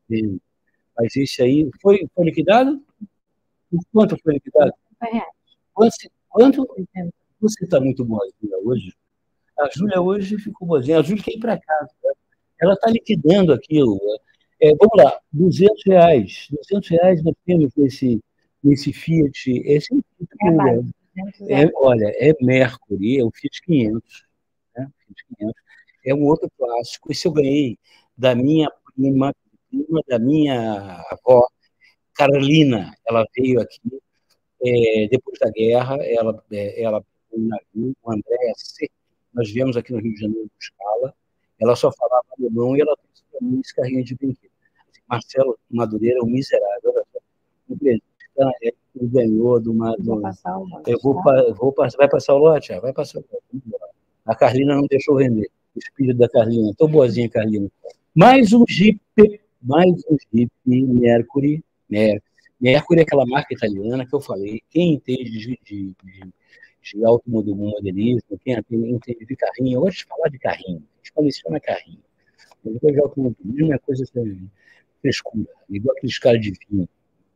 Mas esse aí foi, foi liquidado? Quanto foi liquidado? Quanto, quanto? Você está muito boazinha hoje. A Júlia hoje ficou boazinha. A Júlia quer ir para casa. Né? Ela está liquidando aquilo. É, vamos lá, duzentos reais. duzentos reais nós temos nesse, nesse Fiat. Esse é, é, olha, é Mercury, é o Fiat quinhentos. Né? Fiat quinhentos. É um outro clássico. Esse eu ganhei da minha prima, prima da minha avó, Carolina. Ela veio aqui é, depois da guerra. Ela, é, ela pegou um navio, o André C. Nós viemos aqui no Rio de Janeiro buscá-la. Ela só falava alemão e ela trouxe para mim esse carrinho de brinquedo. Marcelo Madureira é um miserável. Olha só. O presente ele ganhou de uma. Do... Eu vou, vou passar. Vai passar o lote? Vai passar o lote. A Carlina não deixou vender. O espírito da Carlina. Estou boazinha, Carlina. Mais um Jeep, mais um Jeep Mercury. Mercury é aquela marca italiana que eu falei. Quem entende de, de, de, de automobilismo, quem entende de carrinho, eu gosto de falar de carrinho. A gente coleciona carrinho. Eu gosto de automobilismo, é coisa assim, frescura, igual aqueles caras de vinho.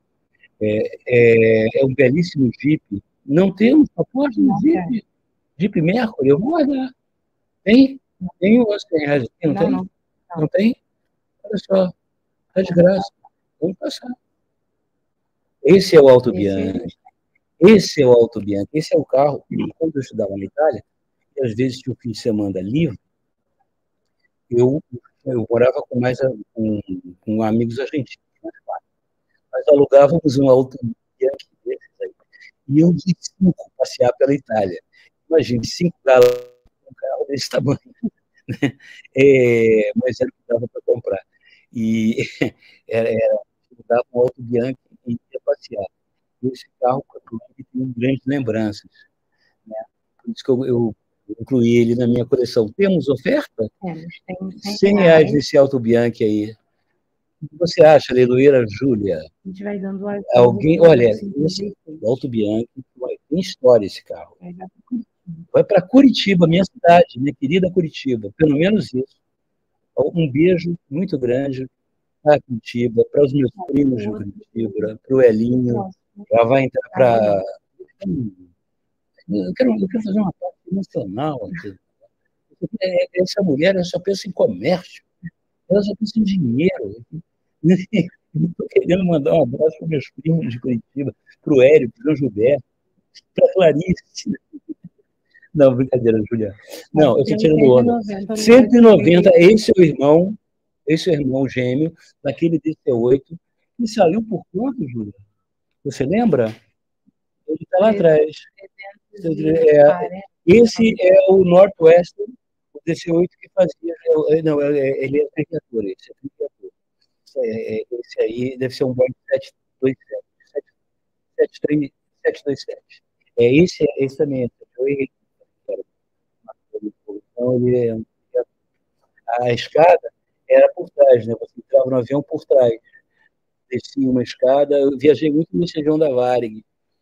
É, é, é um belíssimo Jeep. Não temos proposta de Jeep? Jeep Mercury, eu vou guardar. Tem? Tem o cem reais aqui, não, não tem? Não. Não tem? Olha só, está de graça. Vamos passar. Esse é o Alto Bianchi. Esse é o Alto Bianchi. Esse é o carro. Quando eu estudava na Itália, e às vezes tinha o fim de semana livre, eu, eu morava com mais com, com amigos argentinos. Nós alugávamos um Alto Bianchi desses aí. Íamos em cinco passear pela Itália. Imagine, cinco galas um carro desse tamanho. É, mas era o que dava para comprar. E era, era dava um Alto Bianchi e ia passear. E esse carro, inclusive, tem grandes lembranças. Né? Por isso que eu, eu incluí ele na minha coleção. Temos oferta? Temos, temos cem reais nesse Alto Bianchi aí. O que você acha, leiloeira Júlia? A gente vai dando alguém, olha, esse Alto Bianchi, tem história esse carro. Vai para Curitiba, minha cidade, minha querida Curitiba, pelo menos isso. Um beijo muito grande para Curitiba, para os meus primos de Curitiba, para o Elinho, já vai entrar para... Eu quero, eu quero fazer uma parte emocional aqui. Essa mulher ela só pensa em comércio, ela só pensa em dinheiro. Estou querendo mandar um abraço para meus primos de Curitiba, para o Hélio, para o João Gilberto, para a Clarice. Não, brincadeira, Julia. Não, eu estou tirando onda. cento e noventa, esse é o irmão, esse é o irmão gêmeo daquele D C oito, que saiu por quanto, Júlia? Você lembra? Ele está lá atrás. É, esse é o Northwest, o D C oito que fazia. Não, ele é trincador, esse é trincador. Esse aí deve ser um Boeing sete dois sete. sete dois sete. É, esse, esse também. Então, ele, a escada era por trás, né? Você entrava no avião por trás. Descia uma escada. Eu viajei muito nesse avião da Varig.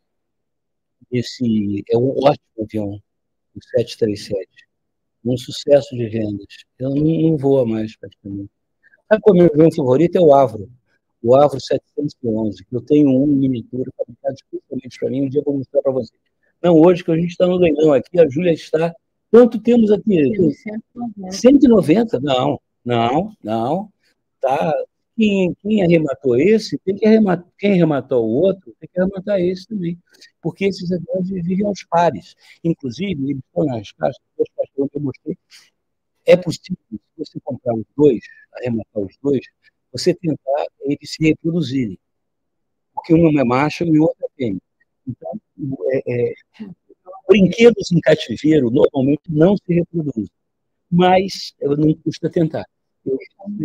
Esse é um ótimo avião, o sete três sete. Um sucesso de vendas. Eu não, não vou mais, praticamente. Sabe qual é o meu avião favorito? É o Avro. O Avro setecentos e onze, que eu tenho um miniatura fabricado especialmente para mim. Um dia eu vou mostrar para você. Não, hoje que a gente está no leilão aqui, a Júlia está... Quanto temos aqui? cento e noventa? Não, não, não. Tá. Quem, quem arrematou esse, tem que arrematar. Quem arrematou o outro, tem que arrematar esse também. Porque esses aviões vivem aos pares. Inclusive, eles estão nas caixas, duas caixas que eu mostrei. É possível, se você comprar os dois, arrematar os dois, você tentar eles se reproduzirem. Porque um é macho e o outro é fêmea. Então, é, é, brinquedos em cativeiro normalmente não se reproduzem. Mas não custa tentar. Eu,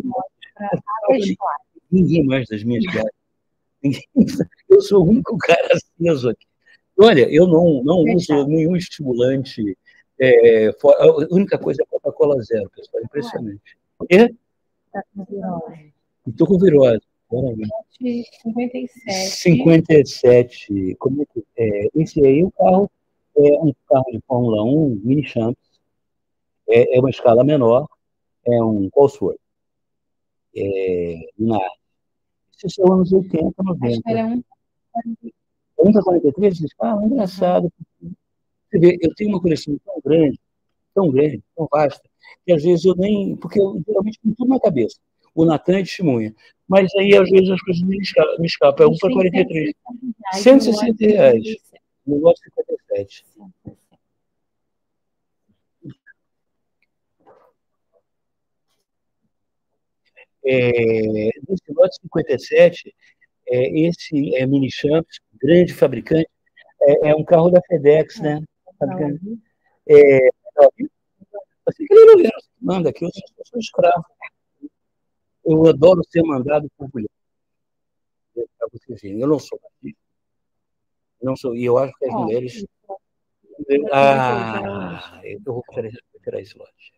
ninguém mais das minhas viagens. Eu sou o único cara aceso aqui. Olha, eu não, não uso nenhum estimulante. É, a única coisa é a Coca-Cola Zero, pessoal. Impressionante. É? Estou com virose. cinquenta e sete. cinquenta e sete. Como é que é? Esse aí, o carro é um carro de Fórmula um, mini champs. É, é uma escala menor. É um Cosworth. É, na, esses são anos oitenta, noventa. Acho que era um quarenta e três, esse carro é engraçado. Você vê, eu tenho uma coleção tão grande, tão grande, tão vasta, que às vezes eu nem... Porque eu geralmente tenho tudo na cabeça. O Natan é testemunha. Mas aí, às vezes, as coisas me escapam. Me escapam. É um para quarenta e três. cento e sessenta reais. No lote cinquenta e sete. É, nesse lote cinquenta e sete, é, esse é Mini Champs, grande fabricante, é, é um carro da FedEx, é, né? É, assim que ele não manda aqui, eu sou, eu sou escravo. Eu adoro ser mandado por mulher. Para vocês verem, eu não sou machista. Não sou, e eu acho que as oh, mulheres. Isso. Ah, eu vou tirar, vou tirar esse lote.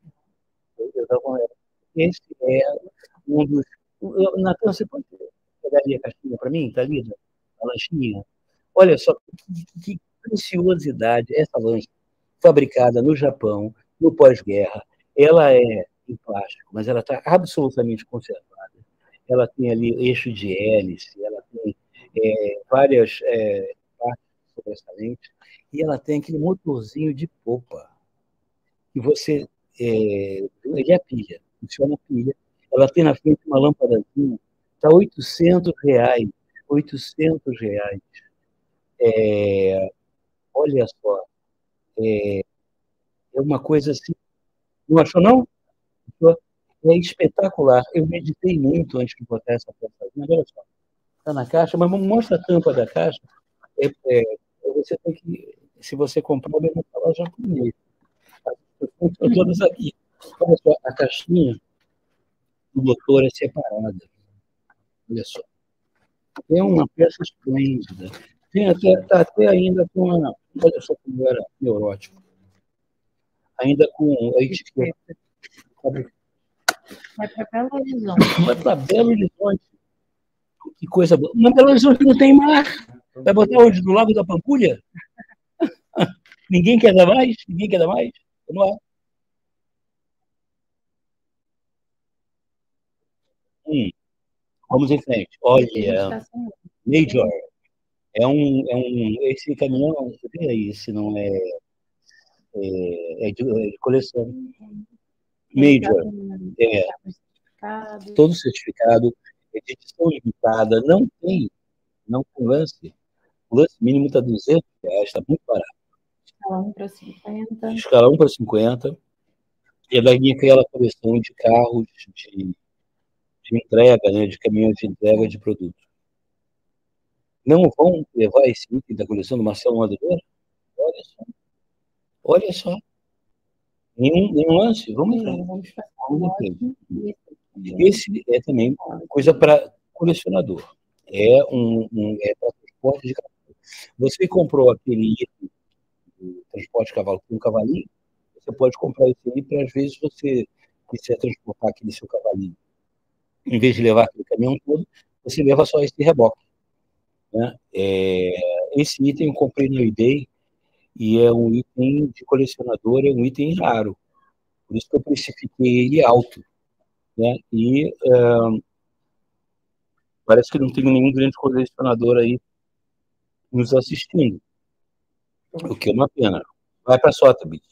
Esse é um dos. Natan, você pode pegar ali a caixinha para mim, tá ali? A lanchinha. Olha só que, que preciosidade essa lancha, fabricada no Japão, no pós-guerra. Ela é em plástico, mas ela está absolutamente conservada. Ela tem ali eixo de hélice, ela tem é, várias é, partes sobressalentes, e ela tem aquele motorzinho de popa, que você... É, ele é pilha, funciona pilha. Ela tem na frente uma lâmpadazinha, está oitocentos reais. oitocentos reais. É, olha só, é, é uma coisa assim... Não achou, não? É espetacular. Eu meditei muito antes de botar essa peça. Olha só, está na caixa, mas mostra a tampa da caixa. É, é, você tem que, se você comprar, eu vou falar japonês. Estão todas aqui. Olha só, a caixinha do motor é separada. Olha só. É uma peça esplêndida. Tem até, tá até ainda com a... Olha só como era neurótico. Ainda com a etiqueta. Vai para Belo Horizonte. Vai para Belo Horizonte. Que coisa boa. Mas Belo Horizonte não tem mar. Vai botar onde? Do Lago da Pampulha? Ninguém quer dar mais? Ninguém quer dar mais? Vamos lá. Hum. Vamos em frente. Olha, Major. É um, é um, esse caminhão, você vê aí, se não é, é, é, de, é de coleção. Major. É, todo certificado, edição limitada, não tem, não tem lance. O lance mínimo está duzentos reais, está muito barato. Escala um para cinquenta. Escala um para cinquenta. E é da linha aquela coleção de carros de, de entrega, né, de caminhões de entrega de produtos. Não vão levar esse item da coleção do Marcelo Madureira? Olha só. Olha só. Nenhum, nenhum lance? Vamos entrar. Vamos Vamos Esse é também coisa para colecionador. É um, um é para transporte de cavalo. Você comprou aquele item de transporte de cavalo com um cavalinho, você pode comprar isso aí para, às vezes, você quiser transportar aquele seu cavalinho. Em vez de levar aquele caminhão todo, você leva só esse reboque. Né? É, esse item eu comprei no eBay e é um item de colecionador, é um item raro. Por isso que eu precifiquei ele alto. Né? E uh, parece que não tem nenhum grande colecionador aí nos assistindo, o que é uma pena. Vai para Sotheby's.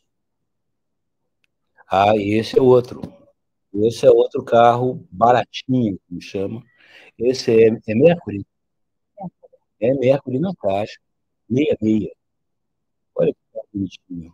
Ah, e esse é outro. Esse é outro carro baratinho, que me chama. Esse é, é Mercury. É Mercury na caixa. Meia, meia. Olha que carro bonitinho.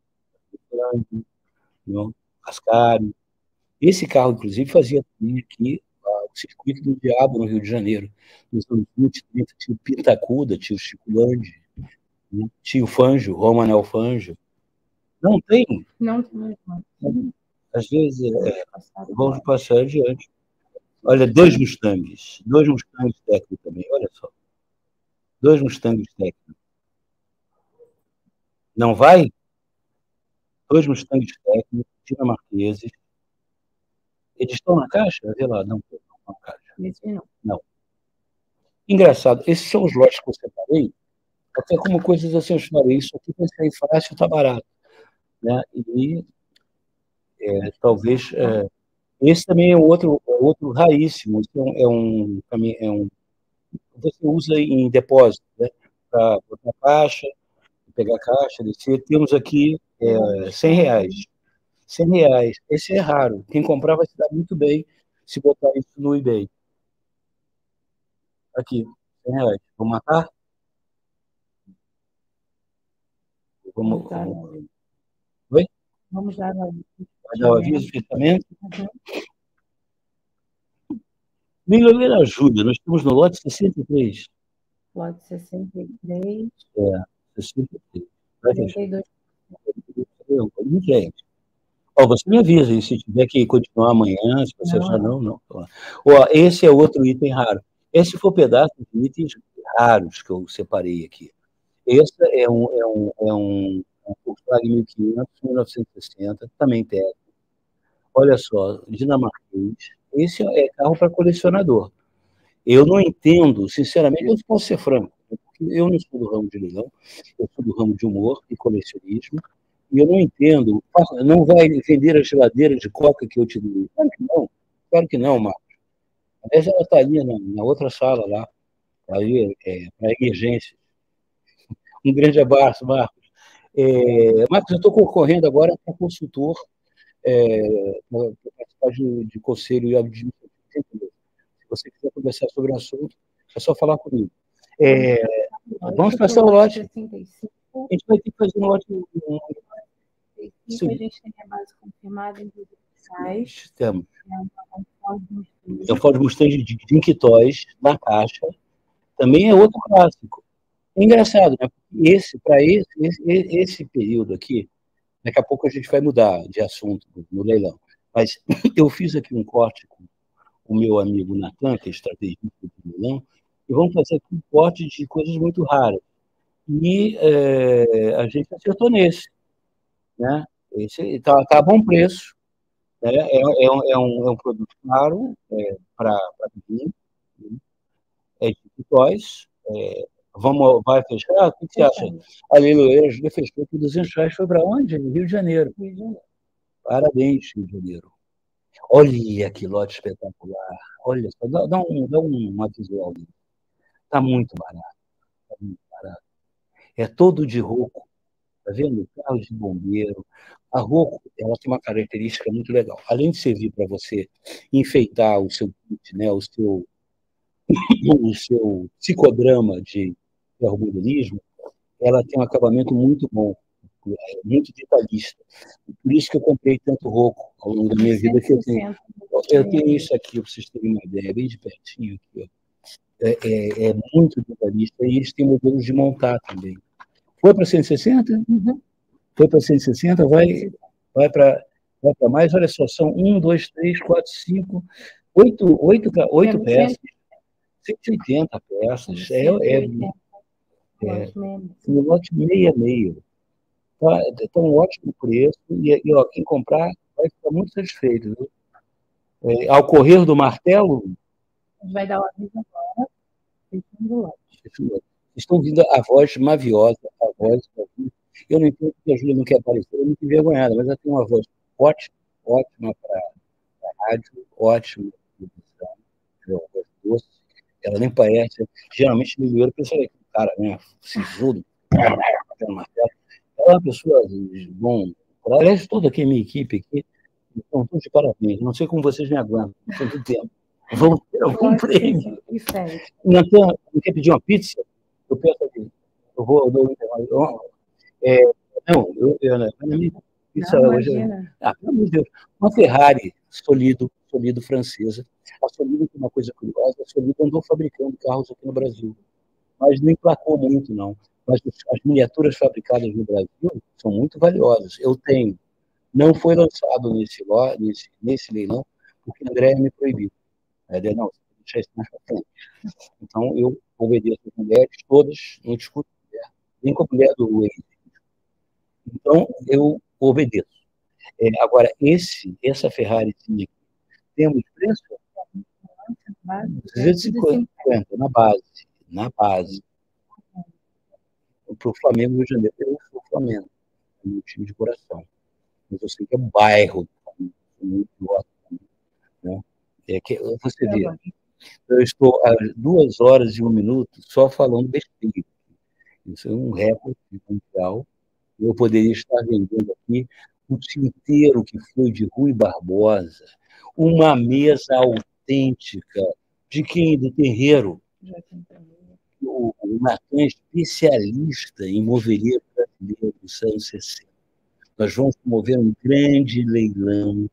Não, Ascari. Esse carro, inclusive, fazia também aqui ah, o circuito do Diabo no Rio de Janeiro. Nos anos vinte, trinta, tinha o Pintacuda, tinha o Chico Landi, né? Tinha o Fangio, Romanel Fangio. Não tem? Não tem. Às vezes, é, vamos passar adiante. Olha, dois Mustangs. Dois Mustangs técnicos também, olha só. Dois Mustangs técnicos. Não vai? Dois Mustangs técnicos, dinamarqueses. Eles estão na caixa? Vê lá, não estão na caixa. Não. Não. Engraçado, esses são os lotes que eu separei, até como coisas assim, eu falei, isso aqui vai sair fácil, está barato. Né? E é, talvez... É, esse também é outro, outro raríssimo. Então, é um, é um... Você usa em depósito, né? Para botar caixa, pegar a caixa, descer. Temos aqui é, cem reais. cem reais. Esse é raro. Quem comprar vai se dar muito bem se botar isso no eBay. Aqui, cem reais. Vamos matar? Vamos, vamos... Oi? Vamos dar o aviso. Vai dar o aviso de fechamento? Uhum. Melhoria ajuda. Nós estamos no lote sessenta e três. Lote sessenta e três. É, sessenta e três. Vai trinta e dois. Muito bem. Ó, você me avisa aí, se tiver que continuar amanhã, se você já não, não. Ó, esse é outro item raro. Esse foi o pedaço de itens raros que eu separei aqui. Esse é um, é um, é um, um Volkswagen mil e quinhentos, mil novecentos e sessenta, também técnico. Olha só, dinamarquês. Esse é carro para colecionador. Eu não entendo, sinceramente, eu posso ser franco, porque eu não sou do ramo de leilão, eu sou do ramo de humor e colecionismo, e eu não entendo, não vai vender a geladeira de coca que eu te dei. Claro que não, claro que não, Marcos. Aliás, ela está ali na, na outra sala lá, aí, é, para emergência. Um grande abraço, Marcos. É, Marcos, eu estou concorrendo agora para consultor, é, para participar de, de conselho administrativo. Se você quiser conversar sobre o assunto, é só falar comigo. É, vamos passar o lote. A gente vai ter que fazer um lote. Um... Sim. A gente tem a base confirmada em reais. Temos. É o Ford Mustang de Dink Toys na caixa. Também é outro clássico. É engraçado, né? Esse, para esse, esse, esse período aqui, daqui a pouco a gente vai mudar de assunto no leilão. Mas eu fiz aqui um corte com o meu amigo Natan, que é estrategista do leilão, e vamos fazer aqui um corte de coisas muito raras. E é, a gente acertou nesse. Né? Esse está tá a bom preço. Né? É, é, um, é, um, é um produto caro é, para vinho. Né? É de toys. É, vamos, vai fechar? O que você acha? A leiloeira Júlia fechou por duzentos reais. Foi para onde? Rio de Janeiro. Rio de Janeiro. Parabéns, Rio de Janeiro. Olha que lote espetacular. Olha só, dá, dá, um, dá uma visual. Está muito barato. Está muito barato. É todo de Rocco. Está vendo? Carro de bombeiro. A Rocco, ela tem uma característica muito legal. Além de servir para você enfeitar o seu kit, né, o seu, o seu psicodrama de ferromodelismo, ela tem um acabamento muito bom, muito detalhista. Por isso que eu comprei tanto Rocco ao longo da minha vida, que eu tenho. Eu tenho isso aqui, para vocês terem uma ideia, bem de pertinho aqui. Ó. É, é, é muito detalhista, e eles têm modelos de montar também. Foi para cento e sessenta? Uhum. Foi para cento e sessenta, vai, vai para vai mais. Olha só, são um, dois, três, quatro, cinco, oito, oito, oito peças. cento e oitenta peças. É, é, é, no lote meio a meio. Tá, tá um ótimo preço. E, e ó, quem comprar vai ficar muito satisfeito. Viu? É, ao correr do martelo. Vai dar o aviso agora. Do lote. Estão vindo a voz maviosa, a voz. Eu não entendo que a Júlia não quer aparecer, eu não fico envergonhada, mas ela tem uma voz ótima, ótima para a rádio, ótima para televisão, doce. Ela nem parece. Geralmente, mineiro, pessoal, é cara, né? Sisudo, ela é uma pessoa bom. Aliás, toda aqui a minha equipe aqui estão todos de parabéns. Não sei como vocês me aguentam, tanto tempo. Vamos ter algum prêmio. Natan, não quer pedir uma pizza? Eu peço aqui. Eu vou. Eu dou, eu, é, não, eu, eu, eu, eu pizza não, hoje. Ah, pelo amor de Deus. Uma Ferrari Solido, Solido francesa. A Solido tem uma coisa curiosa: a Solido andou fabricando carros aqui no Brasil, mas não emplacou muito, não. Mas as miniaturas fabricadas no Brasil são muito valiosas. Eu tenho. Não foi lançado nesse, nesse, nesse leilão, porque a Andréa me proibiu. Ela não, deixa isso mais para frente. Então, eu obedeço as mulheres, todas, não discuto mulher, nem com a mulher do ex. Então, eu obedeço. É, agora, esse, essa Ferrari aqui, temos preço? duzentos e cinquenta, na base. Na base. Para o Flamengo Rio de Janeiro, eu sou Flamengo, é meu time de coração. Mas eu sei que é um bairro, muito ótimo, né? É que, você vê, eu estou há duas horas e um minuto só falando besteira. Isso é um recorde mundial. Eu poderia estar vendendo aqui o tinteiro que foi de Rui Barbosa, uma mesa autêntica de quem? Do terreiro. O, o Natan é especialista em moveleiro brasileiro dos anos sessenta. Nós vamos promover um grande leilão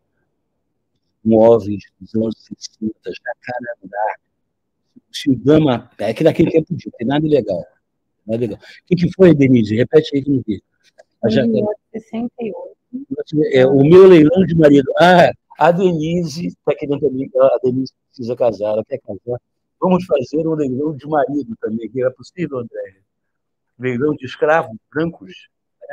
móveis dos anos sessenta, Jacarandá. Se o Dama. É que naquele tempo não tem nada legal. Nada legal. O que, que foi, Denise? Repete aí que não vi. sessenta e oito. É, o meu leilão de marido. Ah, a Denise está querendo também. A Denise precisa casar, ela quer casar. Vamos fazer um leilão de marido também, que é possível, André? Leilão de escravos brancos.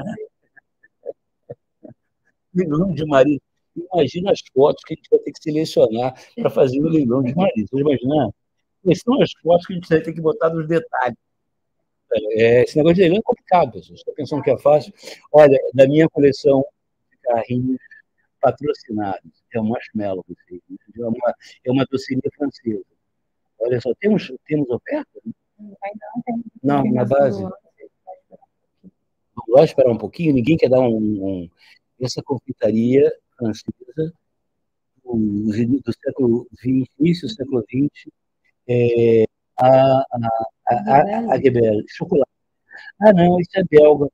Leilão de marido. Imagina as fotos que a gente vai ter que selecionar para fazer o leilão de marido. Você imagina? Quais são as fotos que a gente vai ter que botar nos detalhes? É, esse negócio de leilão é complicado, pessoal. Estou pensando que é fácil. Olha, da minha coleção de carrinhos patrocinados, é o Marshmallow, é uma, é uma doceria francesa. Olha só, temos, temos oferta? Não, na base. Vamos lá esperar um pouquinho? Ninguém quer dar um... um... Essa confeitaria francesa do, do século vinte, início do século vinte, é, a, a, a, a Gebel, chocolate. Ah, não, isso é belga.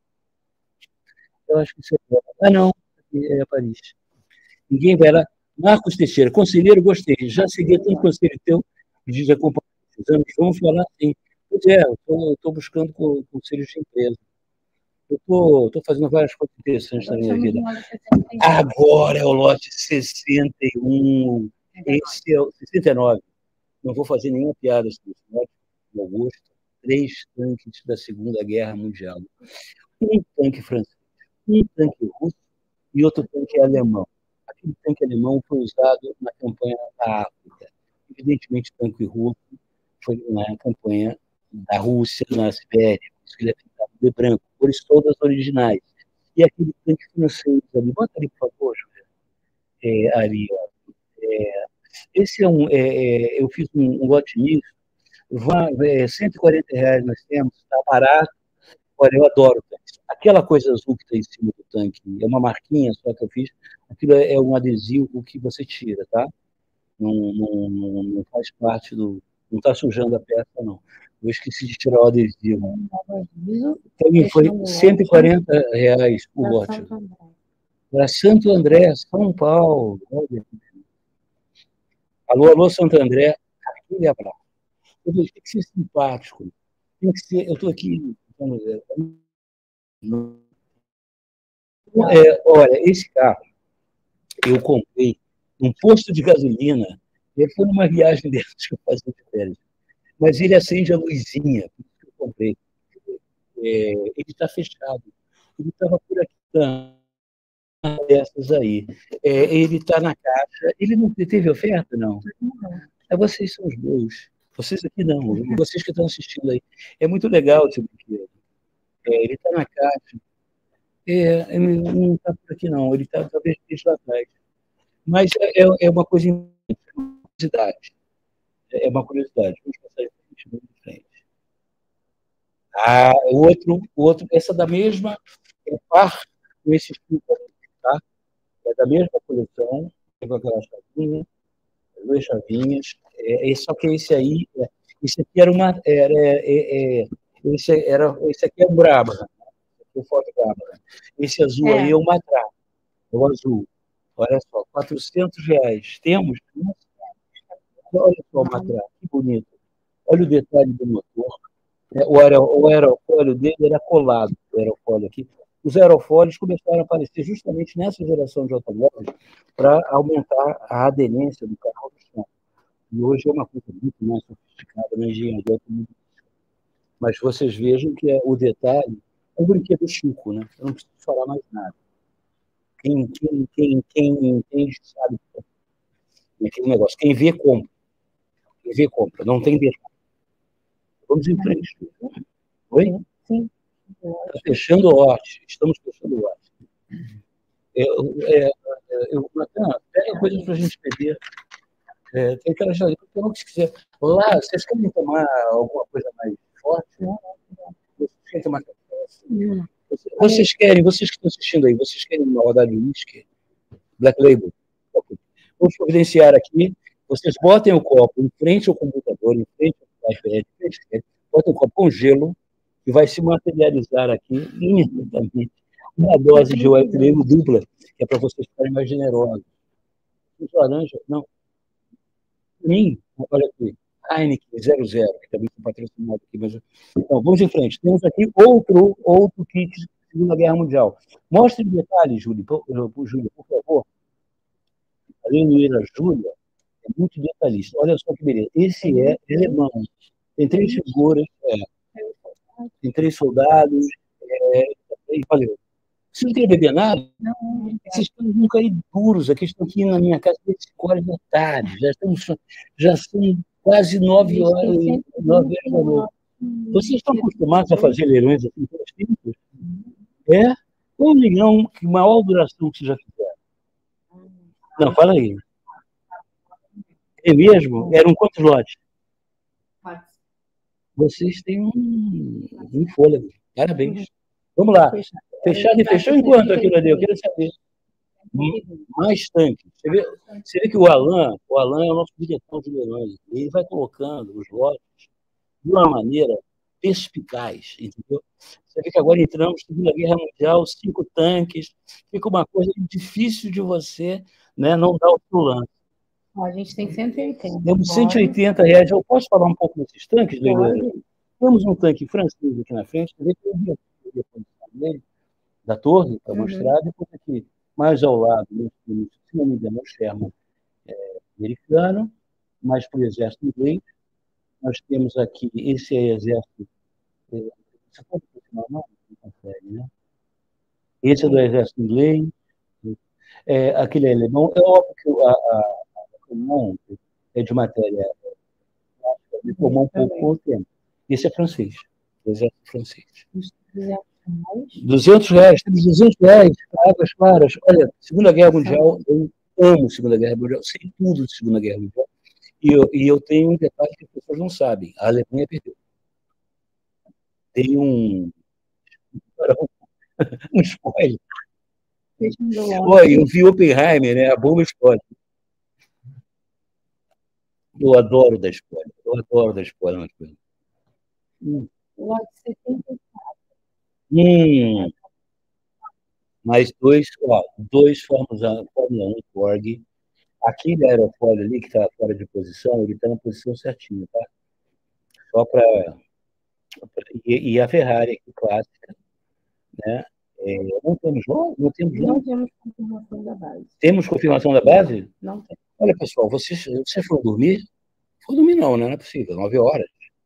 Eu acho que isso é belga. Ah, não, é Paris. Ninguém vai lá. Marcos Teixeira, conselheiro, gostei. Já segui tanto conselho teu, pedi de acompanhar esses anos. Vamos falar assim. Pois é, eu estou buscando conselhos de empresa. Eu estou fazendo várias coisas interessantes na minha vida. Agora é o lote sessenta e um. Esse é o sessenta e nove. Não vou fazer nenhuma piada sobre esse lote de Augusto. Três tanques da Segunda Guerra Mundial. Um tanque francês, um tanque russo e outro tanque alemão. Aquele tanque alemão foi usado na campanha da África. Evidentemente, o tanque russo foi na campanha da Rússia, na Sibéria. Por isso que ele é pintado de branco, cores todas originais. E aquele tanque francês ali, bota ali, por favor, Júlia. É, ali, ó. É, esse é um. É, é, eu fiz um, um lote misto. É, cento e quarenta reais nós temos, está barato. Olha, eu adoro tanques. Aquela coisa azul que está em cima do tanque é uma marquinha só que eu fiz. Aquilo é um adesivo que você tira, tá? Não, não, não, não faz parte do. Não está sujando a peça, não. Eu esqueci de tirar o adesivo. Também foi cento e quarenta reais o lote. Para Santo André, São Paulo. Olha. Alô, alô, Santo André. Aquele abraço. Tem que ser simpático. Tem que ser. Eu estou aqui. É, olha, esse carro eu comprei num posto de gasolina. Ele foi numa viagem dessas que eu fazia de férias. mas ele acende a luzinha, que eu comprei. É, ele está fechado. Ele estava por aqui, dessas aí. É, ele está na caixa. Ele não teve oferta, não? É, vocês são os meus. Vocês aqui não. E vocês que estão assistindo aí. É muito legal esse brinquedo. É, ele está na caixa. É, ele não está por aqui, não. Ele está talvez lá atrás. Mas é, é uma coisa, uma curiosidade. É uma curiosidade. Vamos passar em frente. Ah, o outro, o outro, essa da mesma, é par com esse tipo aqui, tá? É da mesma coleção, com aquela chavinha, duas chavinhas. É, é, só que esse aí, é, esse aqui era uma, era, é, é, esse era, esse aqui é um Brahma, o Ford Brahma. Esse azul é. aí é o Matra, é o azul. Olha só, quatrocentos reais. Temos? Olha só o Matra, que bonito. Olha o detalhe do motor. O aerofólio dele era colado, o aerofólio aqui. Os aerofólios começaram a aparecer justamente nessa geração de automóveis para aumentar a aderência do carro ao chão. E hoje é uma coisa muito mais sofisticada na engenharia automobilística. Mas vocês vejam que é o detalhe é um brinquedo chico, né? Eu não preciso falar mais nada. Quem, quem, quem, quem entende sabe aquele negócio. Quem vê, compra. Quem vê, compra. Não tem detalhe. Vamos em frente. Oi? Sim. Está fechando o ótimo. Estamos fechando o ótimo. Eu, é, eu, ah, pega coisas para a gente beber. É, tem aquela geladeira, então, se quiser. Lá, vocês querem tomar alguma coisa mais forte? Não, não. Vocês querem tomar café? Não. Vocês querem, vocês que estão assistindo aí, vocês querem uma rodada de whisky? Black Label? Okay. Vamos providenciar aqui. Vocês botem o copo em frente ao computador, em frente ao iPad, botem o copo com gelo, que vai se materializar aqui imediatamente uma dose de White Label dupla, que é para vocês ficarem mais generosos. Laranja, não. Sim, olha aqui, Heineken zero zero, que também foi patrocinado aqui. Mas... Então, vamos em frente. Temos aqui outro, outro kit de Segunda Guerra Mundial. Mostre em detalhes, Júlia, por, Júlia, por favor. A Leonira Júlia é muito detalhista. Olha só que beleza. Esse é alemão. Tem três figuras, é, tem três soldados, é, e valeu. Você não quer beber nada? Não, não. Vocês estão nunca aí duros. Aqui estão aqui na minha casa desde cinco horas da tarde. Já, estamos, já são quase nove horas, nove horas da noite. Vocês estão acostumados a fazer leilões assim pelas tempos? É? Um milhão, que maior duração que vocês já fizeram? Não, fala aí. É mesmo? Eram quantos lotes? Vocês têm um, um fôlego. Parabéns. Vamos lá. Fechado e fechou enquanto aquilo ali? Eu quero saber. Mais tanque. Você vê, você vê que o Alan, o Alan é o nosso diretor de leilões. Ele vai colocando os lotes de uma maneira perspicaz, entendeu? Você vê que agora entramos na Segunda Guerra Mundial, cinco tanques, fica uma coisa difícil de você, né, não dar o seu lance. A gente tem cento e oitenta. Temos cento e oitenta reais. Eu posso falar um pouco desses tanques, Leila? Temos um tanque francês aqui na frente, você vê que eu vi da torre para uhum. mostrar, depois aqui, mais ao lado, se não me engano, o Sherman é, americano, mais para o exército inglês. Nós temos aqui, esse é exército. É, você pode continuar, não? Não consegue, né? Esse é do exército inglês, é, aquele é alemão. É óbvio que a, a, a comum é de matéria, me tomou um pouco com o tempo. Esse é francês, o exército francês. duzentos reais, temos duzentos reais, águas claras. Olha, Segunda Guerra Mundial, eu amo Segunda Guerra Mundial, sei tudo de Segunda Guerra Mundial. E eu, e eu tenho um detalhe que as pessoas não sabem: a Alemanha perdeu. Tem um. Um spoiler. Olha, eu vi Oppenheimer, né? A bomba explode. Eu adoro dar spoiler, eu adoro dar spoiler nas coisas. Hum. Hum. Mais dois, ó, dois Fórmula um Borg. Aquele aerofólio ali que está fora de posição, ele está na posição certinha, tá? Só para. E, e a Ferrari aqui, clássica, né? É, não temos, não, não temos, não. Não temos confirmação da base. Temos confirmação da base? Não, não tem. Olha, pessoal, vocês, vocês foram dormir? Foram dormir não, né? Não é possível, nove horas.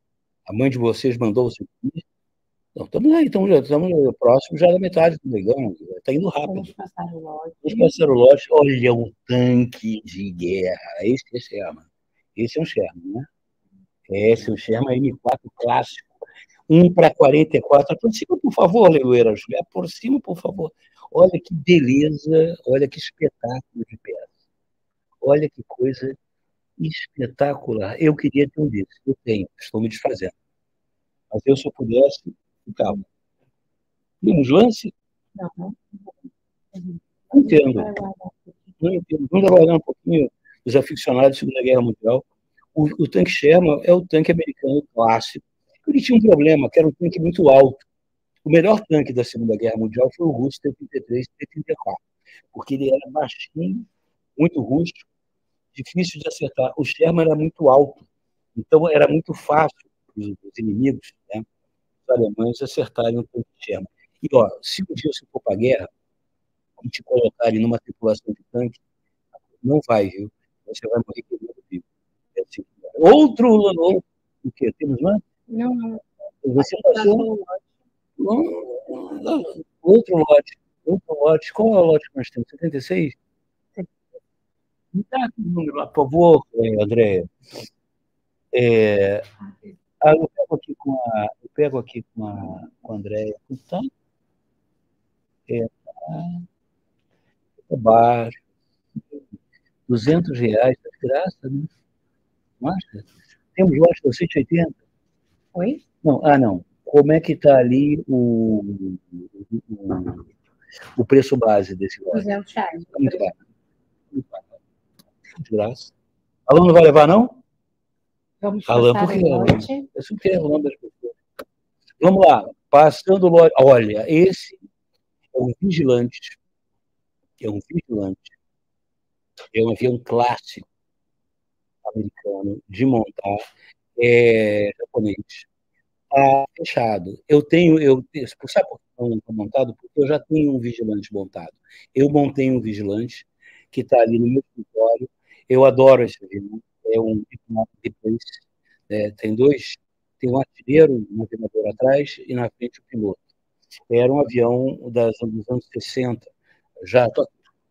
A mãe de vocês mandou você ir? Não, estamos aí, estamos, estamos próximos já da metade do leilão. Está indo rápido. Vamos passar o lote. Vamos passar o lote. Olha, um tanque de guerra. Esse é Sherman. Esse é um Sherman, né? Esse é um Sherman M quatro clássico. um para quarenta e quatro. Por cima, por favor, Leiloeira Júlia. Por cima, por favor. Olha que beleza. Olha que espetáculo de peça. Olha que coisa espetacular. Eu queria ter um desses. Eu tenho. Estou me desfazendo. Mas eu, se eu pudesse, ficava. Temos lance? Não, não. Não entendo. Não entendo. Vamos aguardar um pouquinho os aficionados da Segunda Guerra Mundial. O, o tanque Sherman é o tanque americano clássico. Ele tinha um problema, que era um tanque muito alto. O melhor tanque da Segunda Guerra Mundial foi o russo T trinta e três e T trinta e quatro, porque ele era baixinho, muito rústico, difícil de acertar. O Sherman era muito alto, então era muito fácil para os inimigos, né, os alemães, acertarem o tanque Sherman. E, ó, se um dia você for para a guerra e te colocarem numa tripulação de tanque, não vai, viu? Você vai morrer queimado vivo. É assim. Outro, outro, o quê? Temos mais? Não, não. Você passou outro lote. Outro lote. Qual é o lote que nós temos? setenta e seis? Me dá aqui o número lá, por favor, André. É, ah, eu pego aqui com a, eu pego aqui com a, com a Andréia. Tá? É, tá, tá baixo. duzentos reais, tá de graça, né? Nossa, temos lote de cento e oitenta? Oi? Não, ah, não. Como é que está ali o, o, o preço base desse lote? duzentos reais. Tá muito barato. Muito barato. De graça. Alan não vai levar, não? Vamos Alan, passar por que o lote. Eu só quero o nome das pessoas. Vamos lá. Passando o lote. Olha, esse é um vigilante. É um vigilante. É um avião clássico americano de montar. É japonês. Está fechado. Eu tenho, eu, sabe por que não está montado? Porque eu já tenho um vigilante montado. Eu montei um vigilante que está ali no meu escritório. Eu adoro esse avião. É um depois, é, tem dois, tem um artilheiro, um navegador atrás e na frente o piloto. Era um avião das, dos anos sessenta. Já tô,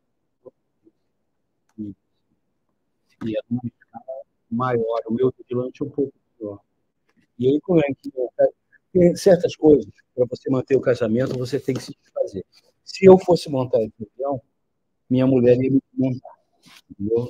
e é uma escala maior. O meu vigilante é um pouco maior. E aí, como é que tem certas coisas, para você manter o casamento, você tem que se desfazer. Se eu fosse montar esse avião, minha mulher ia me montar. Entendeu?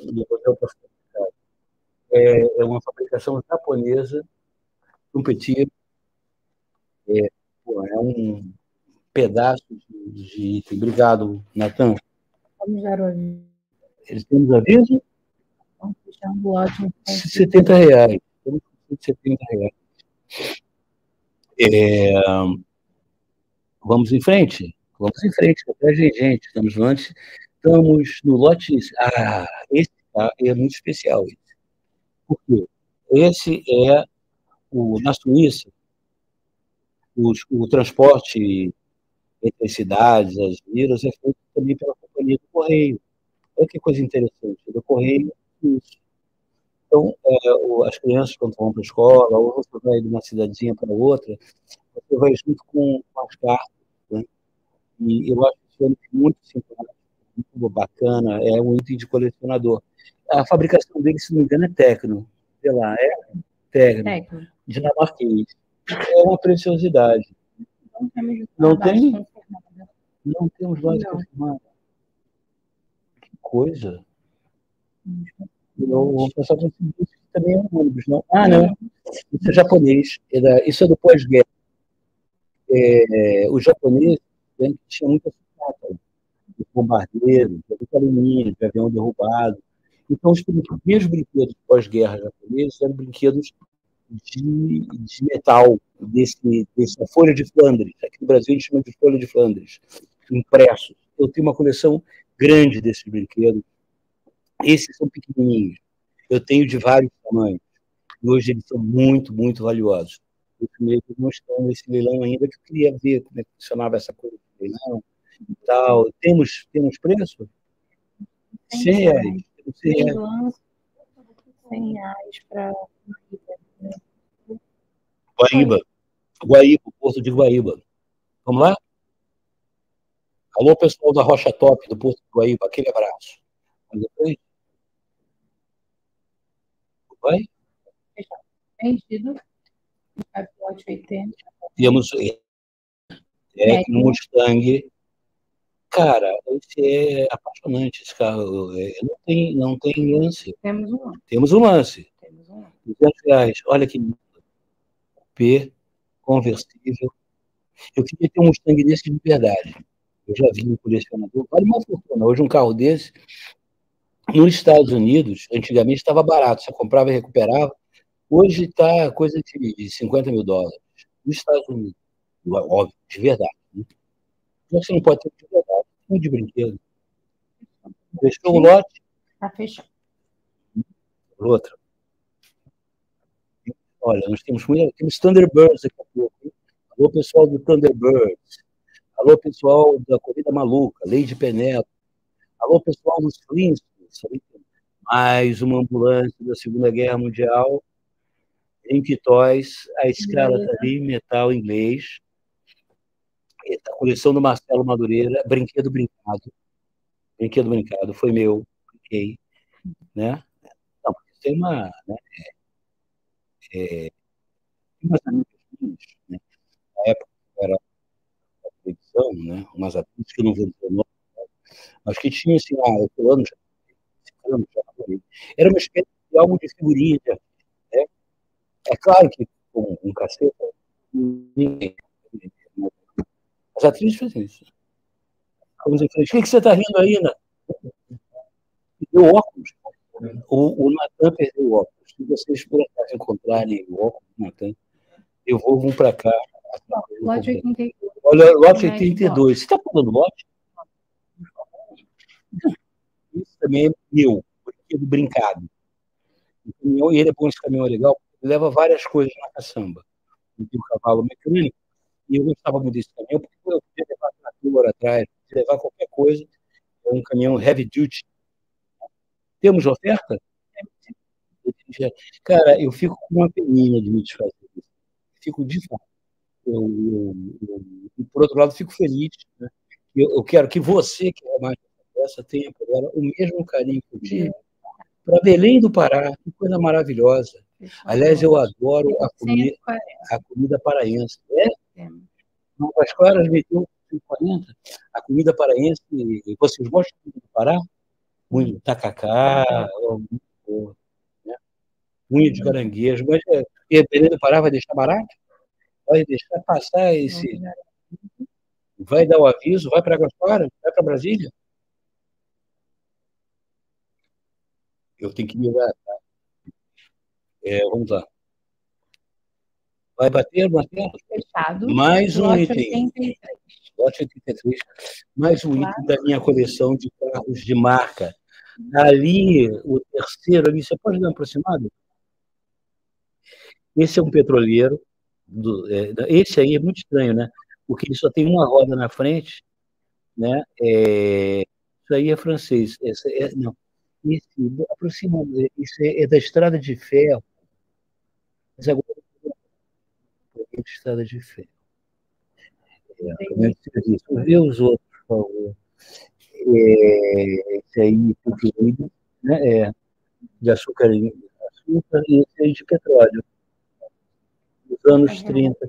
É, é uma fabricação japonesa, um petit, é, é um pedaço de, de item. Obrigado, Natan. Vamos dar o aviso. Eles têm um aviso? Vamos fechar um lote. setenta reais. setenta reais. É, vamos em frente. Vamos em frente. Até gente. Estamos no lote. Estamos no lote. Ah, esse tá, é muito especial. Esse. Por quê? Esse é o, na Suíça, o, o transporte entre as cidades, as vilas, é feito também pela companhia do Correio. Olha que coisa interessante. Do Correio, isso. Então, é, as crianças, quando vão para a escola, ou você vai de uma cidadezinha para outra, você vai junto com, com as cartas, né? E eu acho isso muito simpático, muito bacana, é um item de colecionador. A fabricação dele, se não me engano, é Tecno. Sei lá, é Tecno, Tecno. Dinamarquês. É uma preciosidade. Não temos não tem? Não temos base confirmada. Que coisa. Eu vou passar para o também é um ônibus, não? Ah, não. Isso é japonês. Isso é do pós-guerra. É, os japoneses né, tinham muita sucata de bombardeiro, de alumínio, de avião derrubado. Então, os primeiros brinquedos pós-guerra japoneses eram brinquedos de, de metal, desse, dessa folha de Flandres. Aqui no Brasil a gente chama de folha de Flandres, impressos. Eu tenho uma coleção grande desses brinquedos. Esses são pequenininhos. Eu tenho de vários tamanhos. E hoje eles são muito, muito valiosos. Os primeiros não estão nesse leilão ainda, que eu queria ver como é que funcionava essa coisa de leilão e tal. Temos, temos preço? cem reais. cem reais. cem reais para... Guaíba. Guaíba, Porto de Guaíba. Vamos lá? Alô, pessoal da Rocha Top, do Porto de Guaíba, aquele abraço. Depois... Vai? Vendido. Vai pro lote oitenta. Temos é, no Mustang. Cara, esse é apaixonante, esse carro. É, não, tem, não tem lance. Temos um lance. Temos um lance. Temos um lance. duzentos reais. Olha que P, conversível. Eu queria ter um Mustang desse de verdade. Eu já vi um colecionador. Vale uma fortuna. Hoje um carro desse, nos Estados Unidos, antigamente estava barato. Você comprava e recuperava. Hoje está coisa de cinquenta mil dólares. Nos Estados Unidos. Óbvio, de verdade. Né? Você não pode ter de verdade. Um de brinquedo. Fechou o lote? Está fechado. Outra. Olha, nós temos, temos Thunderbirds daqui a pouco. Hein? Alô, pessoal do Thunderbirds. Alô, pessoal da Corrida Maluca, Lady Penelope. Alô, pessoal dos Flintstones. Mais uma ambulância da Segunda Guerra Mundial. Em Pitóis, a escala está ali, metal inglês. A coleção do Marcelo Madureira, brinquedo brincado. Brinquedo brincado, foi meu, brinquei. Né? Não, tem uma... Né, é, tem umas amigas, né? Na época era a televisão, né? Umas atrizes que eu não vou dizer o nome, mas que tinha assim, ah, fulano já, fulano já, era uma espécie de álbum de figurinha, né? É claro que com um cacete, ninguém. As atrizes fazem isso. Vamos em frente. O que, que você está rindo aí, Natan? Perdeu óculos. O, o Natan perdeu o óculos. Se vocês por acaso encontrarem o óculos do Natan, devolvam para cá. Lote oitenta e dois. Olha, lote oitenta e dois. Você está falando lote? Isso também é meu, brinquedo brincado. E ele é bom, esse caminhão é legal, ele leva várias coisas na caçamba. Ele tem um cavalo mecânico, e eu gostava muito desse caminhão, porque eu podia levar trator atrás, podia levar qualquer coisa. É um caminhão heavy duty. Temos oferta? Cara, eu fico com uma peninha de me desfazer disso. Fico de fato. Eu, eu, eu, eu, por outro lado, fico feliz. Né? Eu, eu quero que você, que é mais essa, tenha por ela o mesmo carinho que eu tive. Para Belém do Pará, que coisa maravilhosa. Aliás, eu adoro a comida, a comida paraense. É? As Claras meteu cento e quarenta. A comida paraense, vocês gostam de comida do Pará? Muito tacacá, muito boa. Né? Unha de caranguejo. Mas é, Belém do Pará vai deixar barato? Vai deixar passar esse... Vai dar o aviso? Vai para Águas Claras? Vai para Brasília? Eu tenho que me dar. É, vamos lá. Vai bater, bater? Fechado. Mais um lote item. oitenta e três. Lote oitenta e três. Mais um item da minha coleção de carros de marca. Ali, o terceiro ali, você pode dar uma aproximada? Esse é um petroleiro. Do, é, esse aí é muito estranho, né? Porque ele só tem uma roda na frente, né? É, isso aí é francês. Esse é, não. Esse, aproxima, isso é, é da Estrada de Ferro. Mas agora é da Estrada de Ferro. É, vê os outros, por favor. É, esse aí, pequenininho, né? É, de açúcar, açúcar, e esse aí de petróleo. Nos anos trinta.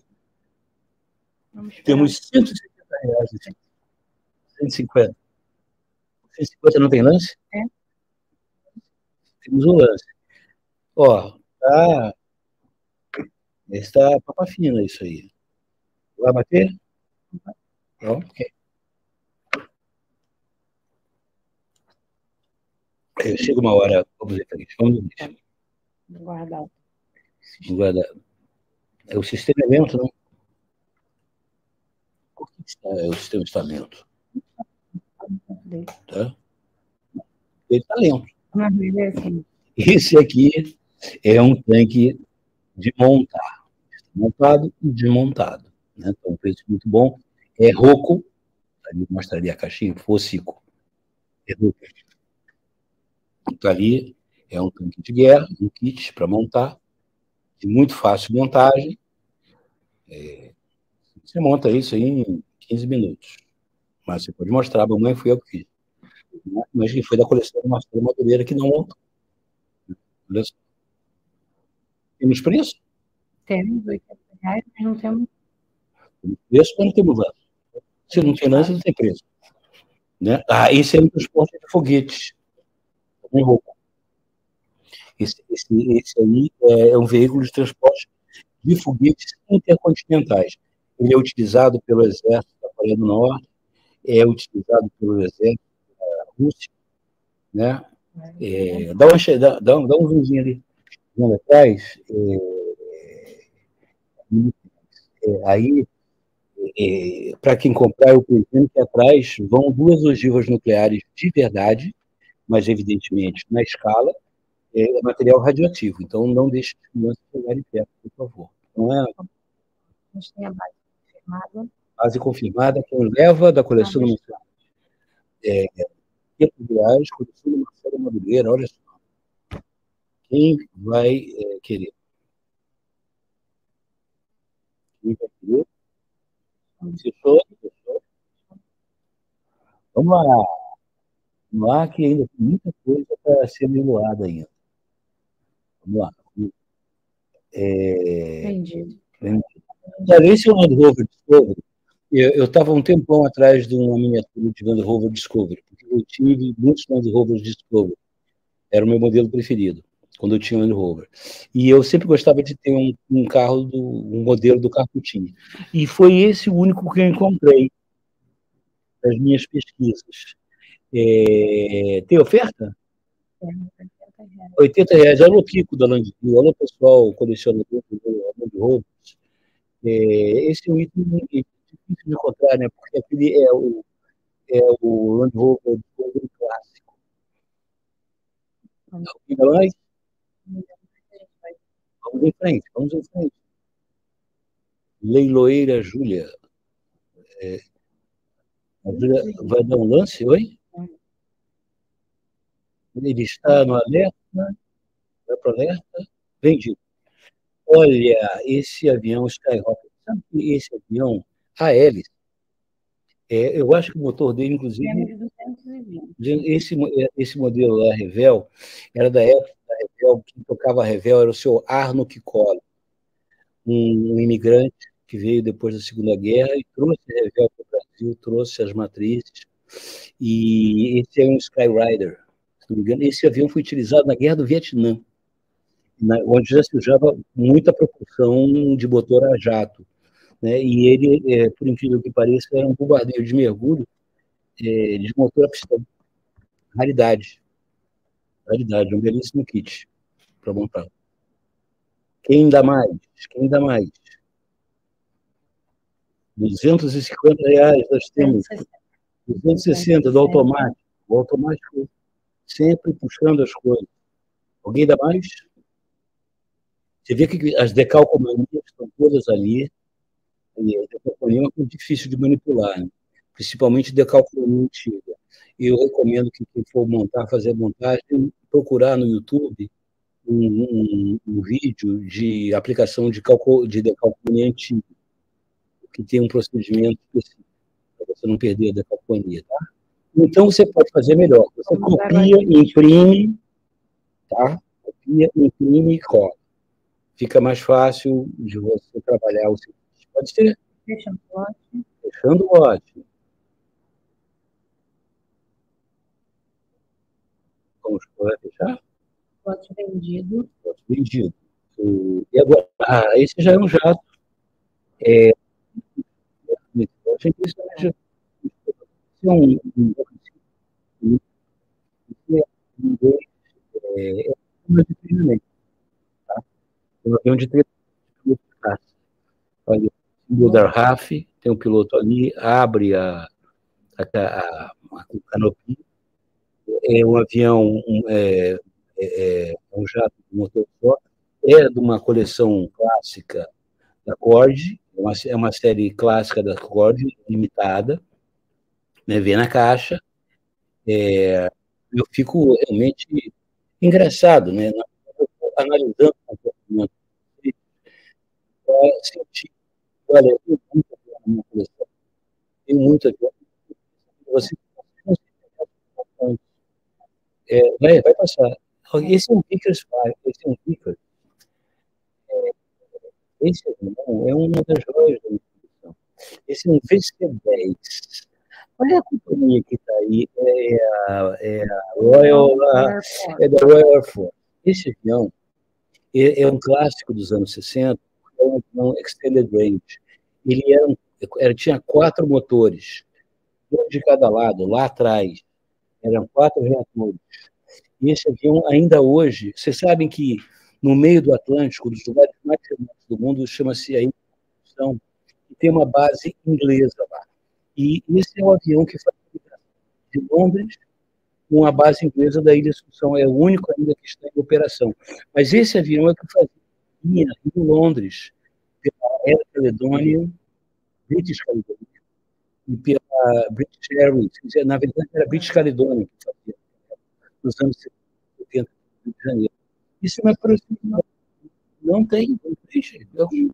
Temos cento e setenta reais. cento e cinquenta. cento e cinquenta não tem lance? É. Temos um lance. Ó, tá. Está papa fina isso aí. Vai bater? Não? Ok. Chega uma hora, vamos ver, vamos ver. Guardar. Guardar. É, o sistema é lento, não? Por que está, é, o sistema está lento? Tá? Ele está lento. Esse aqui é um tanque de montar. Montado e desmontado. Né? Então, um preço muito bom. É Rocco. Ali mostraria a caixinha, Fossico. É Rocco. Então, ali é um tanque de guerra, um kit para montar, de muito fácil montagem, É, você monta isso em quinze minutos. Mas você pode mostrar, a mamãe foi eu que fiz. Mas foi da coleção do Marcelo Madureira que não montou. Temos preço? Temos oitenta reais, mas não temos. Temos preço, mas não temos lance. Se não tem lance, não tem preço. Né? Ah, esse é um transporte de foguetes. Esse, esse, esse aí é um veículo de transporte de foguetes intercontinentais. Ele é utilizado pelo Exército da Coreia do Norte, é utilizado pelo Exército da Rússia, né? É, dá, uma, dá, dá, um, dá um zoomzinho ali, ali atrás. É, é, aí, é, para quem comprar, eu pretendo que atrás vão duas ogivas nucleares de verdade, mas evidentemente na escala, é material radioativo. Então, não deixe as crianças chegarem perto, por favor. Não é? A gente tem a base confirmada. Base confirmada, quem leva da coleção do Marcelo. É, quinhentos reais, coleção do Marcelo Madureira, olha só. Quem vai é, querer? Quem vai querer? Fechou? Fechou? Vamos lá. Vamos lá, que ainda tem muita coisa para ser meloada ainda. Vamos lá. É... Entendi. Olha, esse é o Land Rover Discovery. Eu estava um tempão atrás de uma miniatura de Land Rover Discovery, porque eu tive muitos Land Rover Discovery. Era o meu modelo preferido, quando eu tinha Land Rover. E eu sempre gostava de ter um, um carro, do, um modelo do carro que eu tinha. E foi esse o único que eu encontrei nas minhas pesquisas. É, tem oferta? oitenta reais. Olha o pico da Land Rover. Olha o pessoal colecionador de Land Rover. É, esse é um item difícil de encontrar, né? Porque aquele é o, é o Land Rover clássico. Vamos em frente, vamos em frente. Leiloeira Júlia. É, a Júlia vai dar um lance, oi? Ele está no alerta, vai para o alerta, vendido. Olha, esse avião Skyhopper, sabe que esse avião, a hélice, é, eu acho que o motor dele, inclusive, esse, esse modelo da Revell, era da época da Revell, quem tocava a Revell era o seu Arno Kikola, um, um imigrante que veio depois da Segunda Guerra e trouxe a Revell para o Brasil, trouxe as matrizes, e esse é um Skyrider, se não me engano. Esse avião foi utilizado na Guerra do Vietnã, na, onde já se usava muita propulsão de motor a jato, né? E ele, é, por incrível que pareça, era um bombardeio de mergulho é, de motor a pistão. Raridade. Raridade, um belíssimo kit para montar. Quem dá mais? Quem dá mais? duzentos e cinquenta reais nós temos. duzentos e sessenta do automático. O automático sempre puxando as coisas. Alguém dá mais? Você vê que as decalcomanias estão todas ali. E a decalcomania é uma coisa difícil de manipular, né? Principalmente decalcomania antiga. Eu recomendo que quem for montar, fazer montagem, procurar no YouTube um, um, um vídeo de aplicação de, calco, de decalcomania antiga, que tem um procedimento específico para você não perder a decalcomania, tá? Então, você pode fazer melhor. Você copia, imprime, tá? Copia, imprime e cola. Fica mais fácil de você trabalhar o seu. Pode ser? Fechando o lote. Fechando o lote. Vamos poder fechar? Lote vendido. Lote vendido. E agora, ah, esse já é um jato. É, eu achei que isso já é um, um, um, é, é um de treinamento, tá? Um avião de treinamento. Olha, o da R A F, tem um piloto ali, abre a, a, a, a canopia. É um avião, um, é, é, um jato de motor só, é de uma coleção clássica da Cord, é uma, é uma série clássica da Cord, limitada, né, vem na caixa. É, eu fico realmente engraçado, né, analisando o comportamento para sentir Olha, tem muita avião na minha coleção. Tem muita avião. Você não se é, vai, vai passar. Esse é um Vickers cinco, esse é um Vickers. É, esse avião é uma das joias da minha coleção. Esse é um V C dez. Olha a companhia que está aí, é a, é a Royal, a, é da Royal Air Force. Esse avião é, é um clássico dos anos sessenta, é um avião extended range. Ele era, um, era, tinha quatro motores, um de cada lado, lá atrás. Eram quatro reatores. E esse avião, ainda hoje, vocês sabem que no meio do Atlântico, dos lugares mais remotos do mundo, chama-se a Instrução, e tem uma base inglesa lá. E esse é o avião que faz de Londres com a base inglesa da Ilha Assunção. É o único ainda que está em operação. Mas esse avião é que fazia em Londres, pela Air Caledonian, British Caledonian, e pela British Airways. Na verdade, era British Caledonian que fazia, nos anos setenta, no Rio de Janeiro. Isso não é possível. Não tem. Não tem.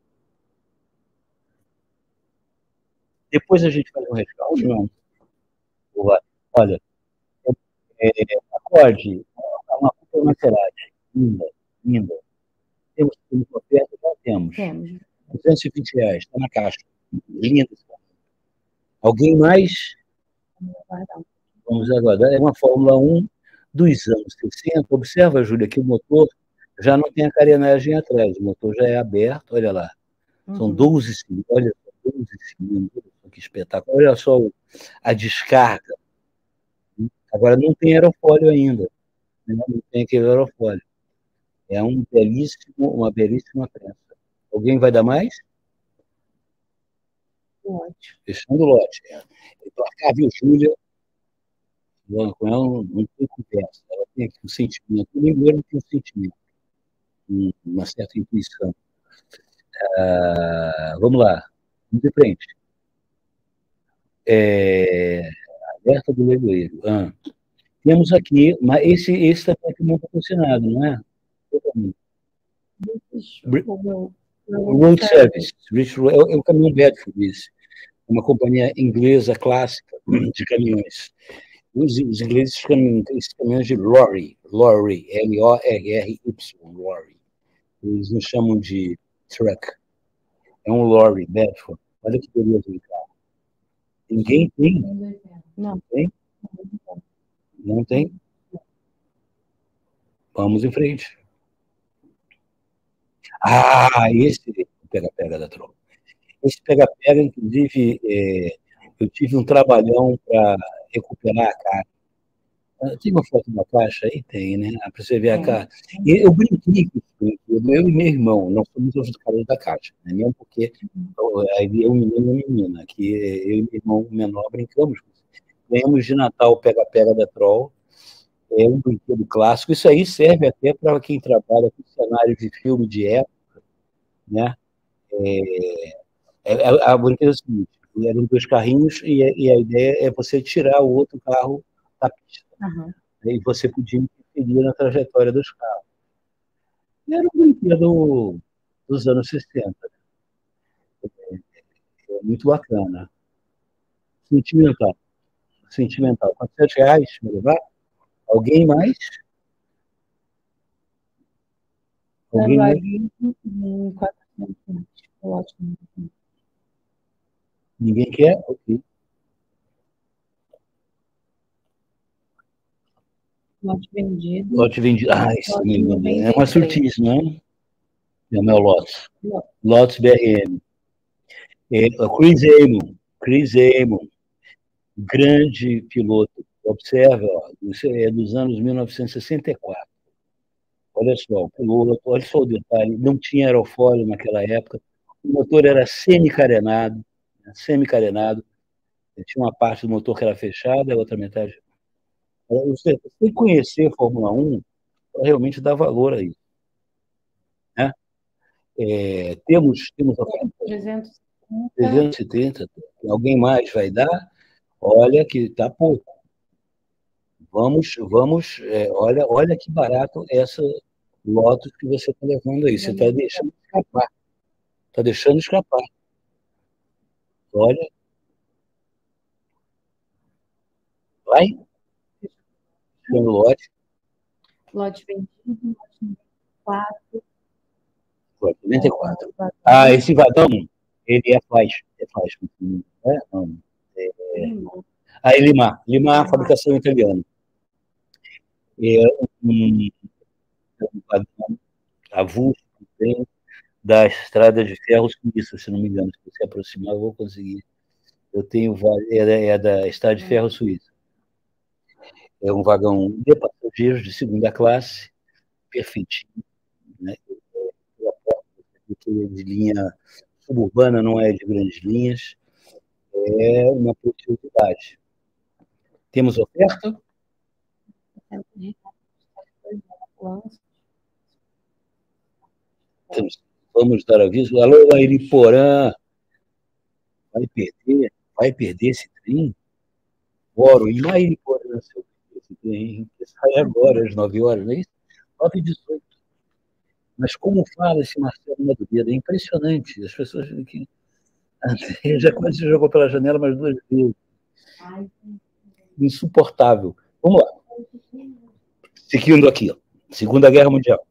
Depois a gente faz um rescaldo, não? Olha, é, acorde, uma Cooper Maserati, linda, linda. Temos uma oferta? Já temos. Temos. duzentos e vinte reais, está na caixa. Linda. Alguém mais? Vamos aguardar. É uma Fórmula um dos anos sessenta. Observa, Júlia, que o motor já não tem a carenagem atrás. O motor já é aberto, olha lá. São uhum. doze cilindros. Olha só, doze cilindros. Que espetáculo. Olha só a descarga. Agora, não tem aerofólio ainda. Não tem aquele aerofólio. É um belíssimo, uma belíssima prensa. Alguém vai dar mais? Lote. Fechando o lote. É. Placar, viu, Júlia? Com ela não, não tem conversa. Ela tem aqui um sentimento. O lingueiro tem um sentimento. Uma certa intuição. Ah, vamos lá. Vamos de frente. É... Alerta do leiloeiro. Ah. Temos aqui, mas esse, esse também é muito patrocinado, não é? O Road Service, é o caminhão Bedford, esse. Uma companhia inglesa clássica de caminhões. Os, os ingleses chamam esses caminhões de lorry, lorry, L O R R Y, lorry. Eles não chamam de truck. É um lorry, Bedford. Olha que beleza de carro. Ninguém tem? Não. Tem? Não tem? Vamos em frente. Ah, esse pega-pega da troca. Esse pega-pega, inclusive, é, eu tive um trabalhão para recuperar a caixa. Tem uma foto da caixa aí? Tem, né? Para você ver a caixa. E eu brinquei com esse brinquedo, eu e meu irmão, nós somos os caras da caixa, né? Mesmo porque aí eu, menino e uma menina, que eu e meu irmão menor brincamos. Ganhamos de Natal o pega-pega da Troll. É um brinquedo clássico. Isso aí serve até para quem trabalha com cenários de filme de época, né? É, é, a brinquedo é o seguinte: eram dois carrinhos e, e a ideia é você tirar o outro carro da pista. Uhum. E você podia interferir na trajetória dos carros. E era um brinquedo dos anos sessenta. É, é muito bacana. Sentimental. Sentimental. quatrocentos reais, me levar? Alguém mais? Alguém mais? Ninguém quer? Ok. Lote vendido. Lote vendido. Ah, isso também é uma surtice, não é? É o meu lote. Lotes B R M. É, o Chris Amon. Chris Amon. Grande piloto. Observa, ó, isso é dos anos mil novecentos e sessenta e quatro. Olha só, o piloto, olha só o detalhe, não tinha aerofólio naquela época, o motor era semi-carenado, né, semi-carenado, tinha uma parte do motor que era fechada, a outra metade. Você tem que conhecer a Fórmula um para realmente dar valor a isso. Né? É, temos, temos trezentos e trinta. Alguém mais vai dar? Olha que está pouco. Vamos, vamos, é, olha, olha que barato essa Lotus que você está levando aí. Você está deixando escapar. Está deixando escapar. Olha. Vai? No lote. Lote vendido, lote quatro. noventa e quatro. Ah, esse vagão, ele é faz. É faz. É, não. É, ah, é Limar. Limar, fabricação italiana. É um, um vagão avulso também da estrada de ferro suíça, se não me engano. Se você aproximar, eu vou conseguir. Eu tenho. É, é da estrada de ferro suíça. É um vagão de passageiros de segunda classe, perfeitinho, né? De linha suburbana, não é de grandes linhas, é uma preciosidade. Temos oferta? Temos, vamos dar aviso. Alô, Iriporã, vai perder, vai perder esse trem? Bora, e lá Iriporã, seu esse trem, que sai agora às nove horas, não é isso? nove e dezoito. Mas como fala esse Marcelo Madureira? É impressionante. As pessoas que já quase se jogou pela janela mais duas vezes. Insuportável. Vamos lá. Seguindo aqui, ó. Segunda Guerra Mundial.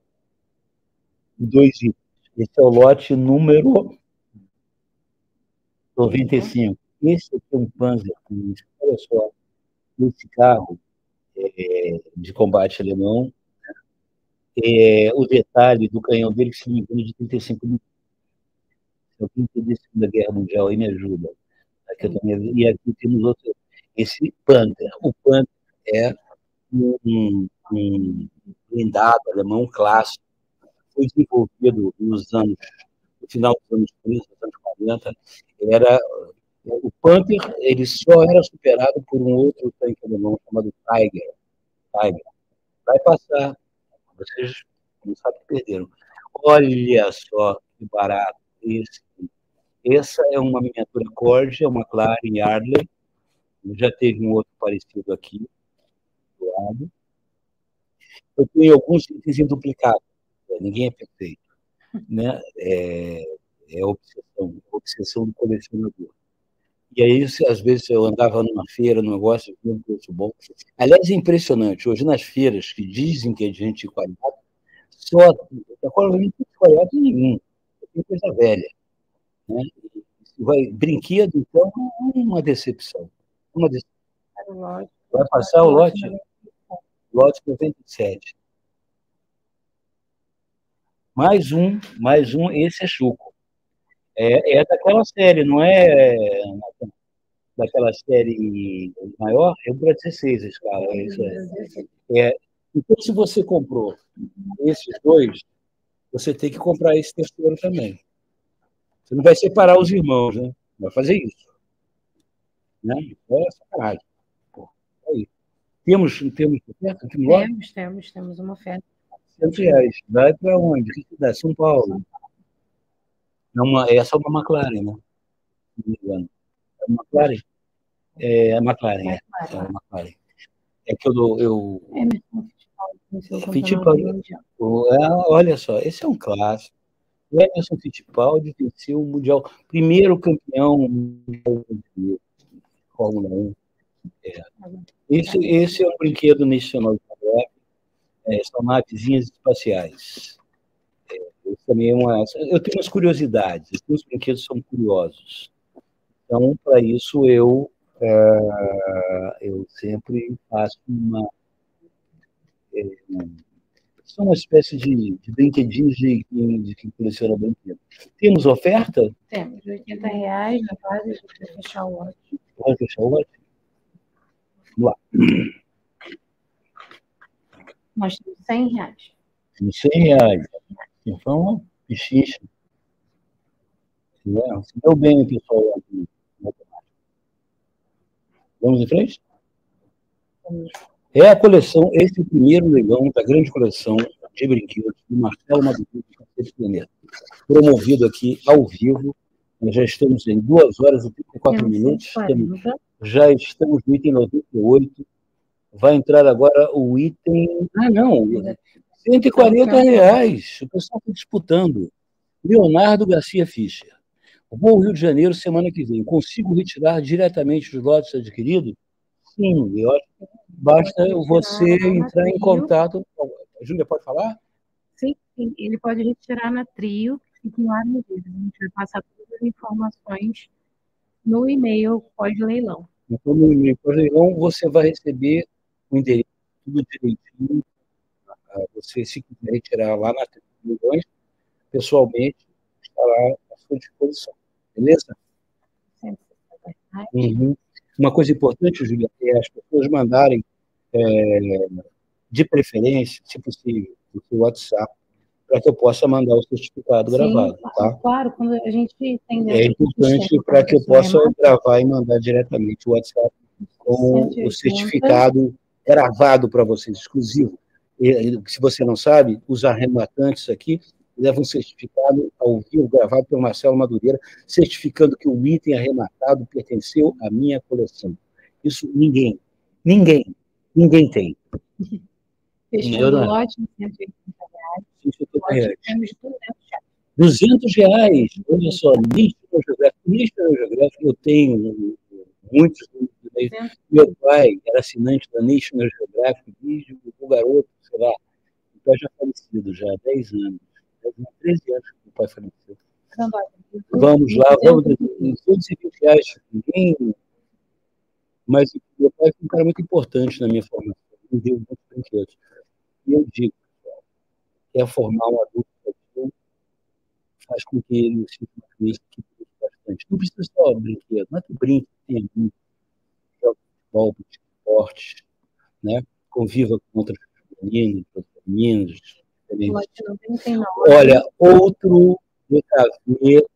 Dois itens. Esse é o lote número noventa e cinco. Esse aqui é um Panzer. Olha só, esse carro é, de combate alemão, é, o detalhe do canhão dele, que se não me engano, é de trinta e cinco mil. Se alguém entender a Segunda Guerra Mundial, aí me ajuda. Aqui também, e aqui temos outro. Esse Panther. O Panther é um, um blindado alemão clássico. Foi desenvolvido nos anos, no final dos anos trinta, anos quarenta. Era, o Panther ele só era superado por um outro tanque alemão chamado Tiger. Tiger. Vai passar. Vocês não sabem que perderam. Olha só que barato esse. Essa é uma miniatura Cord, é uma McLaren Yardley. Já teve um outro parecido aqui do lado. Eu tenho alguns itens em duplicado. Ninguém é perfeito, né? É, é obsessão, obsessão do colecionador. E aí, às vezes, eu andava numa feira, num negócio, um preço bom. Aliás, é impressionante. Hoje, nas feiras que dizem que é de antiquariado, só agora não tem antiquariado nenhum. Tem coisa velha, né? Vai, brinquedo, então, é uma decepção. Uma decepção. Vai passar o lote, lote noventa e sete. Mais um, mais um, esse é Chuco. É, é daquela série, não é daquela série maior? É o para dezesseis, esse cara. É isso aí. É, então, se você comprou esses dois, você tem que comprar esse terceiro também. Você não vai separar os irmãos, né? Vai fazer isso. Né? É sacanagem. Pô, aí. Temos, temos oferta? Temos, temos, temos uma oferta. cem reais. Vai para onde? Que cidade? São Paulo. É uma, essa é uma McLaren, né? Não me engano. É uma McLaren? É a McLaren, é. É uma McLaren. É que eu... eu... É, Fittipaldi. Olha só, esse é um clássico. O Emerson Fittipaldi venceu o Mundial. Primeiro campeão mundial de Fórmula um. É. Esse, esse é um brinquedo nacional. É, são navezinhas espaciais. É, também é uma, eu tenho umas curiosidades, os brinquedos são curiosos. Então, para isso, eu, é, eu sempre faço uma... É, são uma espécie de, de brinquedinhos de, de quem coleciona brinquedos. Temos oferta? Temos, oitenta reais na base para fechar o lote. Pode fechar o lote? Vamos lá. Nós temos cem reais. cem reais. Então, pichicha. Se deu bem, pessoal. Vamos em frente? É a coleção, esse é o primeiro leilão da grande coleção de brinquedos do Marcelo Madureira, promovido aqui ao vivo. Nós já estamos em duas horas e trinta e quatro minutos. Estamos, já estamos no item noventa e oito. Vai entrar agora o item... Ah, não! cento e quarenta reais. O pessoal está disputando. Leonardo Garcia Fischer. Vou ao Rio de Janeiro semana que vem. Consigo retirar diretamente os lotes adquiridos? Sim, eu acho que basta você entrar em contato. A Júlia, pode falar? Sim, sim, ele pode retirar na Trio, que fica lá no livro. A gente vai passar todas as informações no e-mail pós-leilão. Então, no e-mail pós-leilão, você vai receber o endereço, tudo direitinho. Você, se quiser retirar lá na Trio Leilões, pessoalmente, estará à sua disposição. Beleza? Uhum. Uma coisa importante, Júlia, é as pessoas mandarem, é, de preferência, se possível, o seu WhatsApp, para que eu possa mandar o certificado Sim, gravado. Tá? Claro, quando a gente tem... É importante para que eu possa gravar e mandar diretamente o WhatsApp com o certificado gravado para vocês, exclusivo. E, se você não sabe, os arrematantes aqui levam um certificado ao vivo, gravado pelo Marcelo Madureira, certificando que o item arrematado pertenceu à minha coleção. Isso ninguém, ninguém, ninguém tem. Fechando o lote de cento e oitenta reais. Temos duzentos reais. Olha só, National Geographic. National Geographic, eu tenho muitos. Meu pai era assinante da National Geographic desde o garoto, sei lá, o pai já falecido, já há dez anos. treze anos que o pai faleceu. Vamos lá, vamos. duzentos e vinte reais. Ninguém. Mas meu pai foi um cara muito importante na minha formação. Me deu muitos brinquedos. E eu digo, pessoal, quer formar um adulto faz com que ele se feliz bastante. Não precisa só brinquedo, não é que brinque, tem joga futebol, esportes, né? Conviva com outros meninos, outros meninos. Olha, outro D K V,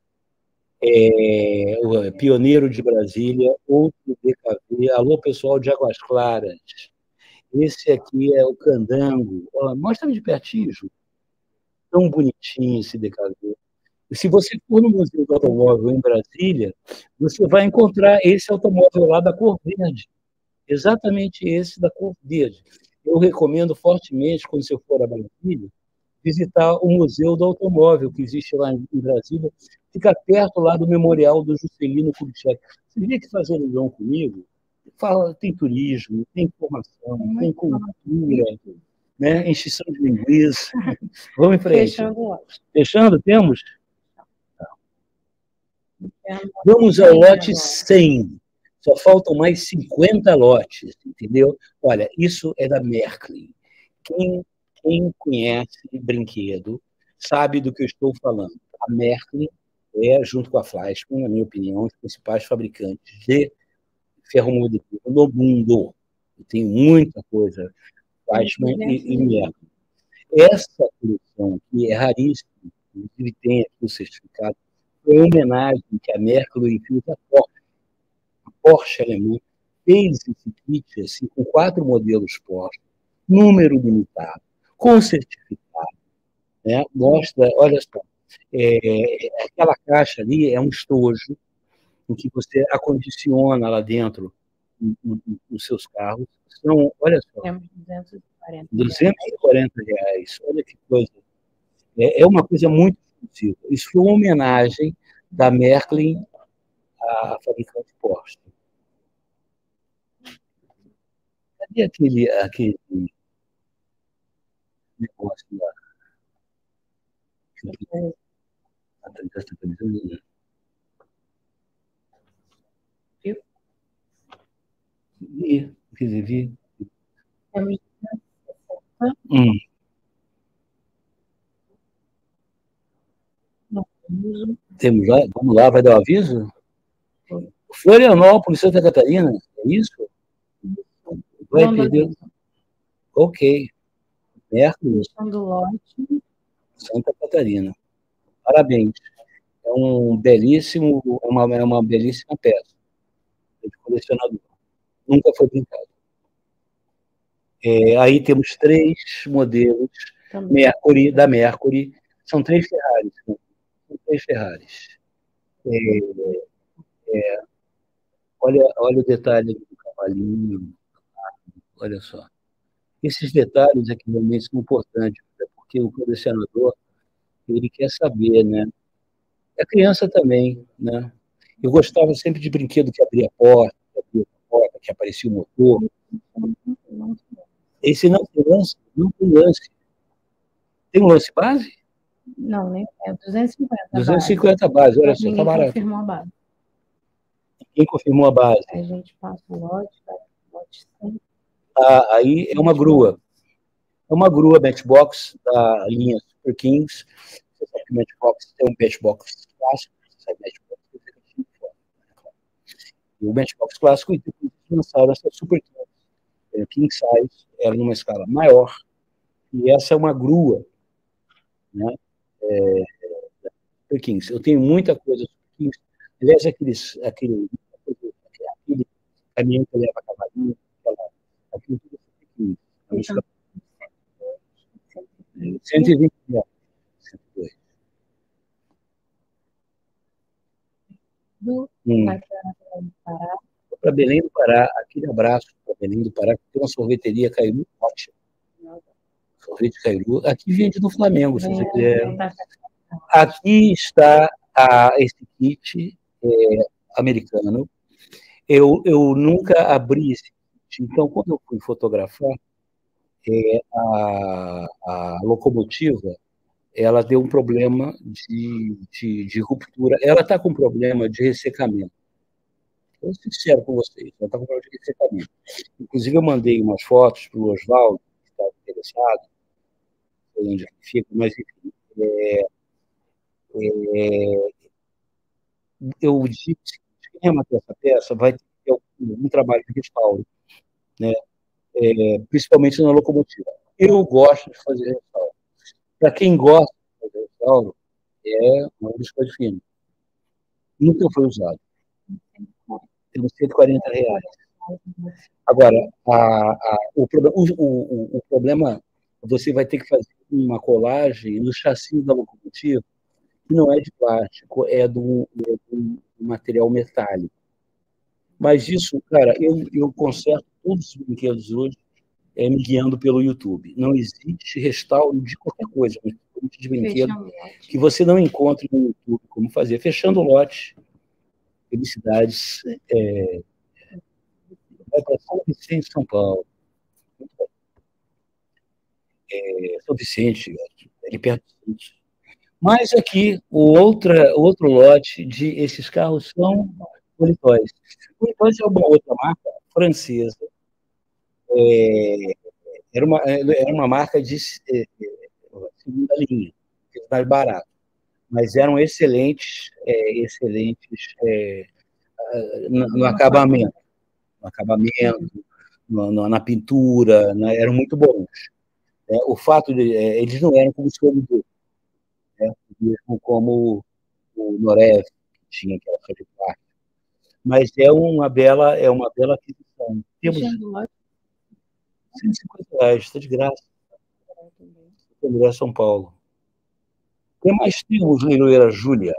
é, pioneiro de Brasília, outro D K V. Alô, pessoal de Águas Claras. Esse aqui é o Candango. Ó, mostra de pertinho, Ju. Tão bonitinho esse D K V. E se você for no Museu do Automóvel em Brasília, você vai encontrar esse automóvel lá da cor verde. Exatamente esse da cor verde. Eu recomendo fortemente, quando você for a Brasília, visitar o Museu do Automóvel, que existe lá em Brasília, fica perto lá do Memorial do Juscelino Kubitschek. Você viria que fazer leilão comigo? Fala, tem turismo, tem informação, tem cultura, né? Enchição de linguiça. Vamos em frente. Fechando. Fechando, temos? Vamos ao lote cem. Só faltam mais cinquenta lotes, entendeu? Olha, isso é da Märklin. Quem, quem conhece brinquedo sabe do que eu estou falando. A Märklin é, junto com a Fleischmann, na minha opinião, os principais fabricantes de ferromoldura no mundo. Tem muita coisa, Fleischmann e, e Märklin. Essa coleção aqui é raríssima, inclusive tem aqui o certificado, foi uma homenagem que a Mercury fez à Porsche. A Porsche alemã fez esse kit assim, com quatro modelos Porsche, número limitado, com certificado. Né? Mostra, olha só, é, aquela caixa ali é um estojo em que você acondiciona lá dentro os seus carros. São, olha só, duzentos e quarenta reais. Olha que coisa. É, é uma coisa muito exclusiva. Isso foi uma homenagem da Märklin à fabricante Porsche. Cadê aquele, aquele negócio lá? Vi, quer dizer, vi. Hum. Temos lá, vamos lá, vai dar o um aviso? Florianópolis, Santa Catarina, é isso? Vai não, perder. Não. Ok. Mercury. Santa Catarina. Parabéns. É um belíssimo, é uma, é uma belíssima peça de colecionador. Nunca foi brincado. É, aí temos três modelos Mercury, da Mercury. São três Ferraris. São três Ferraris. É, é, olha, olha o detalhe do cavalinho. Olha só. Esses detalhes aqui realmente são importantes, porque o colecionador ele quer saber, né? A criança também, né? Eu gostava sempre de brinquedo que abria a porta, que abria a porta, que aparecia o motor. Esse não tem lance? Não tem lance. Tem um lance base? Não, nem é duzentos e cinquenta. duzentos e cinquenta base, olha só, tá barato. Ninguém confirmou a base. Quem confirmou a base? A gente passa o lote, tá? Lote cem. Ah, aí é uma grua. É uma grua Matchbox da linha Super Kings. Você sabe que o Matchbox tem um Matchbox clássico, você sabe Matchbox, o Matchbox clássico, e depois lançaram essa Super Kings, King Size, era numa escala maior, e essa é uma grua, né? É, Super Kings. Eu tenho muita coisa Super Kings. Aliás, aqueles, aquele, aquele caminhão que leva cavalinho, aquilo tudo é Super Kings. É uma escala cento e vinte reais. cento e dois. Do Hum. Pará. Para Belém do Pará, aquele abraço para Belém do Pará, que tem uma sorveteria Cairu ótima. Sorvete Cairu. Aqui vende no Flamengo, se você quiser. Aqui está a, esse kit é, americano. Eu, eu nunca abri esse kit. Então, quando eu fui fotografar, é, a, a locomotiva ela deu um problema de, de, de ruptura. Ela está com problema de ressecamento. Eu sou sincero com vocês, ela está com problema de ressecamento. Inclusive, eu mandei umas fotos para o Oswaldo, que estava interessado, onde fica, mas enfim. É, é, eu disse que quem rematar essa peça vai ter um, um trabalho de restauro, né? É, principalmente na locomotiva. Eu gosto de fazer restauro. Para quem gosta de fazer restauro, é uma busca de fino. Nunca foi usado. Temos cento e quarenta reais. Agora, a, a, o, o, o, o problema, você vai ter que fazer uma colagem no chassi da locomotiva, que não é de plástico, é do, é do material metálico. Mas isso, cara, eu, eu conserto todos os brinquedos hoje é, me guiando pelo YouTube. Não existe restauro de qualquer coisa, de brinquedo que você não encontre no YouTube como fazer. Fechando o lote, felicidades. É, vai para São Vicente, São Paulo. É, São Vicente, ali perto do Sul. Mas aqui, o outra, outro lote de esses carros são Politóis. Politóis é uma outra marca francesa. É, era, uma, era uma marca de é, segunda linha, mais barato. Mas eram excelentes, é, excelentes é, no, no acabamento. No acabamento, no, no, na pintura, né, eram muito bons. É, o fato de é, eles não eram como os Solidor, né, mesmo como o Norev, que tinha aquela só de parte. Mas é uma bela, é uma bela aquisição. Temos cento e cinquenta reais, está de graça. Está São Paulo. O que mais temos, leiloeira Júlia?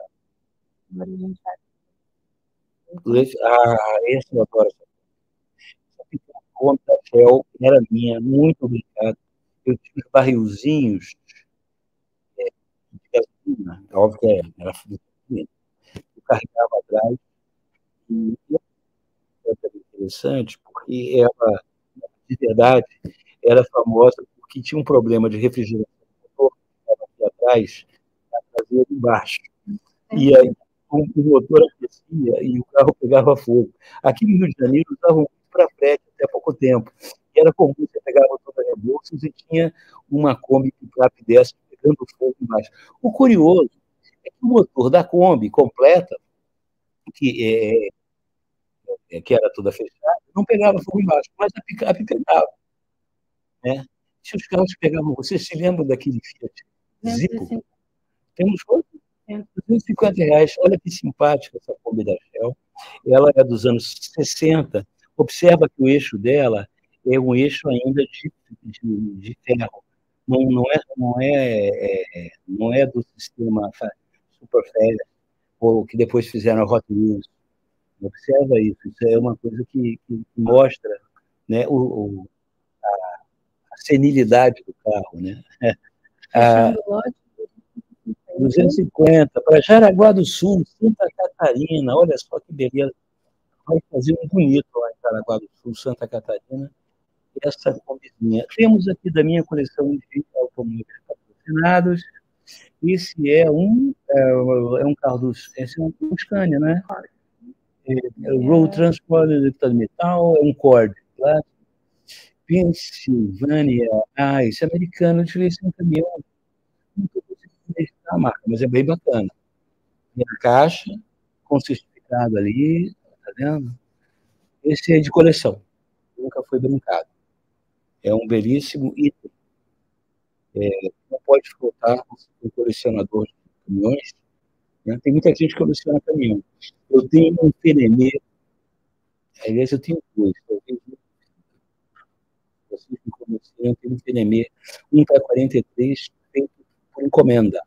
Ah, esse eu adoro. Essa conta Shell era minha, muito obrigado. Eu tinha os barrilzinhos é, de gasolina, óbvio que era eu carregava atrás, e era interessante, porque ela, de verdade, era famosa porque tinha um problema de refrigeração do motor, que estava aqui atrás, na traseira embaixo. E aí o motor aquecia e o carro pegava fogo. Aqui no Rio de Janeiro usavam muito para frete até pouco tempo. E era comum, você pegava toda a rebolsas e tinha uma Kombi picape dessa pegando fogo embaixo. O curioso é que o motor da Kombi completa, que, é, é, que era toda fechada, não pegava fogo embaixo, mas a picape pegava. Né? Se os carros pegavam, você se lembra daquele Fiat Zippo? Temos quanto? duzentos e cinquenta reais. Olha que simpática essa Kombi da Shell. Ela é dos anos sessenta. Observa que o eixo dela é um eixo ainda de, de, de ferro. Não, não, é, não, é, é, não é do sistema Superfast, ou que depois fizeram a Hot Wheels. Observa isso. Isso é uma coisa que, que mostra, né, o, o, a, a senilidade do carro. Né? Fechando o lote. duzentos e cinquenta, para Jaraguá do Sul, Santa Catarina, olha só que beleza. Vai fazer um bonito lá em Jaraguá do Sul, Santa Catarina, essa combizinha. Temos aqui da minha coleção de automóveis patrocinados. Esse é um, é, é um carro dos. Esse é um, um Scania, né? É, é Road Transport de metal, é um Cord. Tá? Pensilvânia. Ah, esse é americano, deixa eu ver se é um caminhão. Não estou conseguindo a marca, mas é bem bacana. Tem a caixa, com certificado ali, tá vendo? Esse é de coleção, nunca foi brincado. É um belíssimo item. É, não pode faltar um colecionador de caminhões. Né? Tem muita gente que coleciona caminhão. Eu tenho um Fenemê, aliás, eu tenho dois. Talvez vocês me conhecem, eu tenho um Fenemê, um K quarenta e três, feito por encomenda.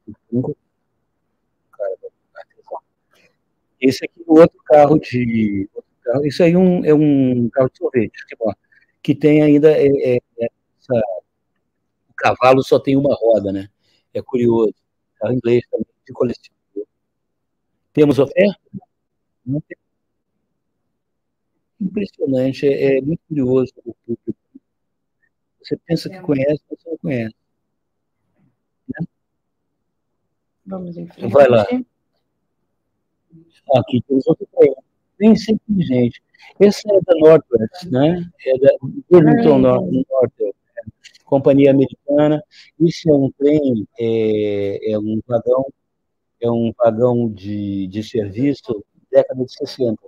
Esse aqui é outro carro de. Outro carro, isso aí é um, é um carro de sorvete, que, bom, que tem ainda. É, é, essa, o cavalo só tem uma roda, né? É curioso. Carro inglês também de colecionador. Temos oferta? Não tem. Impressionante, é, é muito curioso o público. Você pensa que conhece, mas você não conhece. Né? Vamos em frente. Vai lá. Aqui temos outro trem. Bem inteligente. Esse é da Northwest, né? É da Burlington Northwest, companhia americana. Isso é um trem, é, é um vagão, é um vagão de, de serviço década de sessenta.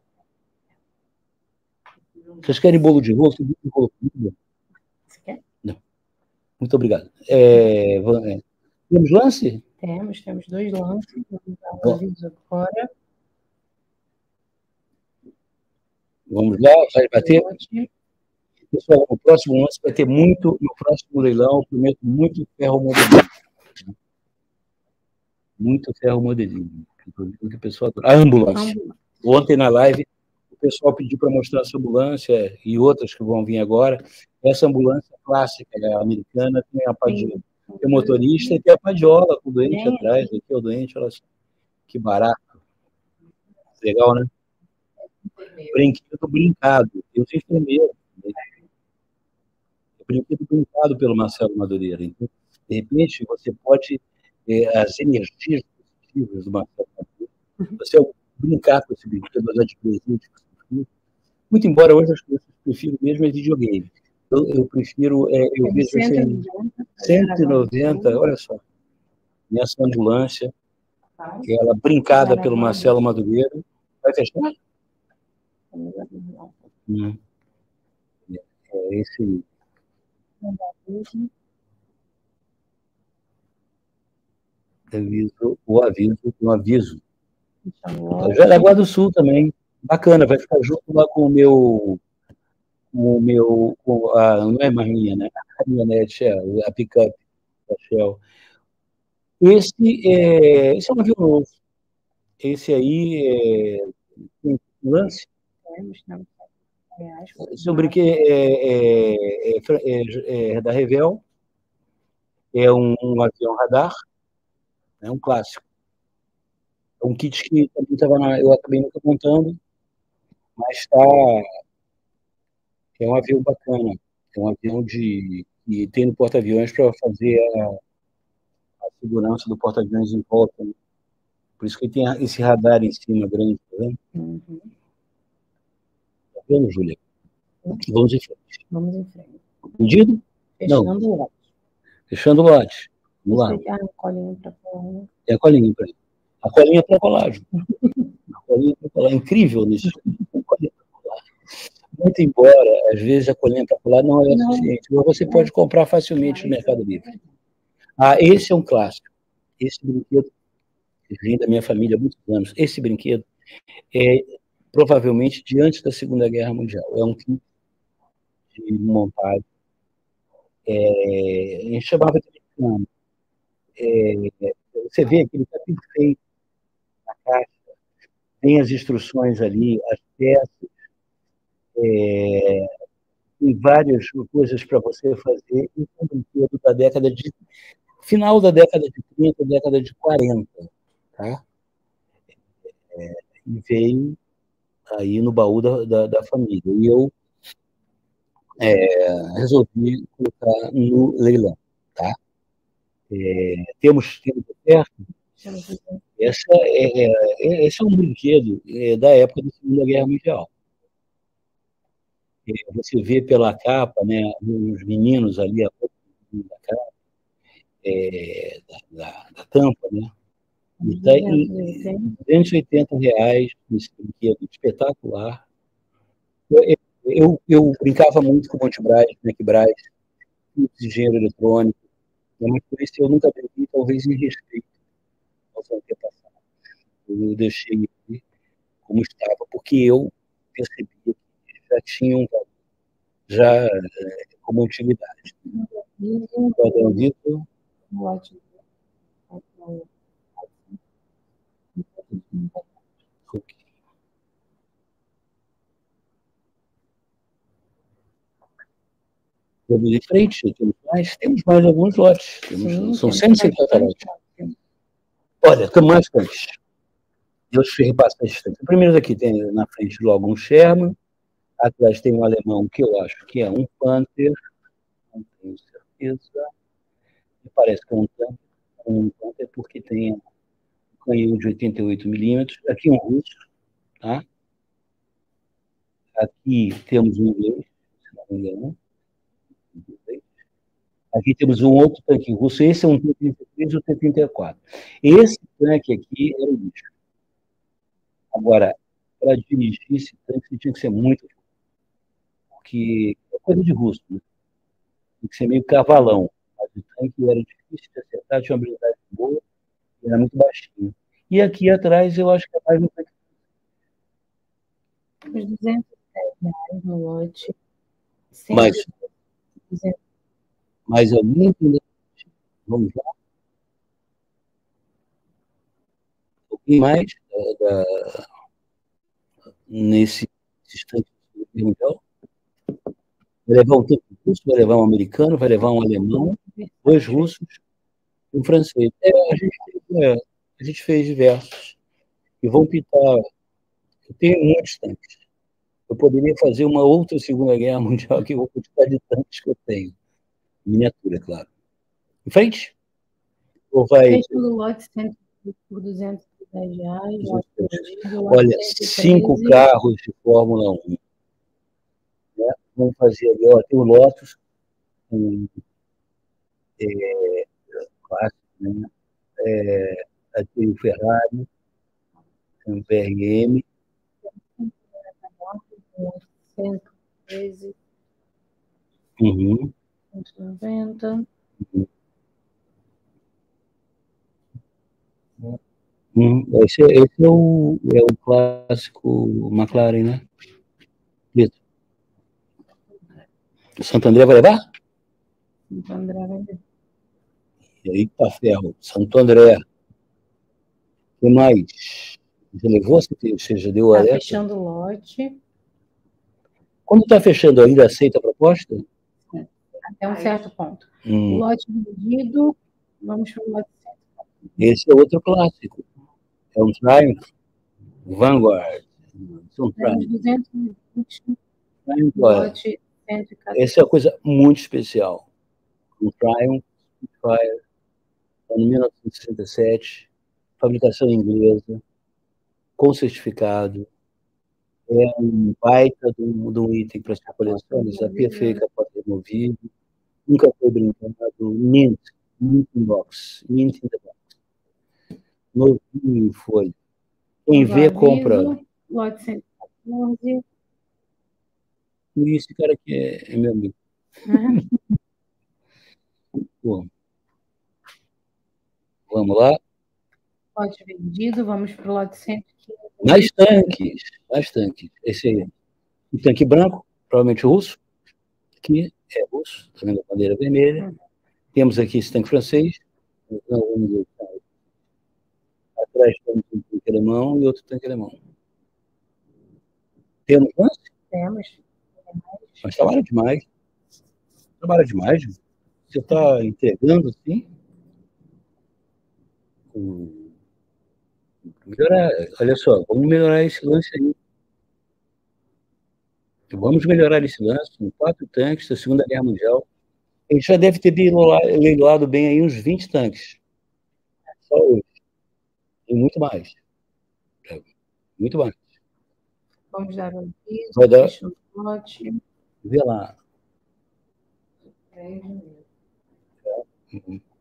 Vocês querem bolo de rolo? Você quer? Não. Muito obrigado. É, é, temos lance? Temos, temos dois lances. Vamos dar um aviso agora. Vamos lá, vai bater? Pessoal, o próximo lance vai ter muito, no próximo leilão, eu prometo muito ferro modelinho. Muito ferro modelinho. Que o pessoal adora. A ambulância. ambulância. Ontem na live, o pessoal pediu para mostrar essa ambulância e outras que vão vir agora. Essa ambulância clássica, né, americana, tem a padiola, tem motorista e tem a padiola com o doente Sim. atrás. Aqui é o doente, olha só. Que barato. Legal, né? Brinquedo brincado. Eu sou enfermeiro. Brinquedo brincado pelo Marcelo Madureira. Então, de repente, você pode, é, as energias positivas do Marcelo Madureira, você brincar com esse brinquedo, dar de presente com esse brinquedo. Muito embora hoje as pessoas prefiram mesmo é videogame. Eu, eu prefiro, é, eu vejo assim, cento e noventa, olha só, nessa ambulância, ela brincada pelo Marcelo Madureira. Vai fechar? Hum. É esse. Aviso, o aviso, um aviso. Jaraguá do Sul também, bacana, vai ficar junto lá com o meu, com o meu, com a, não é mais minha, né? A caminhonete, a picape da Shell. Esse é, esse é um avião novo. Esse aí é tem lance. Esse brinquedo é, é, é, é da Revell. É um, um avião radar, é um clássico. É um kit que também estava na, eu acabei nunca montando, mas está, é um avião bacana. É um avião de que tem no porta-aviões para fazer a, a segurança do porta-aviões em volta. Né? Por isso que tem esse radar em cima grande, tá vendo? Uhum. Tá vendo, Júlia? Vamos em frente. Vamos em frente. Entendido? Fechando o lote. Fechando o lote. Vamos lá. Ah, a colinha para colar. É a colinha para A colinha para colar. A colinha para colar. Incrível nisso. Muito embora, às vezes, a colinha para colar não é não. suficiente, mas você pode comprar facilmente no Mercado Livre. Ah, esse é um clássico. Esse brinquedo vem da minha família há muitos anos. Esse brinquedo é provavelmente de antes da Segunda Guerra Mundial. É um kit de montagem. É, a gente chamava de americano. É, você vê que ele está perfeito na caixa. Tem as instruções ali, as peças. É, tem várias coisas para você fazer. E um brinquedo da década de final da década de trinta, década de quarenta, tá? É, e veio aí no baú da, da, da família. E eu é, resolvi colocar no leilão, tá? É, temos tempo certo? Essa é, é, esse é um brinquedo é, da época da Segunda Guerra Mundial. É, você vê pela capa, né, os meninos ali, a da capa, é, da, da, da tampa, né? E está em duzentos e oitenta reais esse brinquedo espetacular. Eu, eu, eu brincava muito com o Monte Braz, Mac Braz, engenheiro eletrônico, mas por isso eu nunca bebi, talvez em respeito aos antepassados. Eu deixei ele como estava, porque eu percebia que já tinham já é, como antiguidade. Padrão dito. Vamos em frente, temos mais, temos mais alguns lotes. Temos, Sim, são cento e cinquenta lotes. Olha, tem mais tanques. Deixa eu repassar esses tanques. O primeiro daqui tem na frente logo um Sherman, atrás tem um alemão que eu acho que é um Panther, não tenho certeza. Me parece que é um tanque, um Panther porque tem um canhão de oitenta e oito milímetros. Aqui um russo, tá? Aqui temos um inglês, se não me engano. Aqui temos um outro tanque russo. Esse é um T trinta e três ou T trinta e quatro. Esse tanque aqui era o bicho. Agora, para dirigir esse tanque, você tinha que ser muito forte. Porque é coisa de russo, né? Tinha que ser meio cavalão. Mas o tanque era difícil de acertar, tinha uma habilidade boa, era muito baixinho. E aqui atrás, eu acho que é mais um tanque. Os duzentos e dez reais no lote. Mas, mas eu nem entendo. Vamos lá. Um pouquinho mais da, da, nesse instante mundial. Vai levar um tanque russo, vai levar um americano, vai levar um alemão, dois russos e um francês. É, a, gente, é, a gente fez diversos. E vão pintar. Eu tenho muitos tanques. Eu poderia fazer uma outra Segunda Guerra Mundial que eu vou pintar de tanques que eu tenho. Miniatura, claro. Em frente? Ou vai... Fechando o lote por duzentos e dez reais. Olha, cinco carros de Fórmula um. Né? Vamos fazer ali, ó, tem o Lotus, um, é, clássico, né? É, tem o Ferrari, tem o B R M. cento e treze. Uhum. cento e noventa. Uhum. Hum, esse, esse é, o, é o clássico McLaren, né? Preto. Santo André vai levar? Santo André vai levar. E aí tá ferro. Santo André. O que mais? Você levou? Você já deu a alerta? Tá fechando o lote. Quando está fechando, ainda aceita a proposta? Sim, até um certo ponto. Hum. O lote vendido, vamos para o lote certo. Esse é outro clássico. É um Triumph Vanguard. É um Triumph. duzentos e vinte. Triumph, lote cento e quatorze. Essa é uma coisa muito especial. Um Triumph Spitfire, ano mil novecentos e sessenta e sete, fabricação inglesa, com certificado. É um baita de um, de um item para ser colecionado, perfeito, pode ser removido, nunca foi brincado, mint, mint in box, mint in the box. Novinho em folha. Quem vê, compra. Lote cento e quatorze. E esse cara aqui é, é meu amigo. Uhum. Bom. Vamos lá. Lote vendido, vamos para o lote cento e quinze. Mais tanques, mais tanques. Esse aí. O tanque branco, provavelmente russo. Aqui é russo, está vendo a bandeira vermelha. Uhum. Temos aqui esse tanque francês. Não, vamos ver. Atrás temos um tanque alemão e outro tanque alemão. Temos lance? Temos. Mas trabalha demais. Trabalha demais. Você está entregando assim? melhorar, olha só, vamos melhorar esse lance aí. Vamos melhorar esse lance com quatro tanques da Segunda Guerra Mundial. A gente já deve ter leiloado bem aí uns vinte tanques. Só hoje. E muito mais. Muito mais. Vamos dar um piso, vai dar... fecha o lote. Vê lá. É, uhum.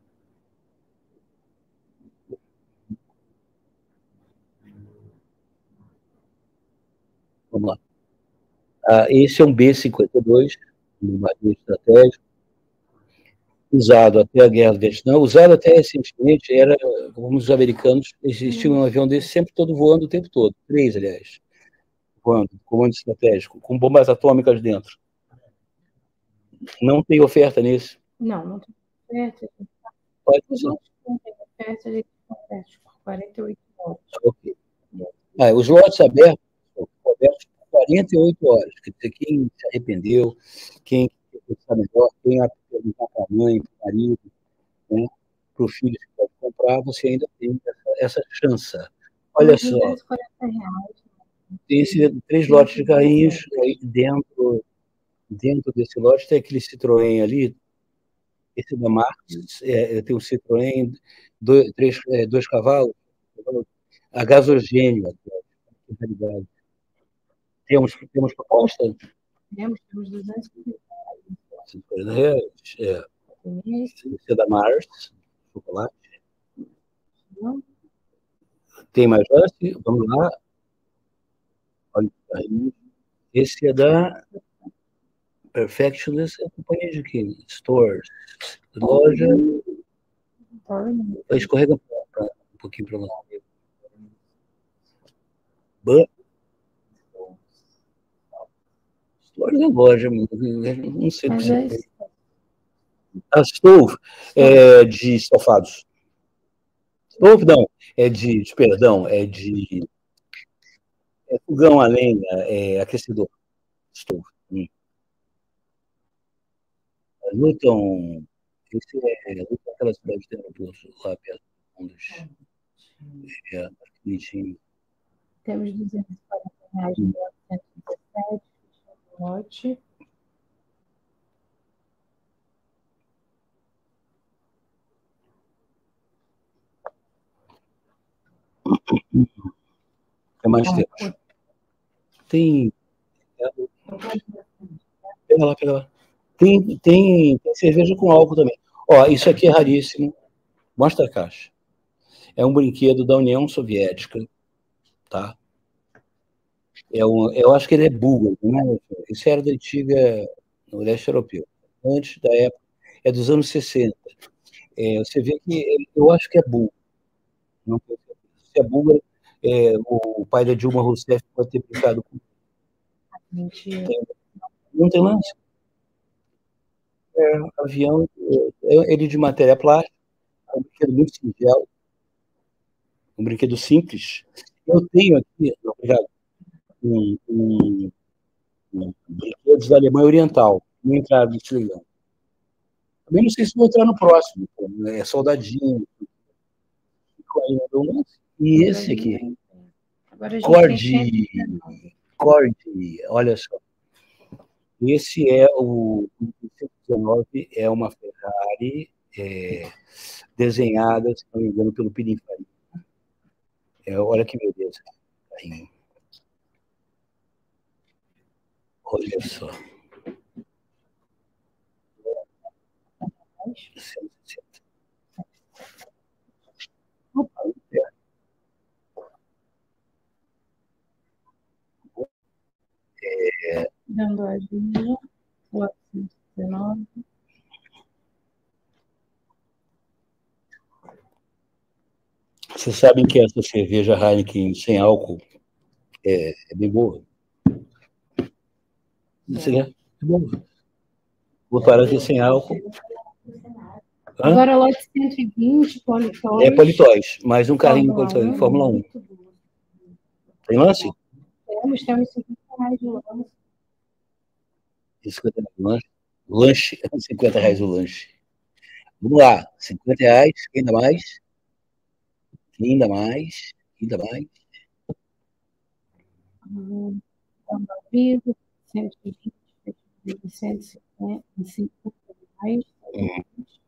Vamos lá. Ah, esse é um B cinquenta e dois, um bombardeiro estratégico, usado até a Guerra do Vietnã, usado até recentemente, era, como os americanos, existia um avião desse sempre todo voando o tempo todo, três, aliás, voando, comando estratégico, com bombas atômicas dentro. Não tem oferta nesse? Não, não tem oferta. Pode Os ser. outros que não tem oferta, a gente converte por quarenta e oito horas. Ok. Ah, os lotes abertos, abertos por quarenta e oito horas. Quer dizer, quem se arrependeu, quem está melhor, quem vai perguntar para a mãe, para o marido, né, para o filho que pode comprar, você ainda tem essa, essa chance. Olha só, tem esse, três lotes de carrinhos, aí dentro, dentro desse lote tem aquele Citroën ali, esse da Marx, é, tem um Citroën, dois, três, é, dois cavalos, a gasogênio, temos, temos proposta? Temos, temos duzentos e cinquenta reais. É. Esse é da Mars, chocolate. Não. Tem mais lance? Vamos lá. Olha aí. Esse é da Perfectionist, é companhia de quê? Stores. Loja. Escorrega pra, um pouquinho para lá. Stores é loja, não sei o que você tem. A Stove é de estofados. Stove não, é de, de perdão, é de é fogão a lenha, é aquecedor. Stove. Hum. Lutam, esse é, lutam aquela cidade de aeroporto, lá perto dos. É, bonitinho. Temos duzentos e quarenta reais no novecentos e dezessete, lote. O que mais temos? Tem. Pega lá, pega lá. Tem, tem, tem cerveja com álcool também. Ó, isso aqui é raríssimo. Mostra a caixa. É um brinquedo da União Soviética, tá? É um, eu acho que ele é búlgaro, né? Isso era da antiga, no leste europeu. Antes da época, é dos anos sessenta. É, você vê que eu acho que é búlgaro. Não sei se é búlgaro. É, o pai da Dilma Rousseff pode ter brincado com. Mentira. Não tem lance? É, avião, é, ele de matéria plástica, é um brinquedo muito singelo, um brinquedo simples. Eu tenho aqui, obrigado, um, um, um brinquedo da Alemanha Oriental, não entraram nesse leilão. Também não sei se vou entrar no próximo, é soldadinho. E esse aqui, Cordi, Cordi, olha só. Esse é o cento e dezenove, é uma Ferrari é, desenhada, se não me engano, pelo Pininfarina. É, olha que beleza. Aí. Olha só. Opa, é. Dando a ajuda, quatrocentos e dezenove. Vocês sabem que essa cerveja Heineken sem álcool é, é bem boa? Sim, é boa. Vou parar aqui sem álcool. Hã? Agora lote cento e vinte, Politóis. É Politóis, mais um carrinho Politóis, de Fórmula um. Tem lance? Temos, temos cinquenta reais de lance. cinquenta reais o lanche. Lanche, cinquenta reais o lanche. Vamos lá, cinquenta reais, ainda mais. Ainda mais, ainda mais. Hum, vivo, cento e vinte, cento e cinquenta reais. Hum.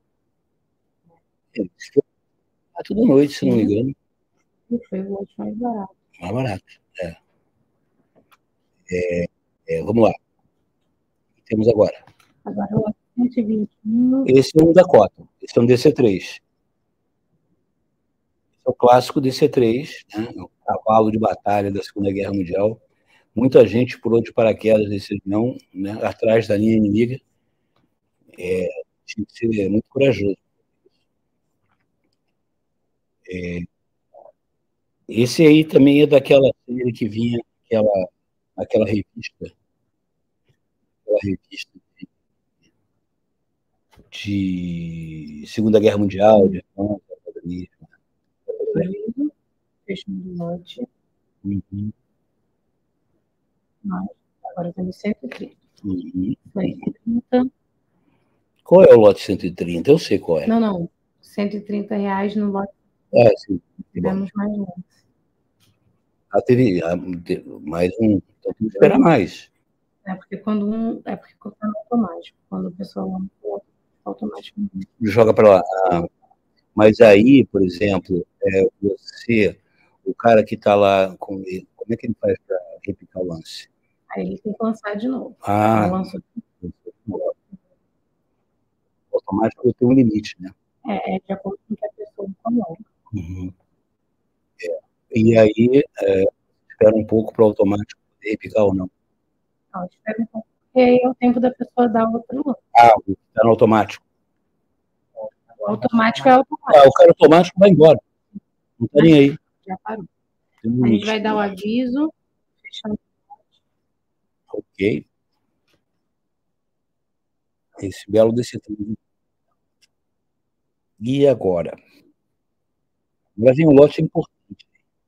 É, tudo à noite, se não me engano. Foi o lote mais barato. Mais barato, é. É, é, vamos lá. O que temos agora? Agora o lote cento e vinte e um. Esse é um Dakota, esse é um D C três. Esse é o clássico D C três, né? É um cavalo de batalha da Segunda Guerra Mundial. Muita gente pulou de paraquedas nesse avião, né, atrás da linha inimiga. É, tinha que ser muito corajoso. É, esse aí também é daquela série que vinha, aquela, aquela revista, aquela revista de, de Segunda Guerra Mundial, de Fechando o lote. Uhum. Mas agora temos cento e trinta. Uhum. Foi cento e trinta. Qual é o lote cento e trinta? Eu sei qual é. Não, não. cento e trinta reais no lote. Ah, sim. Tivemos mais um. Ah, teve ah, mais um. Então tem que esperar mais. É porque quando um. É porque é automático. Quando o pessoal lança, automático. Joga para lá. Ah, mas aí, por exemplo, é, você, o cara que está lá com ele, como é que ele faz para repicar o lance? Aí ele tem que lançar de novo. Ah, lançou. Automático tem um limite, né? É, é de acordo com o que a pessoa coloca. Uhum. É. E aí, é, espera um pouco para o automático poder repicar ou não? Não, espera um pouco, porque aí é o tempo da pessoa dar outro lance. Ah, está no automático. O automático é automático. Ah, o cara automático vai embora. Não está nem aí. Já parou. Um a gente vai dar o aviso, fechando. Ok. Esse belo desse tudo. E agora? Agora vem um lote importante.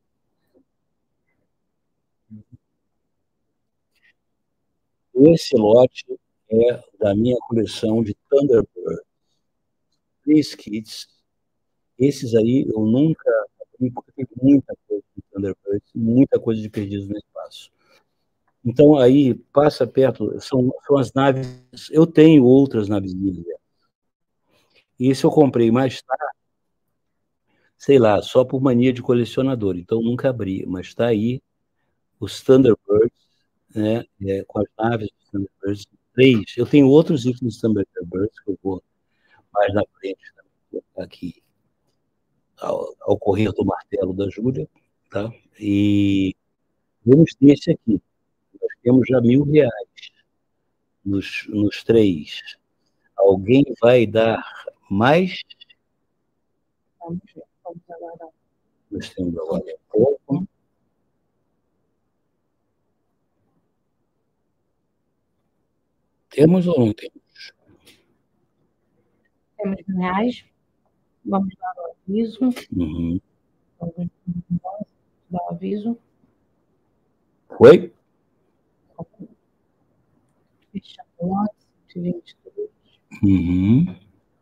Esse lote é da minha coleção de Thunderbird. Três kits. Esses aí eu nunca abri, porque tem muita coisa de Thunderbird, muita coisa de Perdidos no Espaço. Então, aí, passa perto, são, são as naves. Eu tenho outras navezinhas. E isso eu comprei mais tarde, sei lá, só por mania de colecionador. Então, nunca abri, mas está aí os Thunderbirds, né, é, com as naves dos Thunderbirds. Três. Eu tenho outros itens Thunderbirds que eu vou mais na frente, aqui, ao, ao correr do martelo da Júlia, tá? E vamos ter esse aqui. Nós temos já mil reais nos, nos três. Alguém vai dar mais? Vamos ver, vamos aguardar. Nós temos agora pouco. Temos ou não temos? Temos mil reais. Vamos dar o aviso. Uhum. Vamos dar o aviso. Foi? Fechando o lote, cento e vinte e dois. Uhum.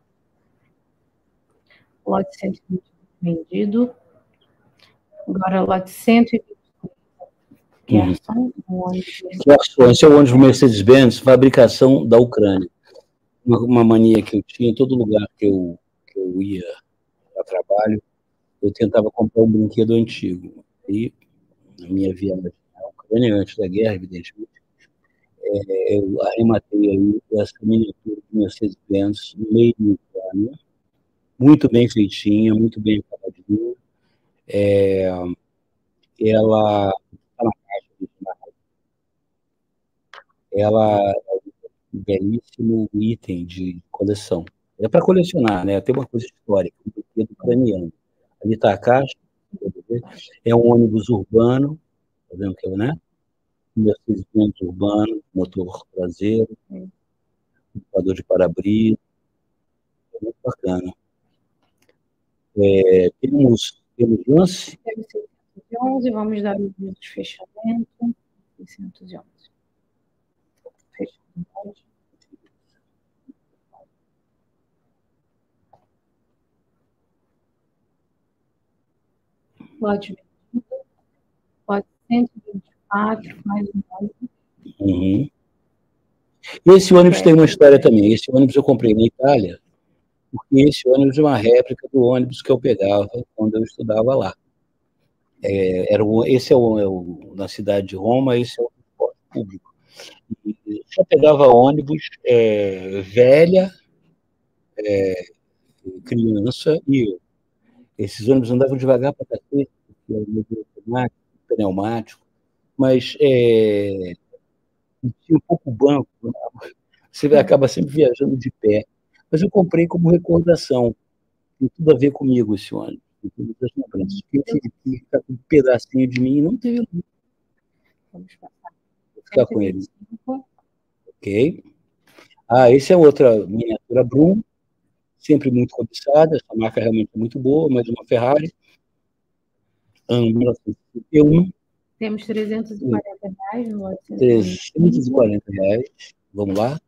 Lote cento e vinte vendido. Agora, lote cento e vinte e três. Gerson, um ônibus. Gerson, esse é o ônibus Mercedes-Benz, fabricação da Ucrânia. Uma, uma mania que eu tinha em todo lugar que eu, que eu ia a trabalho, eu tentava comprar um brinquedo antigo. E, na minha viagem à Ucrânia, antes da guerra, evidentemente, é, eu arrematei aí essa miniatura de Mercedes-Benz no meio da Ucrânia, muito bem feitinha, muito bem acabadinha. É, ela está na caixa original. Ela é um belíssimo item de coleção. É para colecionar, né? Tem uma coisa histórica, um brinquedo ucraniano. Ali está a caixa, é um ônibus urbano, tá vendo que é, né? Um Mercedes-Benz urbano, motor traseiro, limpador de para-brisa, é muito bacana. É, temos, temos lance? Temos seiscentos e onze, vamos dar o aviso de fechamento. seiscentos e onze. Fechamento. lote vendido, lote cento e vinte e quatro, mais um ônibus. Uhum. E esse ônibus tem uma história também. Esse ônibus eu comprei na Itália, porque esse ônibus é uma réplica do ônibus que eu pegava quando eu estudava lá. É, era o, esse é o, é o, na cidade de Roma, esse é o transporte público. E eu só pegava ônibus é, velha, é, criança e eu. Esses ônibus andavam devagar para cacete, porque era motor automático, pneumático, mas é, tinha um pouco banco, você acaba sempre viajando de pé. Mas eu comprei como recordação. Tem tudo a ver comigo esse ônibus. Tem todas as lembranças. Eu tive que ficar com um pedacinho de mim e não teve. Vamos passar. Vou ficar com ele. Ok. Ah, esse é outra miniatura Brum, sempre muito cobiçada. Essa marca realmente é muito boa, mas uma Ferrari. Ano mil novecentos e setenta e um. Temos trezentos e quarenta reais no lote. trezentos e quarenta reais. Vamos lá.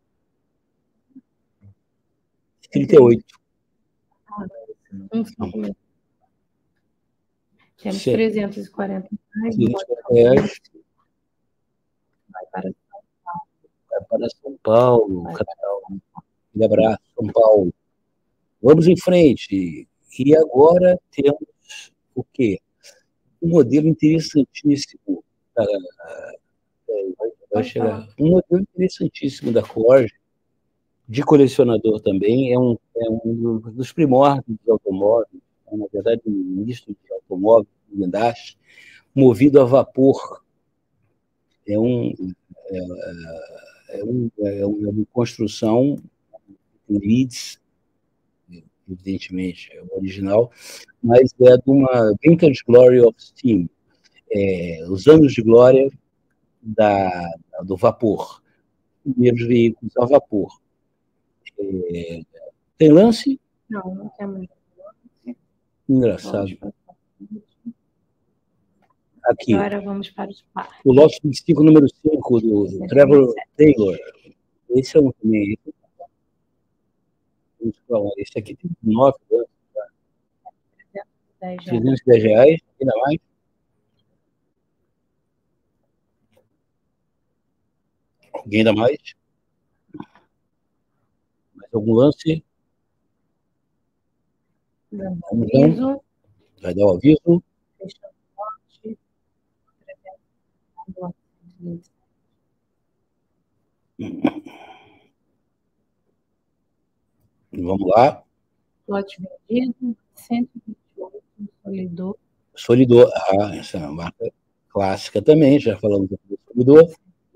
trinta e oito. Ah, um cinco. Temos trezentos e quarenta reais. trezentos e quarenta reais. Vai para São Paulo. Vai para São Paulo, capital. Um abraço, São Paulo. Vamos em frente. E agora temos o quê? Um modelo interessantíssimo. Da, vai chegar. Um modelo interessantíssimo da Corge, de colecionador também, é um, é um dos primórdios dos automóveis, é, na verdade, um misto de automóvel e blindagem, movido a vapor. É, um, é, é, um, é uma construção em Leeds, evidentemente, é o original, mas é de uma Vintage Glory of Steam, é, os anos de glória da, do vapor, primeiros veículos a vapor. É, tem lance? Não, não temos. Engraçado. Aqui. Agora vamos para os parques. O lote vinte e cinco, número cinco, do Trevor Taylor. Esse é um também. Esse aqui tem nove anos. trezentos e dez reais, ainda mais. Alguém ainda mais? Mais algum lance? Aviso. Vai dar o aviso. Vamos lá. Lote vendido, cento e vinte e oito, Solidor. Solidor. Ah, essa é uma marca clássica também, já falamos do Solidor.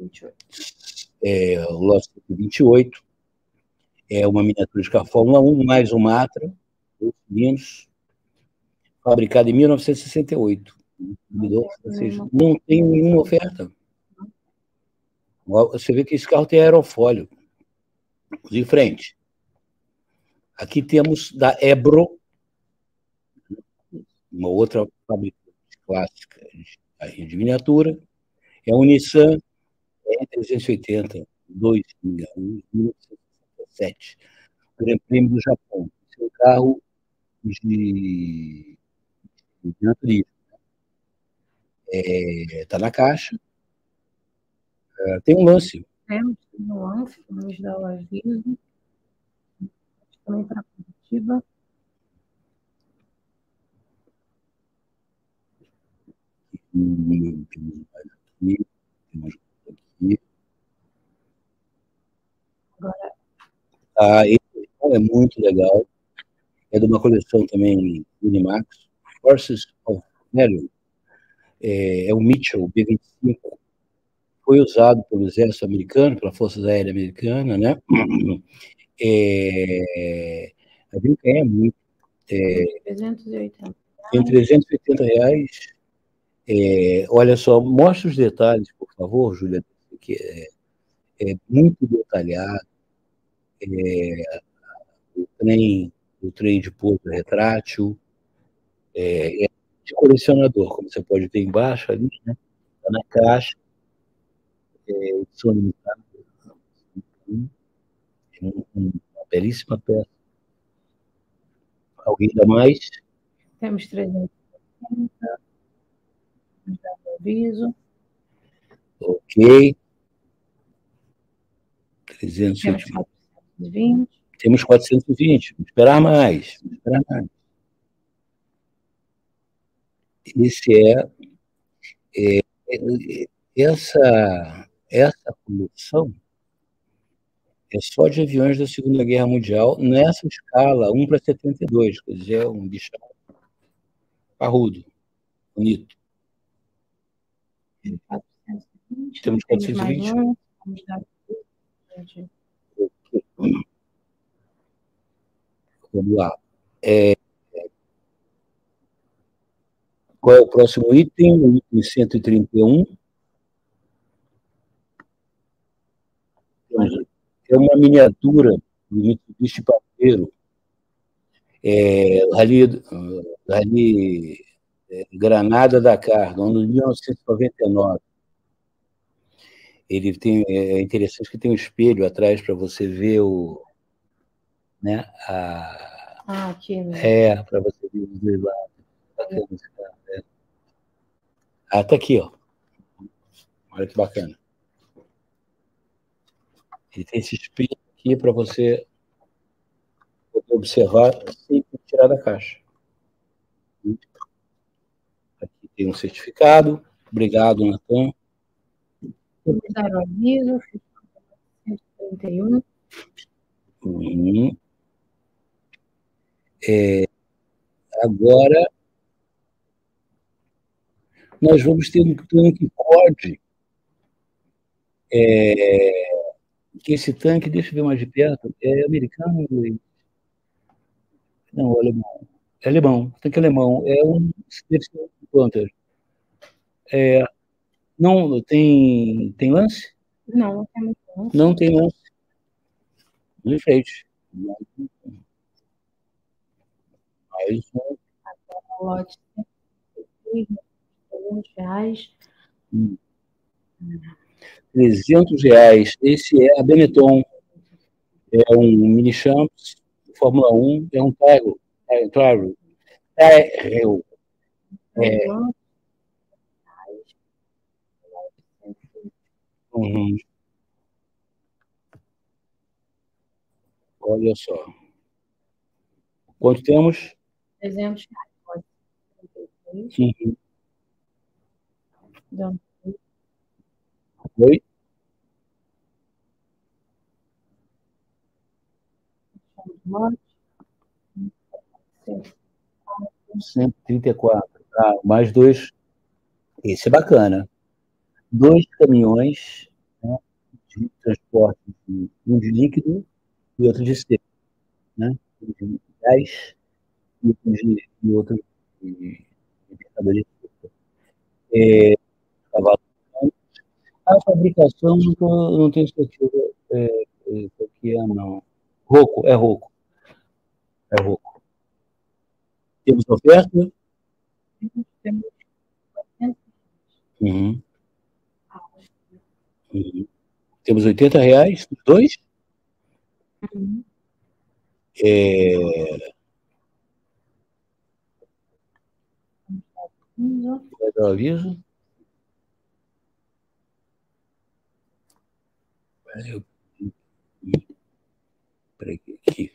É, o lote cento e vinte e oito. É uma miniatura de carro Fórmula um, mais um Matra, dois cilindros, fabricado em mil novecentos e sessenta e oito. Ou seja, não tem nenhuma oferta. Você vê que esse carro tem aerofólio. Vamos em frente. Aqui temos da Ebro, uma outra fabricante clássica de miniatura. É um Nissan R trezentos e oitenta, dois, mil novecentos e sessenta e sete. Grande Prêmio do Japão. Esse é um carro de, de naturismo. Está é, na caixa. É, tem um lance. Temos um lance, vamos dar o aviso. Também para Curitiba. Temos mais aqui. Temos aqui. Agora. Ah, esse é muito legal. É de uma coleção também Unimax. Forces of Value. É, é o Mitchell B vinte e cinco. Foi usado pelo exército americano, pela Força Aérea Americana, né? É, a brinca é muito. É, trezentos e oitenta. Tem trezentos e oitenta reais. É, olha só, mostra os detalhes, por favor, Júlia, que é, é muito detalhado. É, o trem, o trem de pouso retrátil, é, é de colecionador, como você pode ver embaixo ali, né? Está na caixa. É, edição limitada. Uma belíssima peça. Alguém dá mais? Temos trezentos. Aviso. Ok. trezentos e Temos quatrocentos e vinte. Temos quatrocentos e vinte. Vamos esperar mais. Vamos esperar mais. Esse é, é, é essa, essa coleção é só de aviões da Segunda Guerra Mundial, nessa escala, um para setenta e dois, quer dizer, é um bichão parrudo, bonito. quatrocentos e vinte. Temos quatrocentos e vinte. Um. Vamos dar... Vamos lá. É, qual é o próximo item? O item cento e trinta e um. É uma miniatura do Mitsubishi Pajero, é, Rally, Rally é, Granada Dakar, no ano de mil novecentos e noventa e nove. Ele tem, é interessante que tem um espelho atrás para você ver o, né, a, ah, aqui, né? É, para você ver os dois lados. Bacana esse carro, né? Ah, tá aqui, ó. Olha que bacana. Ele tem esse espelho aqui para você poder observar sem tirar da caixa. Aqui tem um certificado. Obrigado, Natan. Vamos dar o aviso. cento e trinta e um. Uhum. É, agora, nós vamos ter um tanque Cord. É, que esse tanque, deixa eu ver mais de perto, é americano ou inglês? Não, é alemão. É alemão, tanque alemão. É um Panther. É, não, tem, tem lance? Não, não tem lance. Não tem lance. Não enfeite. Mais um. Lote trezentos reais. Hum. trezentos reais. Esse é a Benetton. É um mini champs, Fórmula um, é um Tyrrell. É, Tyrrell. Tyrrell. É. Uhum. Olha só. Quanto temos? trezentos reais. Uhum. Dando. Oi? cento e trinta e quatro. Ah, mais dois. Esse é bacana. Dois caminhões, né, de transporte, um de líquido e outro de seco, né? Um de gás e outro de, e outro de, de mercadoria. É, cavalo. A fabricação, não, tô, não tenho certeza é, é, qual que é, não. Roco, é Roco. É Roco. Temos oferta? Uhum. Uhum. Temos oitenta reais, os dois? Uhum. É... Vai dar o aviso? Peraí, aqui.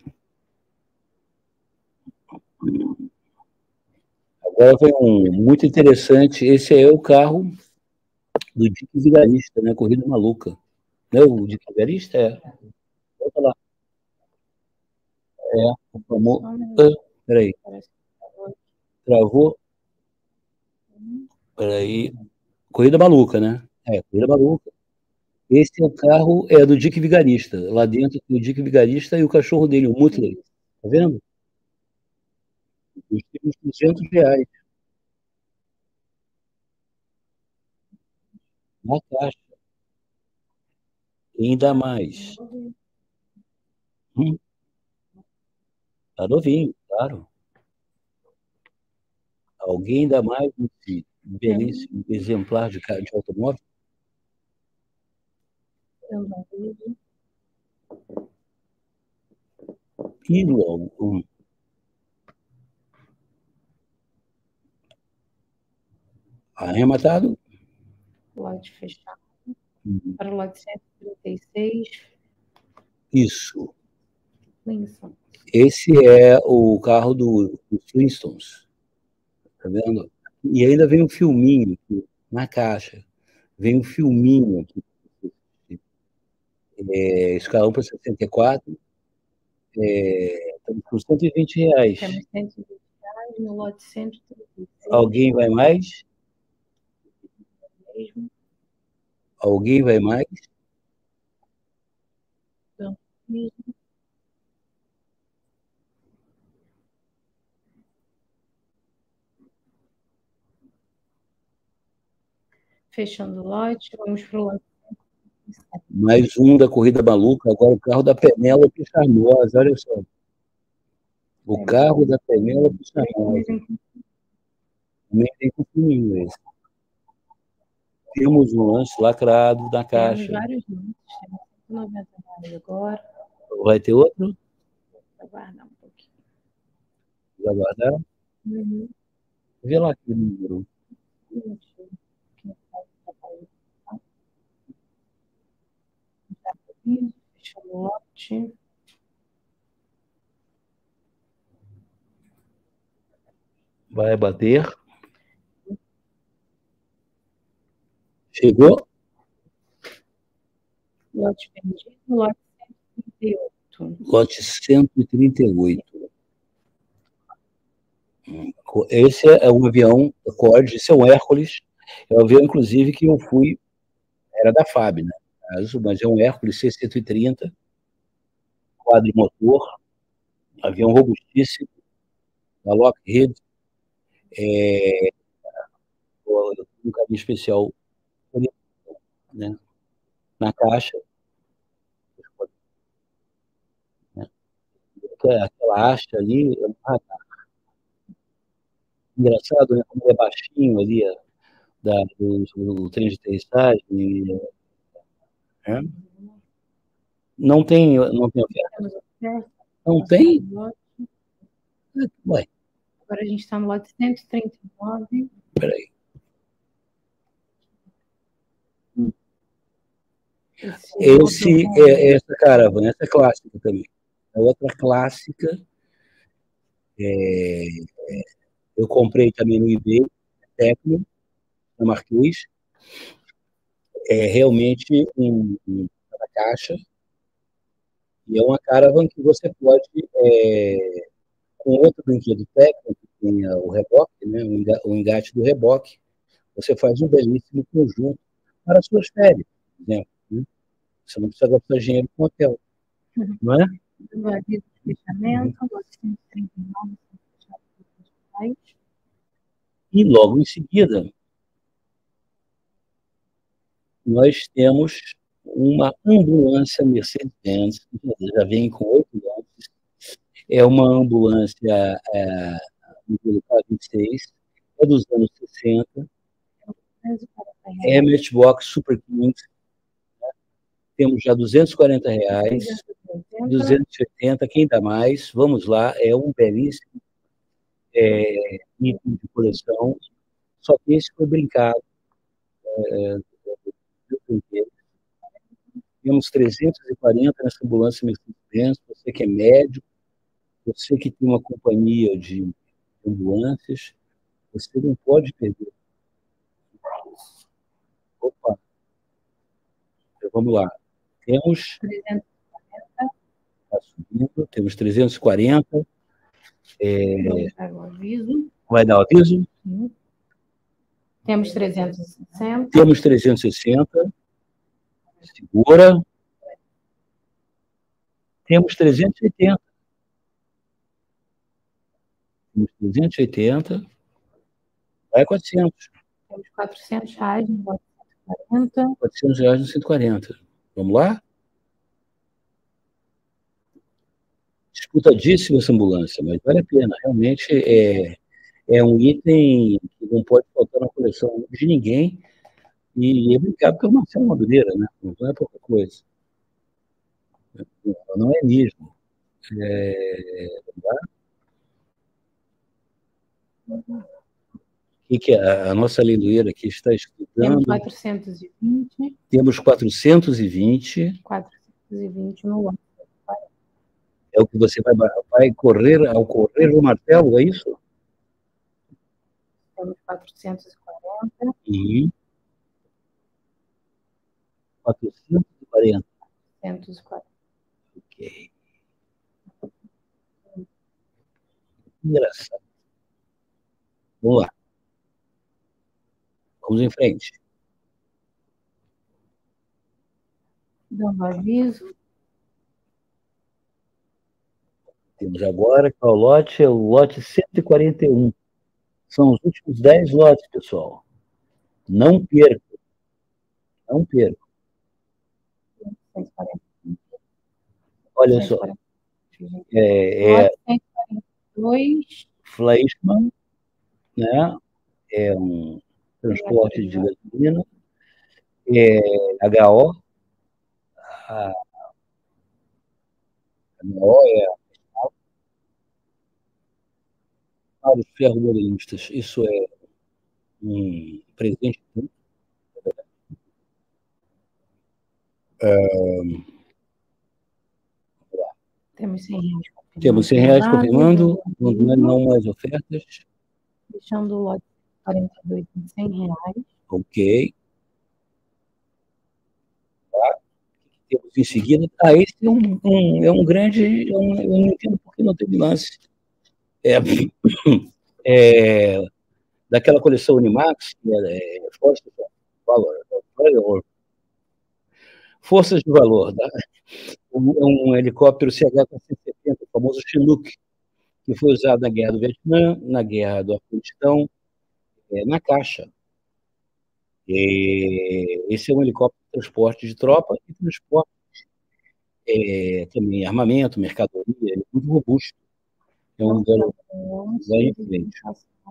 Agora vem um muito interessante. Esse é o carro do Dick Vigarista, né? Corrida Maluca. Não é o Dick Vigarista? É. Volta lá. É, o famoso. Ah, peraí. Travou? Peraí. Corrida Maluca, né? É, Corrida Maluca. Esse é o carro é do Dick Vigarista. Lá dentro tem o Dick Vigarista e o cachorro dele, o Mutley. Tá vendo? Nós temos duzentos reais na caixa. E ainda mais. Hum, tá novinho, claro. Alguém dá mais esse belíssimo exemplar de, de automóvel? Quilo algum. Arrematado? Lote fechado. Uhum. Para o lote cento e trinta e seis. Isso. Flintstones. Esse é o carro do, do Flintstones. Tá vendo? E ainda vem um filminho aqui, na caixa. Vem um filminho aqui. É, escalão para sessenta e quatro. É, estamos por cento e vinte reais. Temos cento e vinte reais no lote cento e trinta e seis. Alguém vai mais? Mesmo. Alguém vai mais? Então, mesmo. Fechando o lote, vamos para o lote. Mais um da Corrida Maluca, agora o carro da Penélope Charmosa, olha só. O carro da Penélope Charmosa. Também tem com fininho esse. Temos um lance lacrado na caixa. Temos vários lances, temos cento e noventa reais agora. Vai ter outro? Vou aguardar um pouquinho. Vai aguardar? Uhum. Vê lá aquele número. Fechando o lote. Vai bater. Chegou? Lote vendido, lote cento e trinta e oito. Lote cento e trinta e oito. Esse é um avião Concorde, esse é um Hércules. É um avião, inclusive, que eu fui, era da F A B, né? Mas é um Hércules C cento e trinta, quadrimotor, avião robustíssimo, da Lockheed. É, um carinho especial, né? Na caixa. Né? Aquela haste ali é um radar. Engraçado, né? Como é baixinho ali, da, do, do trem de aterrissagem. Né? Não tem, não tem oferta? Não tem? Ué. Agora a gente está no lote cento e trinta e nove. Peraí. Esse é essa caravana, essa é clássica também. A outra clássica, é, eu comprei também no eBay, Tecno, na Marquês. É realmente um, um caixa, e é uma caravan que você pode, é, com outro brinquedo técnico, que tem o reboque, né, o engate do reboque, você faz um belíssimo conjunto para as suas férias, por exemplo. Né? Você não precisa gastar dinheiro com hotel, uhum. Não é? No aviso de fechamento, uhum. cento e trinta e nove, e logo em seguida, nós temos uma ambulância Mercedes-Benz, que já vem com oito lances. É uma ambulância é, modelo K vinte e seis, é dos anos sessenta, é Matchbox Super Kings, né? Temos já duzentos e quarenta reais, duzentos e oitenta, quem dá mais? Vamos lá, é um belíssimo é, item de coleção, só que esse foi brincado. É, temos trezentos e quarenta nessa ambulância Mercedes-Benz, você que é médico, você que tem uma companhia de ambulâncias, você não pode perder. Opa, então, vamos lá. Temos trezentos e quarenta, tá subindo, temos trezentos e quarenta. É, vai dar o aviso. Vai dar o aviso? Sim. Temos trezentos e sessenta. Temos trezentos e sessenta. Segura. Temos trezentos e oitenta. Temos trezentos e oitenta. Vai quatrocentos. Temos quatrocentos reais no cento e quarenta. quatrocentos reais no cento e quarenta. Vamos lá? Disputadíssima essa ambulância, mas vale a pena. Realmente é, é um item que não pode faltar na coleção de ninguém. E é brincado pelo Marcelo Madureira, né? Não é pouca coisa. Não é mesmo. É... que, que a, a nossa leiloeira aqui está estudando? Temos quatrocentos e vinte. Temos quatrocentos e vinte. quatrocentos e vinte no lote. É o que você vai, vai correr ao correr do martelo, é isso? Temos quatrocentos e quarenta. E quatrocentos e quarenta. quatrocentos e quarenta. Ok. Engraçado. Vamos lá. Vamos em frente. Dando aviso. Temos agora que o lote é o lote cento e quarenta e um. São os últimos dez lotes, pessoal. Não percam. Não percam. cento e quarenta. Olha só. É, é cento e quarenta e dois. Fleischmann, né? É um transporte de gasolina. É H O. A H O é para os ferroviaristas. Isso é um presente. Um, Temos cem reais confirmando. Temos cem reais confirmando, não, não mais ofertas. Deixando o lote quarenta e dois em cem reais. Ok. Tá. Temos em seguida. Ah, esse é um, um, é um grande. Eu não, eu não entendo por que não teve lance. É, é, daquela coleção Unimax, que é, é Forças de Valor. Forças de Valor. Tá? Um, um helicóptero C H quatrocentos e setenta, o famoso Chinook, que foi usado na Guerra do Vietnã, na Guerra do Afeganistão, é, na Caixa. E esse é um helicóptero de transporte de tropa e transporte é, também armamento, mercadoria, é muito robusto. É um belo ganho de frente.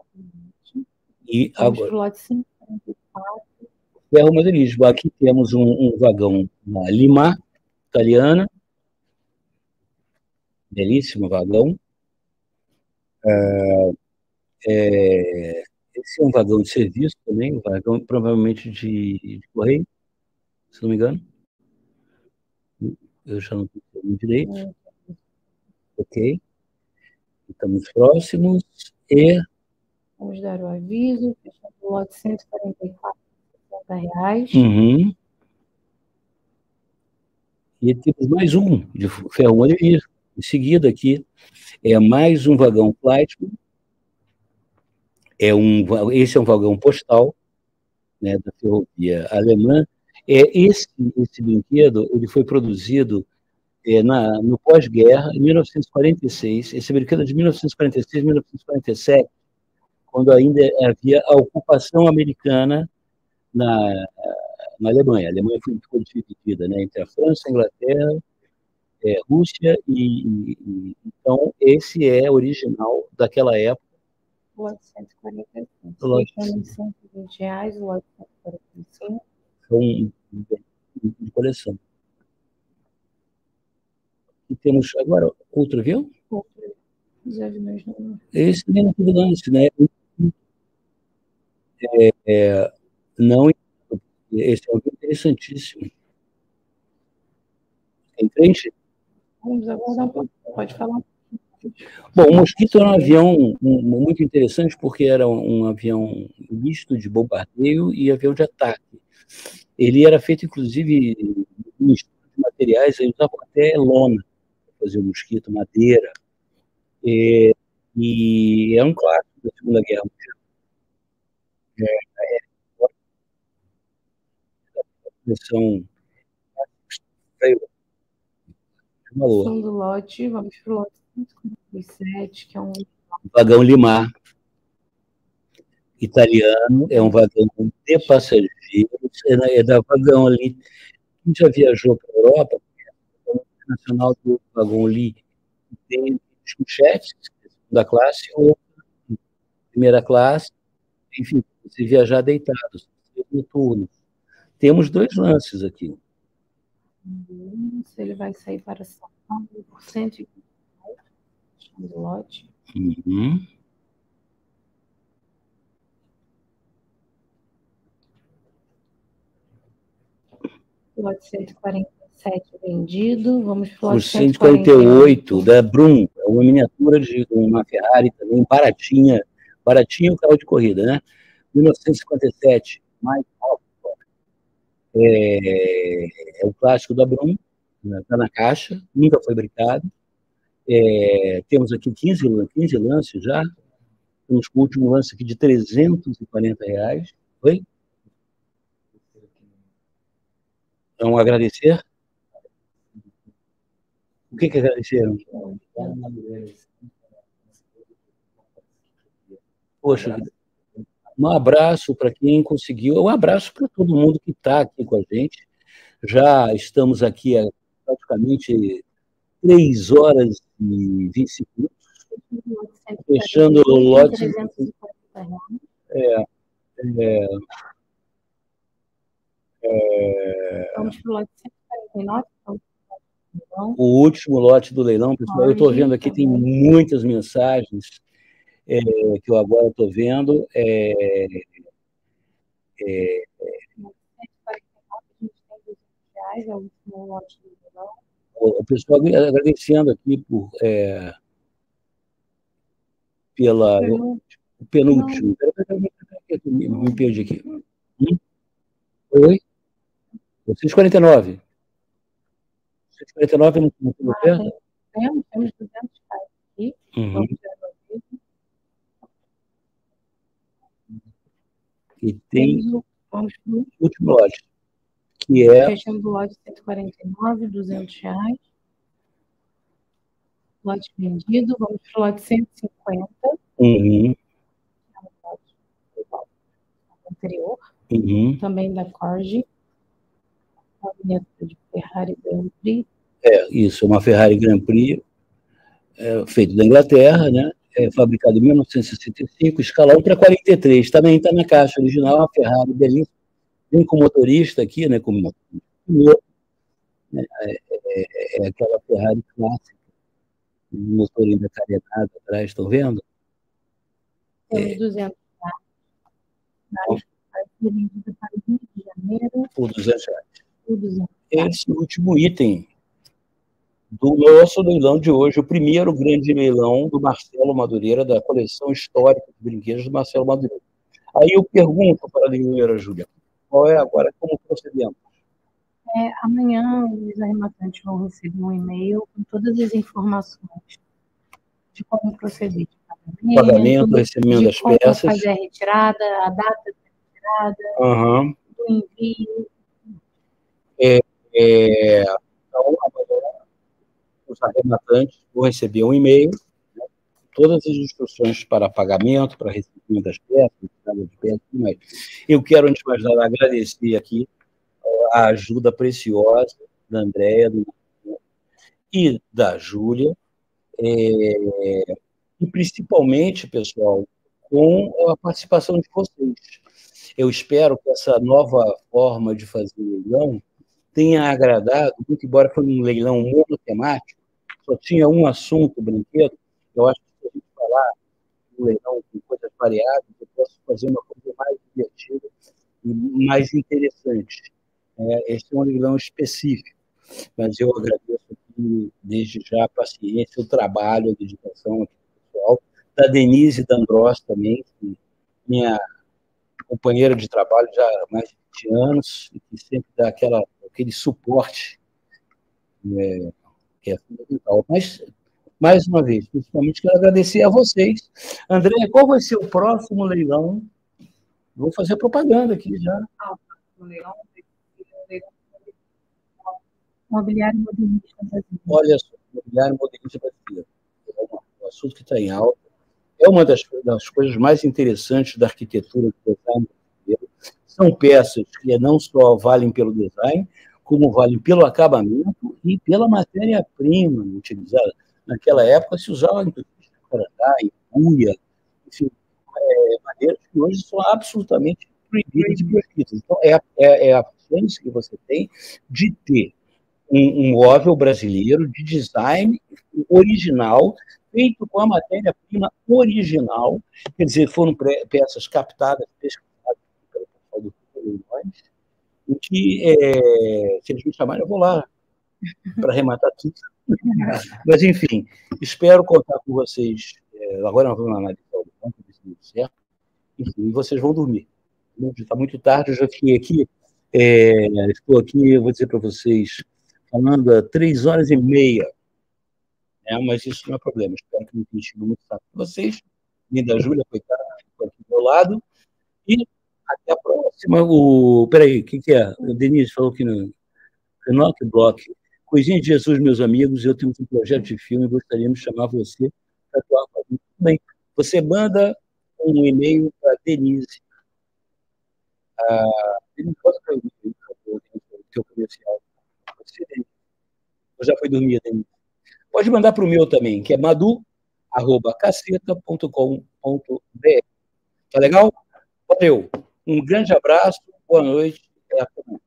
E agora, ferroviarismo. Aqui temos um, um vagão na Lima, italiana, belíssimo vagão. É, é, esse é um vagão de serviço também, um vagão provavelmente de, de correio, se não me engano. Eu já não estou direito. É. Ok. Estamos próximos e... Vamos dar o aviso, fechando o lote cento e quarenta e quatro, sessenta reais. Uhum. E temos mais um de ferroviarismo. Em seguida aqui, é mais um vagão Fleischmann. É um, esse é um vagão postal, né, da ferrovia alemã. É, esse, esse brinquedo ele foi produzido é, na, no pós-guerra, em mil novecentos e quarenta e seis. Esse brinquedo é de mil novecentos e quarenta e seis, mil novecentos e quarenta e sete, quando ainda havia a ocupação americana na, na Alemanha. A Alemanha foi, foi dividida, né, entre a França, a Inglaterra, é, Rússia, e, e então esse é original daquela época. Lote cento e quarenta e cinco. Lote cento e vinte reais, lote cento e quarenta e cinco. São de coleção. E temos agora outro, viu? Outro. Esse também não teve lance, né? É, é, não, esse é um interessantíssimo. Em frente? Vamos aguardar um pouco. Pode falar. Bom, o Mosquito era um avião um, muito interessante porque era um, um avião misto de bombardeio e avião de ataque. Ele era feito, inclusive, em de materiais, eles usavam até lona para fazer o Mosquito, madeira. E, e é um clássico da Segunda Guerra Mundial. É, é, são São do lote, vamos para o lote cento e quarenta e sete, que é um vagão Limar italiano, é um vagão de passageiros, é, é da vagão ali. Quem já viajou para a Europa, o nacional do vagão ali tem manchetes, segunda classe ou primeira classe, enfim, se viajar deitados, noturnos. Temos dois lances aqui. Se ele vai sair para São Paulo por cento e vinte do lote. Uhum. Lote cento e quarenta e sete vendido. Vamos para o O lote cento e quarenta e oito cento e quarenta e oito. da Brum, é uma miniatura de uma Ferrari também, baratinha, baratinho o carro de corrida, né? mil novecentos e cinquenta e sete, mais alto. É, é o clássico da Brum, está na caixa, nunca foi brincado. É, temos aqui quinze, quinze lances já. Temos com o último lance aqui de trezentos e quarenta reais. Oi? Vamos agradecer? O que que agradeceram? Poxa, um abraço para quem conseguiu, um abraço para todo mundo que está aqui com a gente. Já estamos aqui há praticamente três horas e vinte e cinco minutos, fechando o lote. É, é, é, Vamos para o lote cento e quarenta e nove. o último lote do leilão, pessoal. Eu estou vendo aqui, tem muitas mensagens é, que eu agora estou vendo. É, é, o pessoal agradecendo aqui por, é, pela o penúltimo. Me perdi aqui. Hum? Oi? seiscentos e quarenta e nove. seiscentos e quarenta e nove não tem oferta? Temos, temos duzentos reais aqui. Uhum. E tem vamos pro último lote, que é... Fechamos o lote cento e quarenta e nove, duzentos reais. Lote vendido. Vamos para o lote cento e cinquenta. Uhum. Anterior. Uhum. Também da Corgi. Uma miniatura de Ferrari Grand Prix. É, isso, uma Ferrari Grand Prix, é, feito da Inglaterra, né? É, fabricado em mil novecentos e sessenta e cinco, escala um para quarenta e três, também está na caixa original, uma Ferrari belíssima, vem com motorista aqui, né? Com motor, né, é, é, é aquela Ferrari clássica, o motor ainda carenado atrás, estão vendo? Temos é. duzentos reais. Vendida para o Rio de Janeiro. Por duzentos reais. Por duzentos reais. Esse último item do nosso leilão de hoje, o primeiro grande leilão do Marcelo Madureira, da coleção histórica de brinquedos do Marcelo Madureira. Aí eu pergunto para a leiloeira Júlia, qual é agora, como procedemos? É, amanhã os arrematantes vão receber um e-mail com todas as informações de como proceder. De pagamento, pagamento recebimento das como peças. fazer a retirada, a data da retirada, uhum. do envio. É, é, então, amanhã, os arrematantes vão receber um e-mail, né, todas as instruções para pagamento, para recebimento das peças, de peças, mas eu quero, antes de mais nada, agradecer aqui a ajuda preciosa da Andréia e da Júlia, é, e principalmente, pessoal, com a participação de vocês. Eu espero que essa nova forma de fazer leilão tenha agradado, muito embora foi um leilão monotemático, só tinha um assunto, brinquedo. Eu acho que se a gente falar um leilão com coisas variadas, eu posso fazer uma coisa mais divertida e mais interessante. É, esse é um leilão específico, mas eu agradeço aqui, desde já, a paciência, o trabalho, a dedicação aqui do pessoal, da Denise D'Andros também, que minha companheira de trabalho já há mais de vinte anos, e que sempre dá aquela, aquele suporte, é, que é fundamental. Mas, mais uma vez, principalmente quero agradecer a vocês. André, qual vai ser o próximo leilão? Vou fazer propaganda aqui já. Ah, o próximo leilão Mobiliário Modernista Brasileiro. Olha só, Mobiliário Modernista Brasileiro. É um assunto que está em alta. É uma das, das coisas mais interessantes da arquitetura do design brasileiro. São peças que não só valem pelo design, como valem pelo acabamento e pela matéria-prima utilizada. Naquela época se usava, inclusive, carandá, embuia, enfim, é, maneiras que hoje são absolutamente proibidas e proscritas. Então, é, é, é a chance que você tem de ter um, um móvel brasileiro de design original, feito com a matéria-prima original, quer dizer, foram peças captadas, pesquisadas pelo pessoal do Leilões, O que, é, se eles me chamarem, eu vou lá para arrematar tudo. Mas, enfim, espero contar com vocês. É, agora nós vamos analisar o banco, ver se deu certo. Enfim, vocês vão dormir. Está muito tarde, eu já fiquei aqui. É, estou aqui, eu vou dizer para vocês, falando há três horas e meia. É, mas isso não é problema. Espero que não tenha sido muito fácil para vocês. Linda Júlia, coitada, ficou aqui do meu lado. E até a próxima. O... Peraí, o que, que é? O Denise falou que no Enoch Block. Coisinha de Jesus, meus amigos, eu tenho um projeto de filme e gostaríamos de chamar você para atuar com a gente. Tudo bem. Você manda um e-mail para Denise. Ah, Denise, pode cair o teu comercial. Você, Denise. Eu já fui dormir, Denise. Pode mandar para o meu também, que é madu arroba caceta ponto com ponto br. Tá legal? Valeu. Um grande abraço, boa noite. Até a próxima.